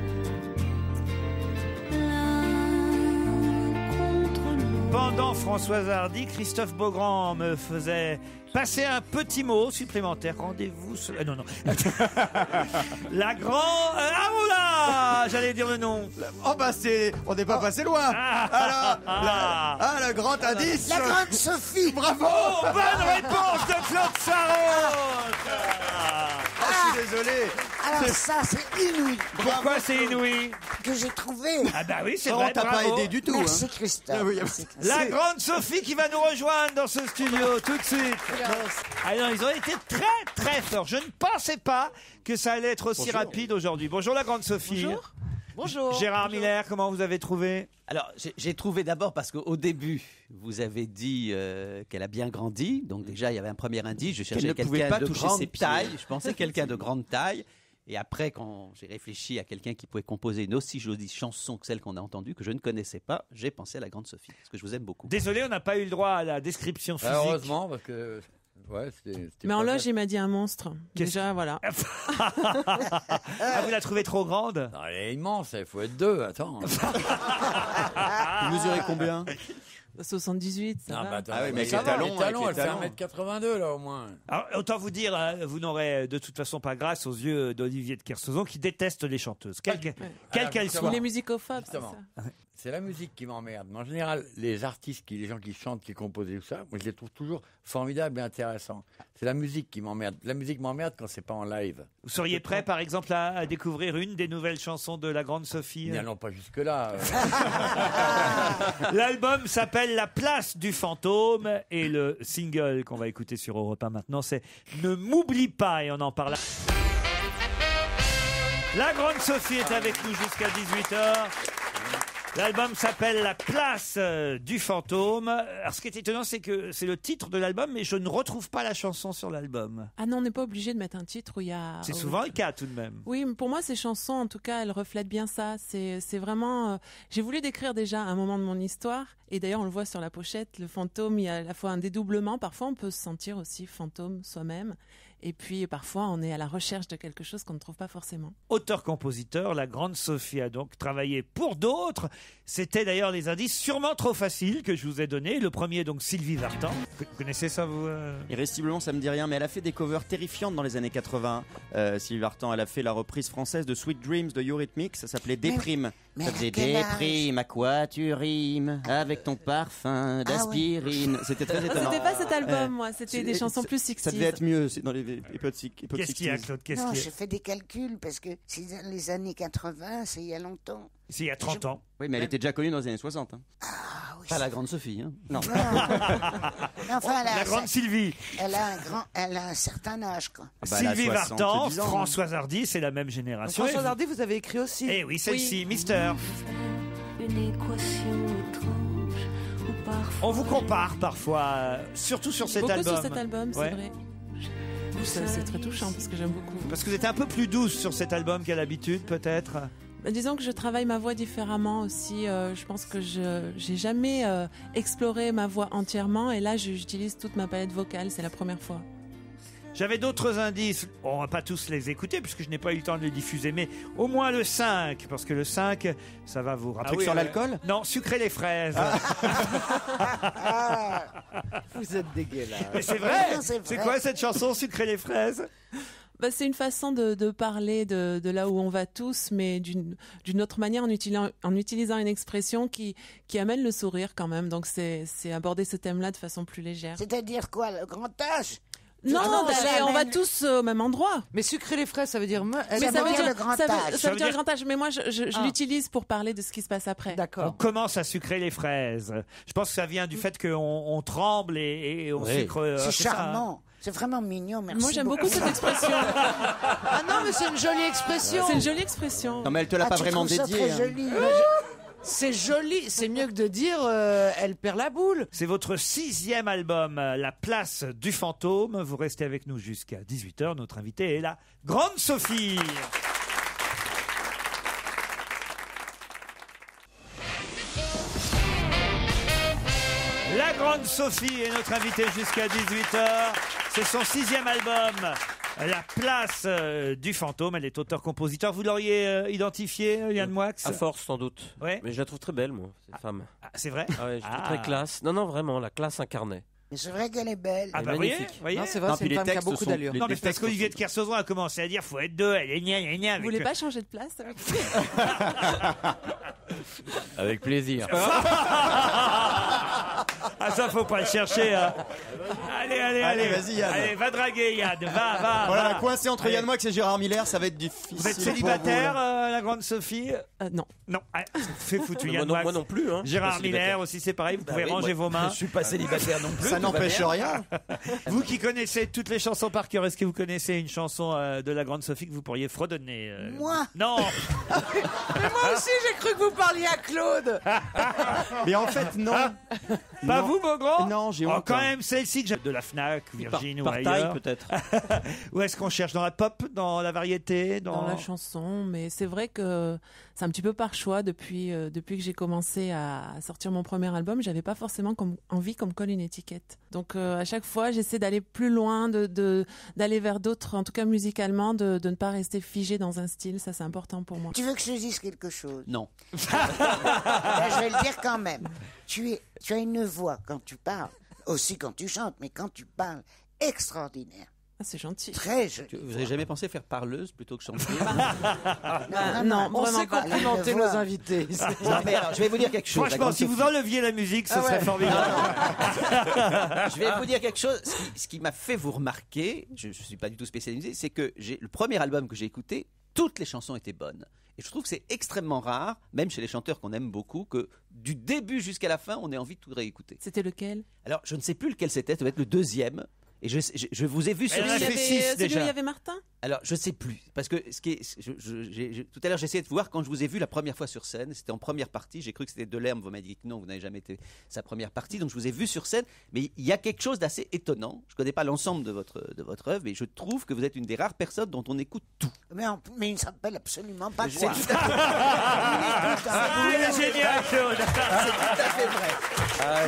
Speaker 22: l'un contre l'autre.
Speaker 3: pendant Françoise Hardy, Christophe Beaugrand me faisait passer un petit mot supplémentaire. Rendez-vous... ce- euh, non, non. La grande... Ah, oula, j'allais dire le nom.
Speaker 4: Oh bah c'est... On n'est pas passé loin.
Speaker 3: Ah,
Speaker 4: Alors,
Speaker 3: ah,
Speaker 4: la- ah, le grand indice.
Speaker 7: La grande Sophie.
Speaker 4: Bravo.
Speaker 3: Oh, bonne réponse de Claude Sarraute.
Speaker 4: Ah, je suis désolé.
Speaker 7: Alors ça, c'est inouï.
Speaker 3: Pourquoi c'est inouï?
Speaker 7: Que j'ai trouvé.
Speaker 3: Ah bah oui, c'est
Speaker 4: Oh,
Speaker 3: vrai,
Speaker 4: t'as pas
Speaker 3: bravo.
Speaker 4: aidé du tout.
Speaker 7: Merci
Speaker 4: hein.
Speaker 7: Christophe.
Speaker 4: Ah oui,
Speaker 7: Merci, Christophe.
Speaker 3: La
Speaker 4: C'est-
Speaker 3: grande Sophie qui va nous rejoindre dans ce studio tout de suite. Ah non, ils ont été très très forts. Je ne pensais pas que ça allait être aussi
Speaker 10: Bonjour.
Speaker 3: rapide aujourd'hui. Bonjour la grande Sophie.
Speaker 5: Bonjour. Bonjour.
Speaker 3: Gérard
Speaker 5: Bonjour.
Speaker 3: Miller, comment vous avez trouvé?
Speaker 10: Alors, j'ai- j'ai trouvé d'abord parce qu'au début, vous avez dit euh, qu'elle a bien grandi. Donc déjà, il y avait un premier indice. Je cherchais
Speaker 4: ne pouvait
Speaker 10: quelqu'un
Speaker 4: pas
Speaker 10: de
Speaker 4: toucher
Speaker 10: grande
Speaker 4: ses pieds.
Speaker 10: taille. Je pensais quelqu'un de grande taille. Et après, quand j'ai réfléchi à quelqu'un qui pouvait composer une aussi jolie chanson que celle qu'on a entendue, que je ne connaissais pas, j'ai pensé à la grande Sophie, parce que je vous aime beaucoup.
Speaker 3: Désolé, on n'a pas eu le droit à la description physique.
Speaker 8: Ah, heureusement, parce que Ouais, c'était. c'était
Speaker 12: Mais en
Speaker 8: pas
Speaker 12: loge, il m'a dit un monstre. Déjà, voilà.
Speaker 3: Ah, vous la trouvez trop grande?
Speaker 8: Non, elle est immense, il faut être deux, attends.
Speaker 4: Vous mesurez combien?
Speaker 12: soixante-dix-huit, ça
Speaker 8: Ah,
Speaker 12: va.
Speaker 8: bah, attends,
Speaker 4: Ah oui, mais
Speaker 8: mais
Speaker 4: avec
Speaker 8: ça
Speaker 4: les
Speaker 8: va,
Speaker 4: talons,
Speaker 8: les talons,
Speaker 4: avec
Speaker 8: elle
Speaker 4: les
Speaker 8: fait
Speaker 4: talons.
Speaker 8: un mètre quatre-vingt-deux là au moins.
Speaker 3: Alors, autant vous dire, hein, vous n'aurez de toute façon pas grâce aux yeux d'Olivier de Kersauzon qui déteste les chanteuses, quelles quelle
Speaker 8: Ah,
Speaker 3: qu'elles
Speaker 8: justement.
Speaker 3: soient.
Speaker 12: Il est musicophone, c'est
Speaker 8: Justement.
Speaker 12: ça.
Speaker 8: C'est la musique qui m'emmerde. Mais en général, les artistes, qui, les gens qui chantent, qui composent et tout ça, moi je les trouve toujours formidables et intéressants. C'est la musique qui m'emmerde. La musique m'emmerde quand c'est pas en live.
Speaker 3: Vous seriez prêt, par exemple, à, à découvrir une des nouvelles chansons de la grande Sophie?
Speaker 8: N'allons pas jusque-là.
Speaker 3: L'album s'appelle La place du fantôme et le single qu'on va écouter sur Europe un maintenant, c'est Ne m'oublie pas, et on en parle. La grande Sophie est avec nous jusqu'à dix-huit heures. L'album s'appelle La place euh, du fantôme. Alors, ce qui est étonnant, c'est que c'est le titre de l'album, mais je ne retrouve pas la chanson sur l'album.
Speaker 12: Ah non, on n'est pas obligé de mettre un titre où il y a...
Speaker 3: C'est souvent le cas, tout de même.
Speaker 12: Oui, mais pour moi, ces chansons, en tout cas, elles reflètent bien ça. C'est, c'est vraiment... euh, J'ai voulu décrire déjà un moment de mon histoire. Et d'ailleurs, on le voit sur la pochette, le fantôme, il y a à la fois un dédoublement. Parfois, on peut se sentir aussi fantôme soi-même. Et puis, parfois, on est à la recherche de quelque chose qu'on ne trouve pas forcément.
Speaker 3: Auteur-compositeur, la grande Sophie a donc travaillé pour d'autres. C'était d'ailleurs des indices sûrement trop faciles que je vous ai donnés. Le premier, donc, Sylvie Vartan. Vous connaissez ça, vous euh
Speaker 4: Irrésistiblement, ça me dit rien, mais elle a fait des covers terrifiantes dans les années quatre-vingts. Euh, Sylvie Vartan, elle a fait la reprise française de Sweet Dreams de Eurythmics. Ça s'appelait Déprime.
Speaker 7: mais
Speaker 4: ça
Speaker 7: à
Speaker 4: faisait
Speaker 7: quel âge
Speaker 4: Déprime, à quoi tu rimes avec ton parfum d'aspirine. C'était très étonnant.
Speaker 12: C'était pas cet album,
Speaker 4: Euh,
Speaker 12: moi. C'était
Speaker 4: c'est-
Speaker 12: des chansons
Speaker 4: c'est-
Speaker 12: plus
Speaker 4: Ça
Speaker 12: sixties.
Speaker 4: devait être mieux c'est dans les époques sixties.
Speaker 3: Qu'est-ce qu'il y a, Claude? Qu'est-ce
Speaker 7: Non,
Speaker 3: qu'il y a
Speaker 7: j'ai fait des calculs parce que c'est dans les années quatre-vingts, c'est il y a longtemps.
Speaker 3: C'est il y a trente ans.
Speaker 4: Oui, mais elle était déjà connue dans les années soixante. Hein.
Speaker 7: Ah oui.
Speaker 4: Pas la grande Sophie. Hein. Non.
Speaker 7: Mais enfin, elle a
Speaker 3: La
Speaker 7: un
Speaker 3: grande
Speaker 7: cer-
Speaker 3: Sylvie.
Speaker 7: Elle a un grand, elle a un certain âge, quoi.
Speaker 4: Ah bah, elle a
Speaker 3: Sylvie Vartan,
Speaker 4: soixante-dix ans, hein.
Speaker 3: Françoise Hardy, c'est la même génération.
Speaker 5: François
Speaker 3: Et vous-
Speaker 5: Hardy, vous avez écrit aussi.
Speaker 3: Eh oui, celle-ci, Mister.
Speaker 22: Une équation étrange où parfois...
Speaker 3: On vous compare parfois, euh, surtout sur cet
Speaker 12: Beaucoup
Speaker 3: album.
Speaker 12: sur cet album, c'est
Speaker 3: Ouais.
Speaker 12: vrai. C'est, c'est très touchant parce que j'aime beaucoup.
Speaker 3: Parce que vous êtes un peu plus douce sur cet album qu'à l'habitude, peut-être.
Speaker 12: Bah, disons que je travaille ma voix différemment aussi. euh, je pense que je j'ai jamais euh, exploré ma voix entièrement et là je- j'utilise toute ma palette vocale. C'est la première fois.
Speaker 3: J'avais d'autres indices. On va pas tous les écouter puisque je n'ai pas eu le temps de les diffuser, mais au moins le cinq, parce que le cinq, ça va vous rappeler.
Speaker 4: truc sur l'alcool?
Speaker 3: Non, sucrer les fraises.
Speaker 5: Vous êtes dégueulasse.
Speaker 3: Mais c'est vrai.
Speaker 7: Non, c'est
Speaker 3: C'est
Speaker 7: vrai.
Speaker 3: quoi cette chanson, sucrer les fraises?
Speaker 12: Bah, c'est une façon de, de parler de, de là où on va tous, mais d'une d'une autre manière en utilisant, en utilisant une expression qui, qui amène le sourire quand même. Donc c'est c'est aborder ce thème-là de façon plus légère.
Speaker 7: C'est-à-dire quoi, le grand âge?
Speaker 12: Non,
Speaker 7: Ah non,
Speaker 12: d'aller-
Speaker 7: ça
Speaker 12: on va
Speaker 7: amène-
Speaker 12: tous au même endroit.
Speaker 5: Mais sucrer les fraises, ça veut dire... me-
Speaker 7: Ça
Speaker 12: Mais
Speaker 7: veut dire le grand
Speaker 12: ça veut-
Speaker 7: âge.
Speaker 12: ça
Speaker 3: Ça
Speaker 12: veut
Speaker 3: veut
Speaker 12: dire le
Speaker 3: dire-
Speaker 12: grand âge. Mais moi, je, je- je
Speaker 5: Ah.
Speaker 12: l'utilise pour parler de ce qui se passe après.
Speaker 3: On
Speaker 5: D'accord.
Speaker 3: commence à sucrer les fraises. Je pense que ça vient du fait qu'on on tremble et, et on
Speaker 4: Oui.
Speaker 3: sucre. euh,
Speaker 7: C'est
Speaker 3: ça, hein.
Speaker 7: charmant. C'est vraiment mignon, merci.
Speaker 12: Moi, j'aime beaucoup cette expression.
Speaker 5: Ah non, mais c'est une jolie expression.
Speaker 12: C'est une jolie expression.
Speaker 4: Non, mais elle te l'a
Speaker 7: Ah,
Speaker 4: pas
Speaker 7: tu
Speaker 4: vraiment
Speaker 7: trouves ça
Speaker 4: dédié.
Speaker 7: très
Speaker 4: hein.
Speaker 7: joli.
Speaker 5: C'est joli. C'est mieux que de dire euh, elle perd la boule.
Speaker 3: C'est votre sixième album, euh, La place du fantôme. Vous restez avec nous jusqu'à dix-huit heures. Notre invitée est la grande Sophie. La grande Sophie est notre invitée jusqu'à dix-huit heures. C'est son sixième album, La place euh, du fantôme. Elle est auteur-compositeur. Vous l'auriez euh, identifiée, Yann Moix?
Speaker 6: À force, sans doute.
Speaker 3: Ouais.
Speaker 6: Mais je la trouve très belle, moi, cette femme.
Speaker 3: Ah, c'est vrai?
Speaker 6: Ah ouais, je trouve
Speaker 3: Ah.
Speaker 6: très classe. Non, non, vraiment, la classe incarnée.
Speaker 7: Mais c'est vrai qu'elle est belle.
Speaker 3: Ah
Speaker 6: Elle est
Speaker 3: bah voyez,
Speaker 6: magnifique.
Speaker 3: voyez.
Speaker 5: Non, c'est vrai,
Speaker 4: Non,
Speaker 5: c'est
Speaker 4: puis
Speaker 5: une
Speaker 4: les
Speaker 5: femme qui a
Speaker 4: textes
Speaker 5: beaucoup
Speaker 4: sont-
Speaker 5: d'allure.
Speaker 4: les-
Speaker 3: Non, mais
Speaker 4: les
Speaker 3: c'est parce
Speaker 4: textes
Speaker 3: qu'Olivier
Speaker 4: sont-
Speaker 3: de Kersauzon a commencé à dire faut être deux, elle est gna gna gna.
Speaker 12: Vous
Speaker 3: avec-
Speaker 12: voulez pas changer de place avec
Speaker 8: Avec plaisir.
Speaker 3: Ah ça faut pas le chercher. Hein. Allez, allez, allez.
Speaker 4: Allez, vas-y, Yann.
Speaker 3: Allez, va draguer Yann, va, va.
Speaker 4: Voilà,
Speaker 3: va.
Speaker 4: coincé entre
Speaker 3: Allez.
Speaker 4: Yann Moix et Gérard Miller, ça va être difficile.
Speaker 3: Vous êtes
Speaker 4: pour
Speaker 3: célibataire,
Speaker 4: vous, là.
Speaker 3: euh, la grande Sophie?
Speaker 12: Euh, Non.
Speaker 3: Non, ah, c'est foutu.
Speaker 6: Mais
Speaker 3: Yann
Speaker 6: moi, non,
Speaker 3: Moix.
Speaker 6: moi non plus. Hein.
Speaker 3: Gérard
Speaker 6: Je suis pas
Speaker 3: Miller
Speaker 6: célibataire.
Speaker 3: aussi, c'est pareil. Vous
Speaker 6: Bah
Speaker 3: pouvez
Speaker 6: oui,
Speaker 3: ranger
Speaker 6: moi,
Speaker 3: vos mains.
Speaker 6: Je suis pas célibataire non plus.
Speaker 4: Ça
Speaker 6: tout va
Speaker 4: n'empêche
Speaker 6: bien.
Speaker 4: rien.
Speaker 3: Vous qui connaissez toutes les chansons par cœur, est-ce que vous connaissez une chanson euh, de la grande Sophie que vous pourriez fredonner euh,
Speaker 7: Moi?
Speaker 3: Non.
Speaker 5: Mais moi aussi, j'ai cru que vous parliez à Claude.
Speaker 4: Mais en fait, non.
Speaker 3: Pas
Speaker 4: Non.
Speaker 3: vous, Beaugrand?
Speaker 4: Non, j'ai
Speaker 3: Oh,
Speaker 4: honte.
Speaker 3: quand même celle-ci que j'ai de la Fnac, Virgin ou
Speaker 6: Par
Speaker 3: ailleurs.
Speaker 6: taille, peut-être.
Speaker 3: Où est-ce qu'on cherche? Dans la pop, dans la variété, dans,
Speaker 12: Dans la chanson, mais c'est vrai que c'est un petit peu par choix depuis euh, depuis que j'ai commencé à sortir mon premier album. J'avais pas forcément comme envie qu'on me colle une étiquette. Donc euh, à chaque fois, j'essaie d'aller plus loin, de, de d'aller vers d'autres, en tout cas musicalement, de, de ne pas rester figé dans un style. Ça, c'est important pour moi.
Speaker 7: Tu veux que je te dise quelque chose?
Speaker 10: Non.
Speaker 7: Ben, je vais le dire quand même. Tu, es, tu as une voix quand tu parles, aussi quand tu chantes, mais quand tu parles, extraordinaire.
Speaker 12: Ah, c'est gentil.
Speaker 7: Très joli.
Speaker 10: Vous n'avez jamais pensé faire parleuse plutôt que chanter?
Speaker 5: Non,
Speaker 12: non,
Speaker 5: on
Speaker 12: vraiment
Speaker 5: sait
Speaker 12: pas.
Speaker 5: complimenter nos invités.
Speaker 10: Non, mais alors, je vais vous dire quelque chose.
Speaker 3: Franchement,
Speaker 10: la
Speaker 3: si
Speaker 10: grande
Speaker 3: vous enleviez la musique, ce
Speaker 10: Ah ouais.
Speaker 3: serait formidable.
Speaker 10: Je vais vous dire quelque chose. Ce qui, ce qui m'a fait vous remarquer, je ne suis pas du tout spécialisé, c'est que j'ai, le premier album que j'ai écouté, toutes les chansons étaient bonnes. Et je trouve que c'est extrêmement rare, même chez les chanteurs qu'on aime beaucoup, que du début jusqu'à la fin, on ait envie de tout réécouter.
Speaker 12: C'était lequel?
Speaker 10: Alors, je ne sais plus lequel c'était, ça doit être le deuxième. Et je, je, je vous ai vu sur
Speaker 12: Celui où il y avait- celui où il y avait Martin?
Speaker 10: Alors, je sais plus. Parce que ce qui est, je- je- j'ai- j'ai- tout à l'heure, j'ai essayé de voir quand je vous ai vu la première fois sur scène. C'était en première partie. J'ai cru que c'était Delerme. Vous m'avez dit que non, vous n'avez jamais été sa première partie. Donc, je vous ai vu sur scène. Mais il y a quelque chose d'assez étonnant. Je ne connais pas l'ensemble de votre, de votre œuvre, mais je trouve que vous êtes une des rares personnes dont on écoute tout.
Speaker 7: Mais, on- mais il ne s'appelle absolument pas
Speaker 10: C'est
Speaker 7: quoi.
Speaker 10: tout à fait-
Speaker 3: Ah, il est génial, Claude.
Speaker 10: C'est tout à fait vrai.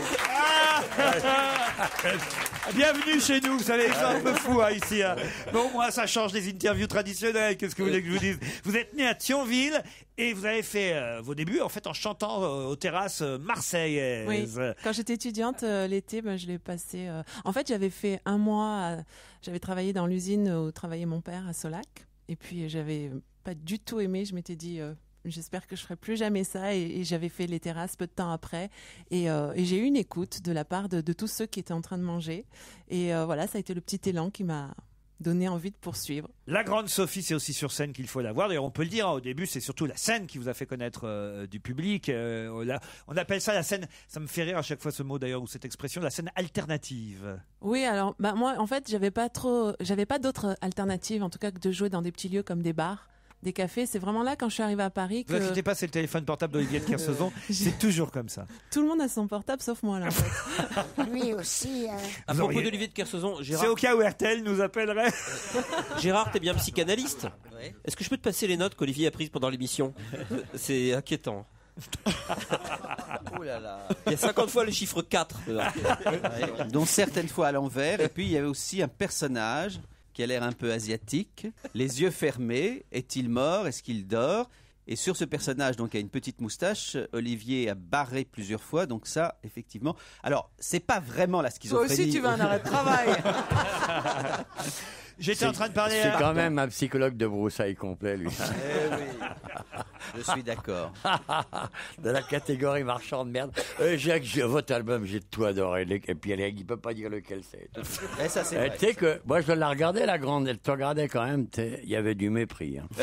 Speaker 3: Bienvenue chez nous, vous savez, c'est un peu fou hein, ici. Hein. Mais au moins, ça change des interviews traditionnelles. Qu'est-ce que vous voulez que je vous dise? Vous êtes né à Thionville et vous avez fait euh, vos débuts en fait en chantant euh, aux terrasses euh, marseillaises.
Speaker 12: Oui. Quand j'étais étudiante, euh, l'été, ben, je l'ai passé. euh, En fait, j'avais fait un mois. à- J'avais travaillé dans l'usine où travaillait mon père à Solac. Et puis, j'avais pas du tout aimé. Je m'étais dit. euh, J'espère que je ferai plus jamais ça et, et j'avais fait les terrasses peu de temps après et, euh, et j'ai eu une écoute de la part de, de tous ceux qui étaient en train de manger et euh, voilà, ça a été le petit élan qui m'a donné envie de poursuivre.
Speaker 3: La grande Sophie, c'est aussi sur scène qu'il faut la voir. D'ailleurs, on peut le dire, hein, au début, c'est surtout la scène qui vous a fait connaître euh, du public. Euh, là, on appelle ça la scène, ça me fait rire à chaque fois ce mot d'ailleurs, ou cette expression, la scène alternative.
Speaker 12: Oui, alors bah, moi en fait, j'avais pas trop j'avais pas d'autres alternatives en tout cas que de jouer dans des petits lieux comme des bars, des cafés. C'est vraiment là quand je suis arrivée à Paris
Speaker 3: Ne vous
Speaker 12: que
Speaker 3: inquiétez pas, c'est le téléphone portable d'Olivier de Kersauzon. C'est toujours comme ça.
Speaker 12: tout le monde a son portable sauf moi là en fait.
Speaker 7: Lui aussi. Hein.
Speaker 6: À
Speaker 3: Vous
Speaker 6: propos
Speaker 3: auriez-
Speaker 6: d'Olivier de Kersauzon,
Speaker 3: C'est
Speaker 6: Gérard,
Speaker 3: au cas où R T L nous appellerait.
Speaker 6: Gérard, t'es bien psychanalyste. Est-ce que je peux te passer les notes qu'Olivier a prises pendant l'émission? C'est inquiétant.
Speaker 10: Oh là là.
Speaker 6: Il y a cinquante fois le chiffre quatre.
Speaker 10: Ouais, dont certaines fois à l'envers. Et puis il y avait aussi un personnage qui a l'air un peu asiatique, les yeux fermés. Est-il mort? Est-ce qu'il dort? Et sur ce personnage, donc, il y a une petite moustache. Olivier a barré plusieurs fois, donc ça, effectivement. Alors, c'est pas vraiment la
Speaker 5: Toi
Speaker 10: schizophrénie.
Speaker 5: aussi, tu veux un arrêt de travail.
Speaker 3: J'étais en train de parler.
Speaker 8: C'est
Speaker 3: à-
Speaker 8: quand même un psychologue de broussailles complet, lui.
Speaker 10: Eh oui. Je suis d'accord.
Speaker 8: De la catégorie marchand de merde. Euh, Jacques, j'ai- votre album, j'ai tout adoré. Les- Et puis, elle- il peut pas dire lequel c'est.
Speaker 10: Et ça, c'est
Speaker 8: Euh,
Speaker 10: vrai.
Speaker 8: Tu sais que, moi, je la regardais, la grande. Elle te regardait quand même. t'es- Il y avait du mépris. hein.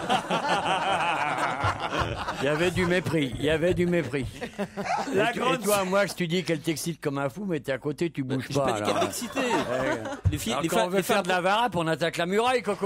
Speaker 8: Il y avait du mépris. Il y avait du mépris.
Speaker 3: La
Speaker 8: et, tu-
Speaker 3: grande-
Speaker 8: et toi, moi, je te dis qu'elle t'excite comme un fou, mais t'es à côté, tu bouges
Speaker 6: J'ai
Speaker 8: pas.
Speaker 6: pas dit
Speaker 8: alors.
Speaker 6: qu'elle m'excitait.
Speaker 8: Ouais.
Speaker 6: Les filles,
Speaker 8: Alors,
Speaker 6: les
Speaker 8: quand
Speaker 6: fa-
Speaker 8: on veut
Speaker 6: les
Speaker 8: faire
Speaker 6: femmes-
Speaker 8: de la varap, on attaque la muraille, Coco.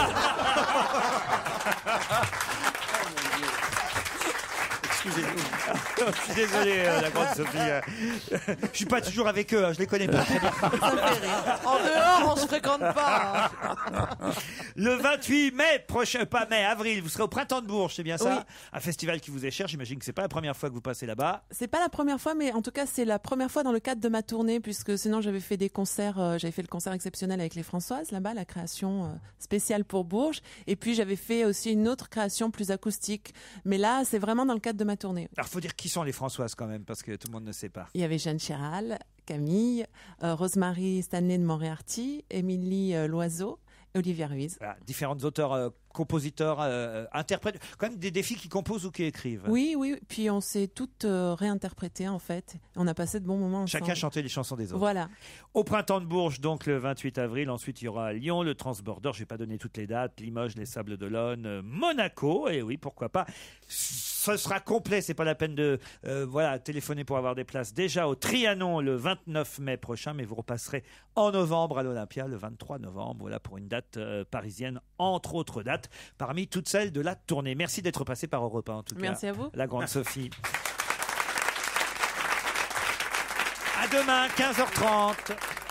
Speaker 3: Excusez-nous. Je suis désolé, euh, la grande Sophie. euh. Je suis pas toujours avec eux, hein, je les connais pas. très bien.
Speaker 5: En dehors, on se fréquente pas. hein.
Speaker 3: Le vingt-huit mai prochain, pas mai, avril, vous serez au Printemps de Bourges, c'est bien ça?
Speaker 12: Oui.
Speaker 3: Un festival qui vous est cher, j'imagine que c'est pas la première fois que vous passez là-bas.
Speaker 12: C'est pas la première fois, mais en tout cas, c'est la première fois dans le cadre de ma tournée, puisque sinon j'avais fait des concerts, euh, j'avais fait le concert exceptionnel avec les Françoises là-bas, la création euh, spéciale pour Bourges, et puis j'avais fait aussi une autre création plus acoustique. Mais là, c'est vraiment dans le cadre de ma tournée.
Speaker 3: Alors, faut dire qui sont les Françoises quand même, parce que tout le monde ne sait pas.
Speaker 12: Il y avait Jeanne Chéral, Camille, euh, Rosemary Stanley de Moriarty, Émilie euh, Loiseau, et Olivia Ruiz.
Speaker 3: Voilà, différents auteurs, euh, compositeurs, euh, interprètes, quand même des défis qui composent ou qui écrivent.
Speaker 12: Oui, oui, puis on s'est toutes euh, réinterprétées en fait. On a passé de bons moments ensemble.
Speaker 3: Chacun chantait les chansons des autres.
Speaker 12: Voilà.
Speaker 3: Au Printemps de Bourges, donc le vingt-huit avril. Ensuite, il y aura Lyon, le Transborder. Je vais pas donner toutes les dates. Limoges, les Sables d'Olonne, euh, Monaco. Et oui, pourquoi pas. Ce sera complet. C'est pas la peine de euh, voilà téléphoner pour avoir des places. Déjà au Trianon le vingt-neuf mai prochain, mais vous repasserez en novembre à l'Olympia le vingt-trois novembre. Voilà pour une date euh, parisienne, entre autres dates, parmi toutes celles de la tournée. Merci d'être passé par Europe un, en tout cas.
Speaker 12: Merci à vous.
Speaker 3: La grande Sophie. À demain, quinze heures trente.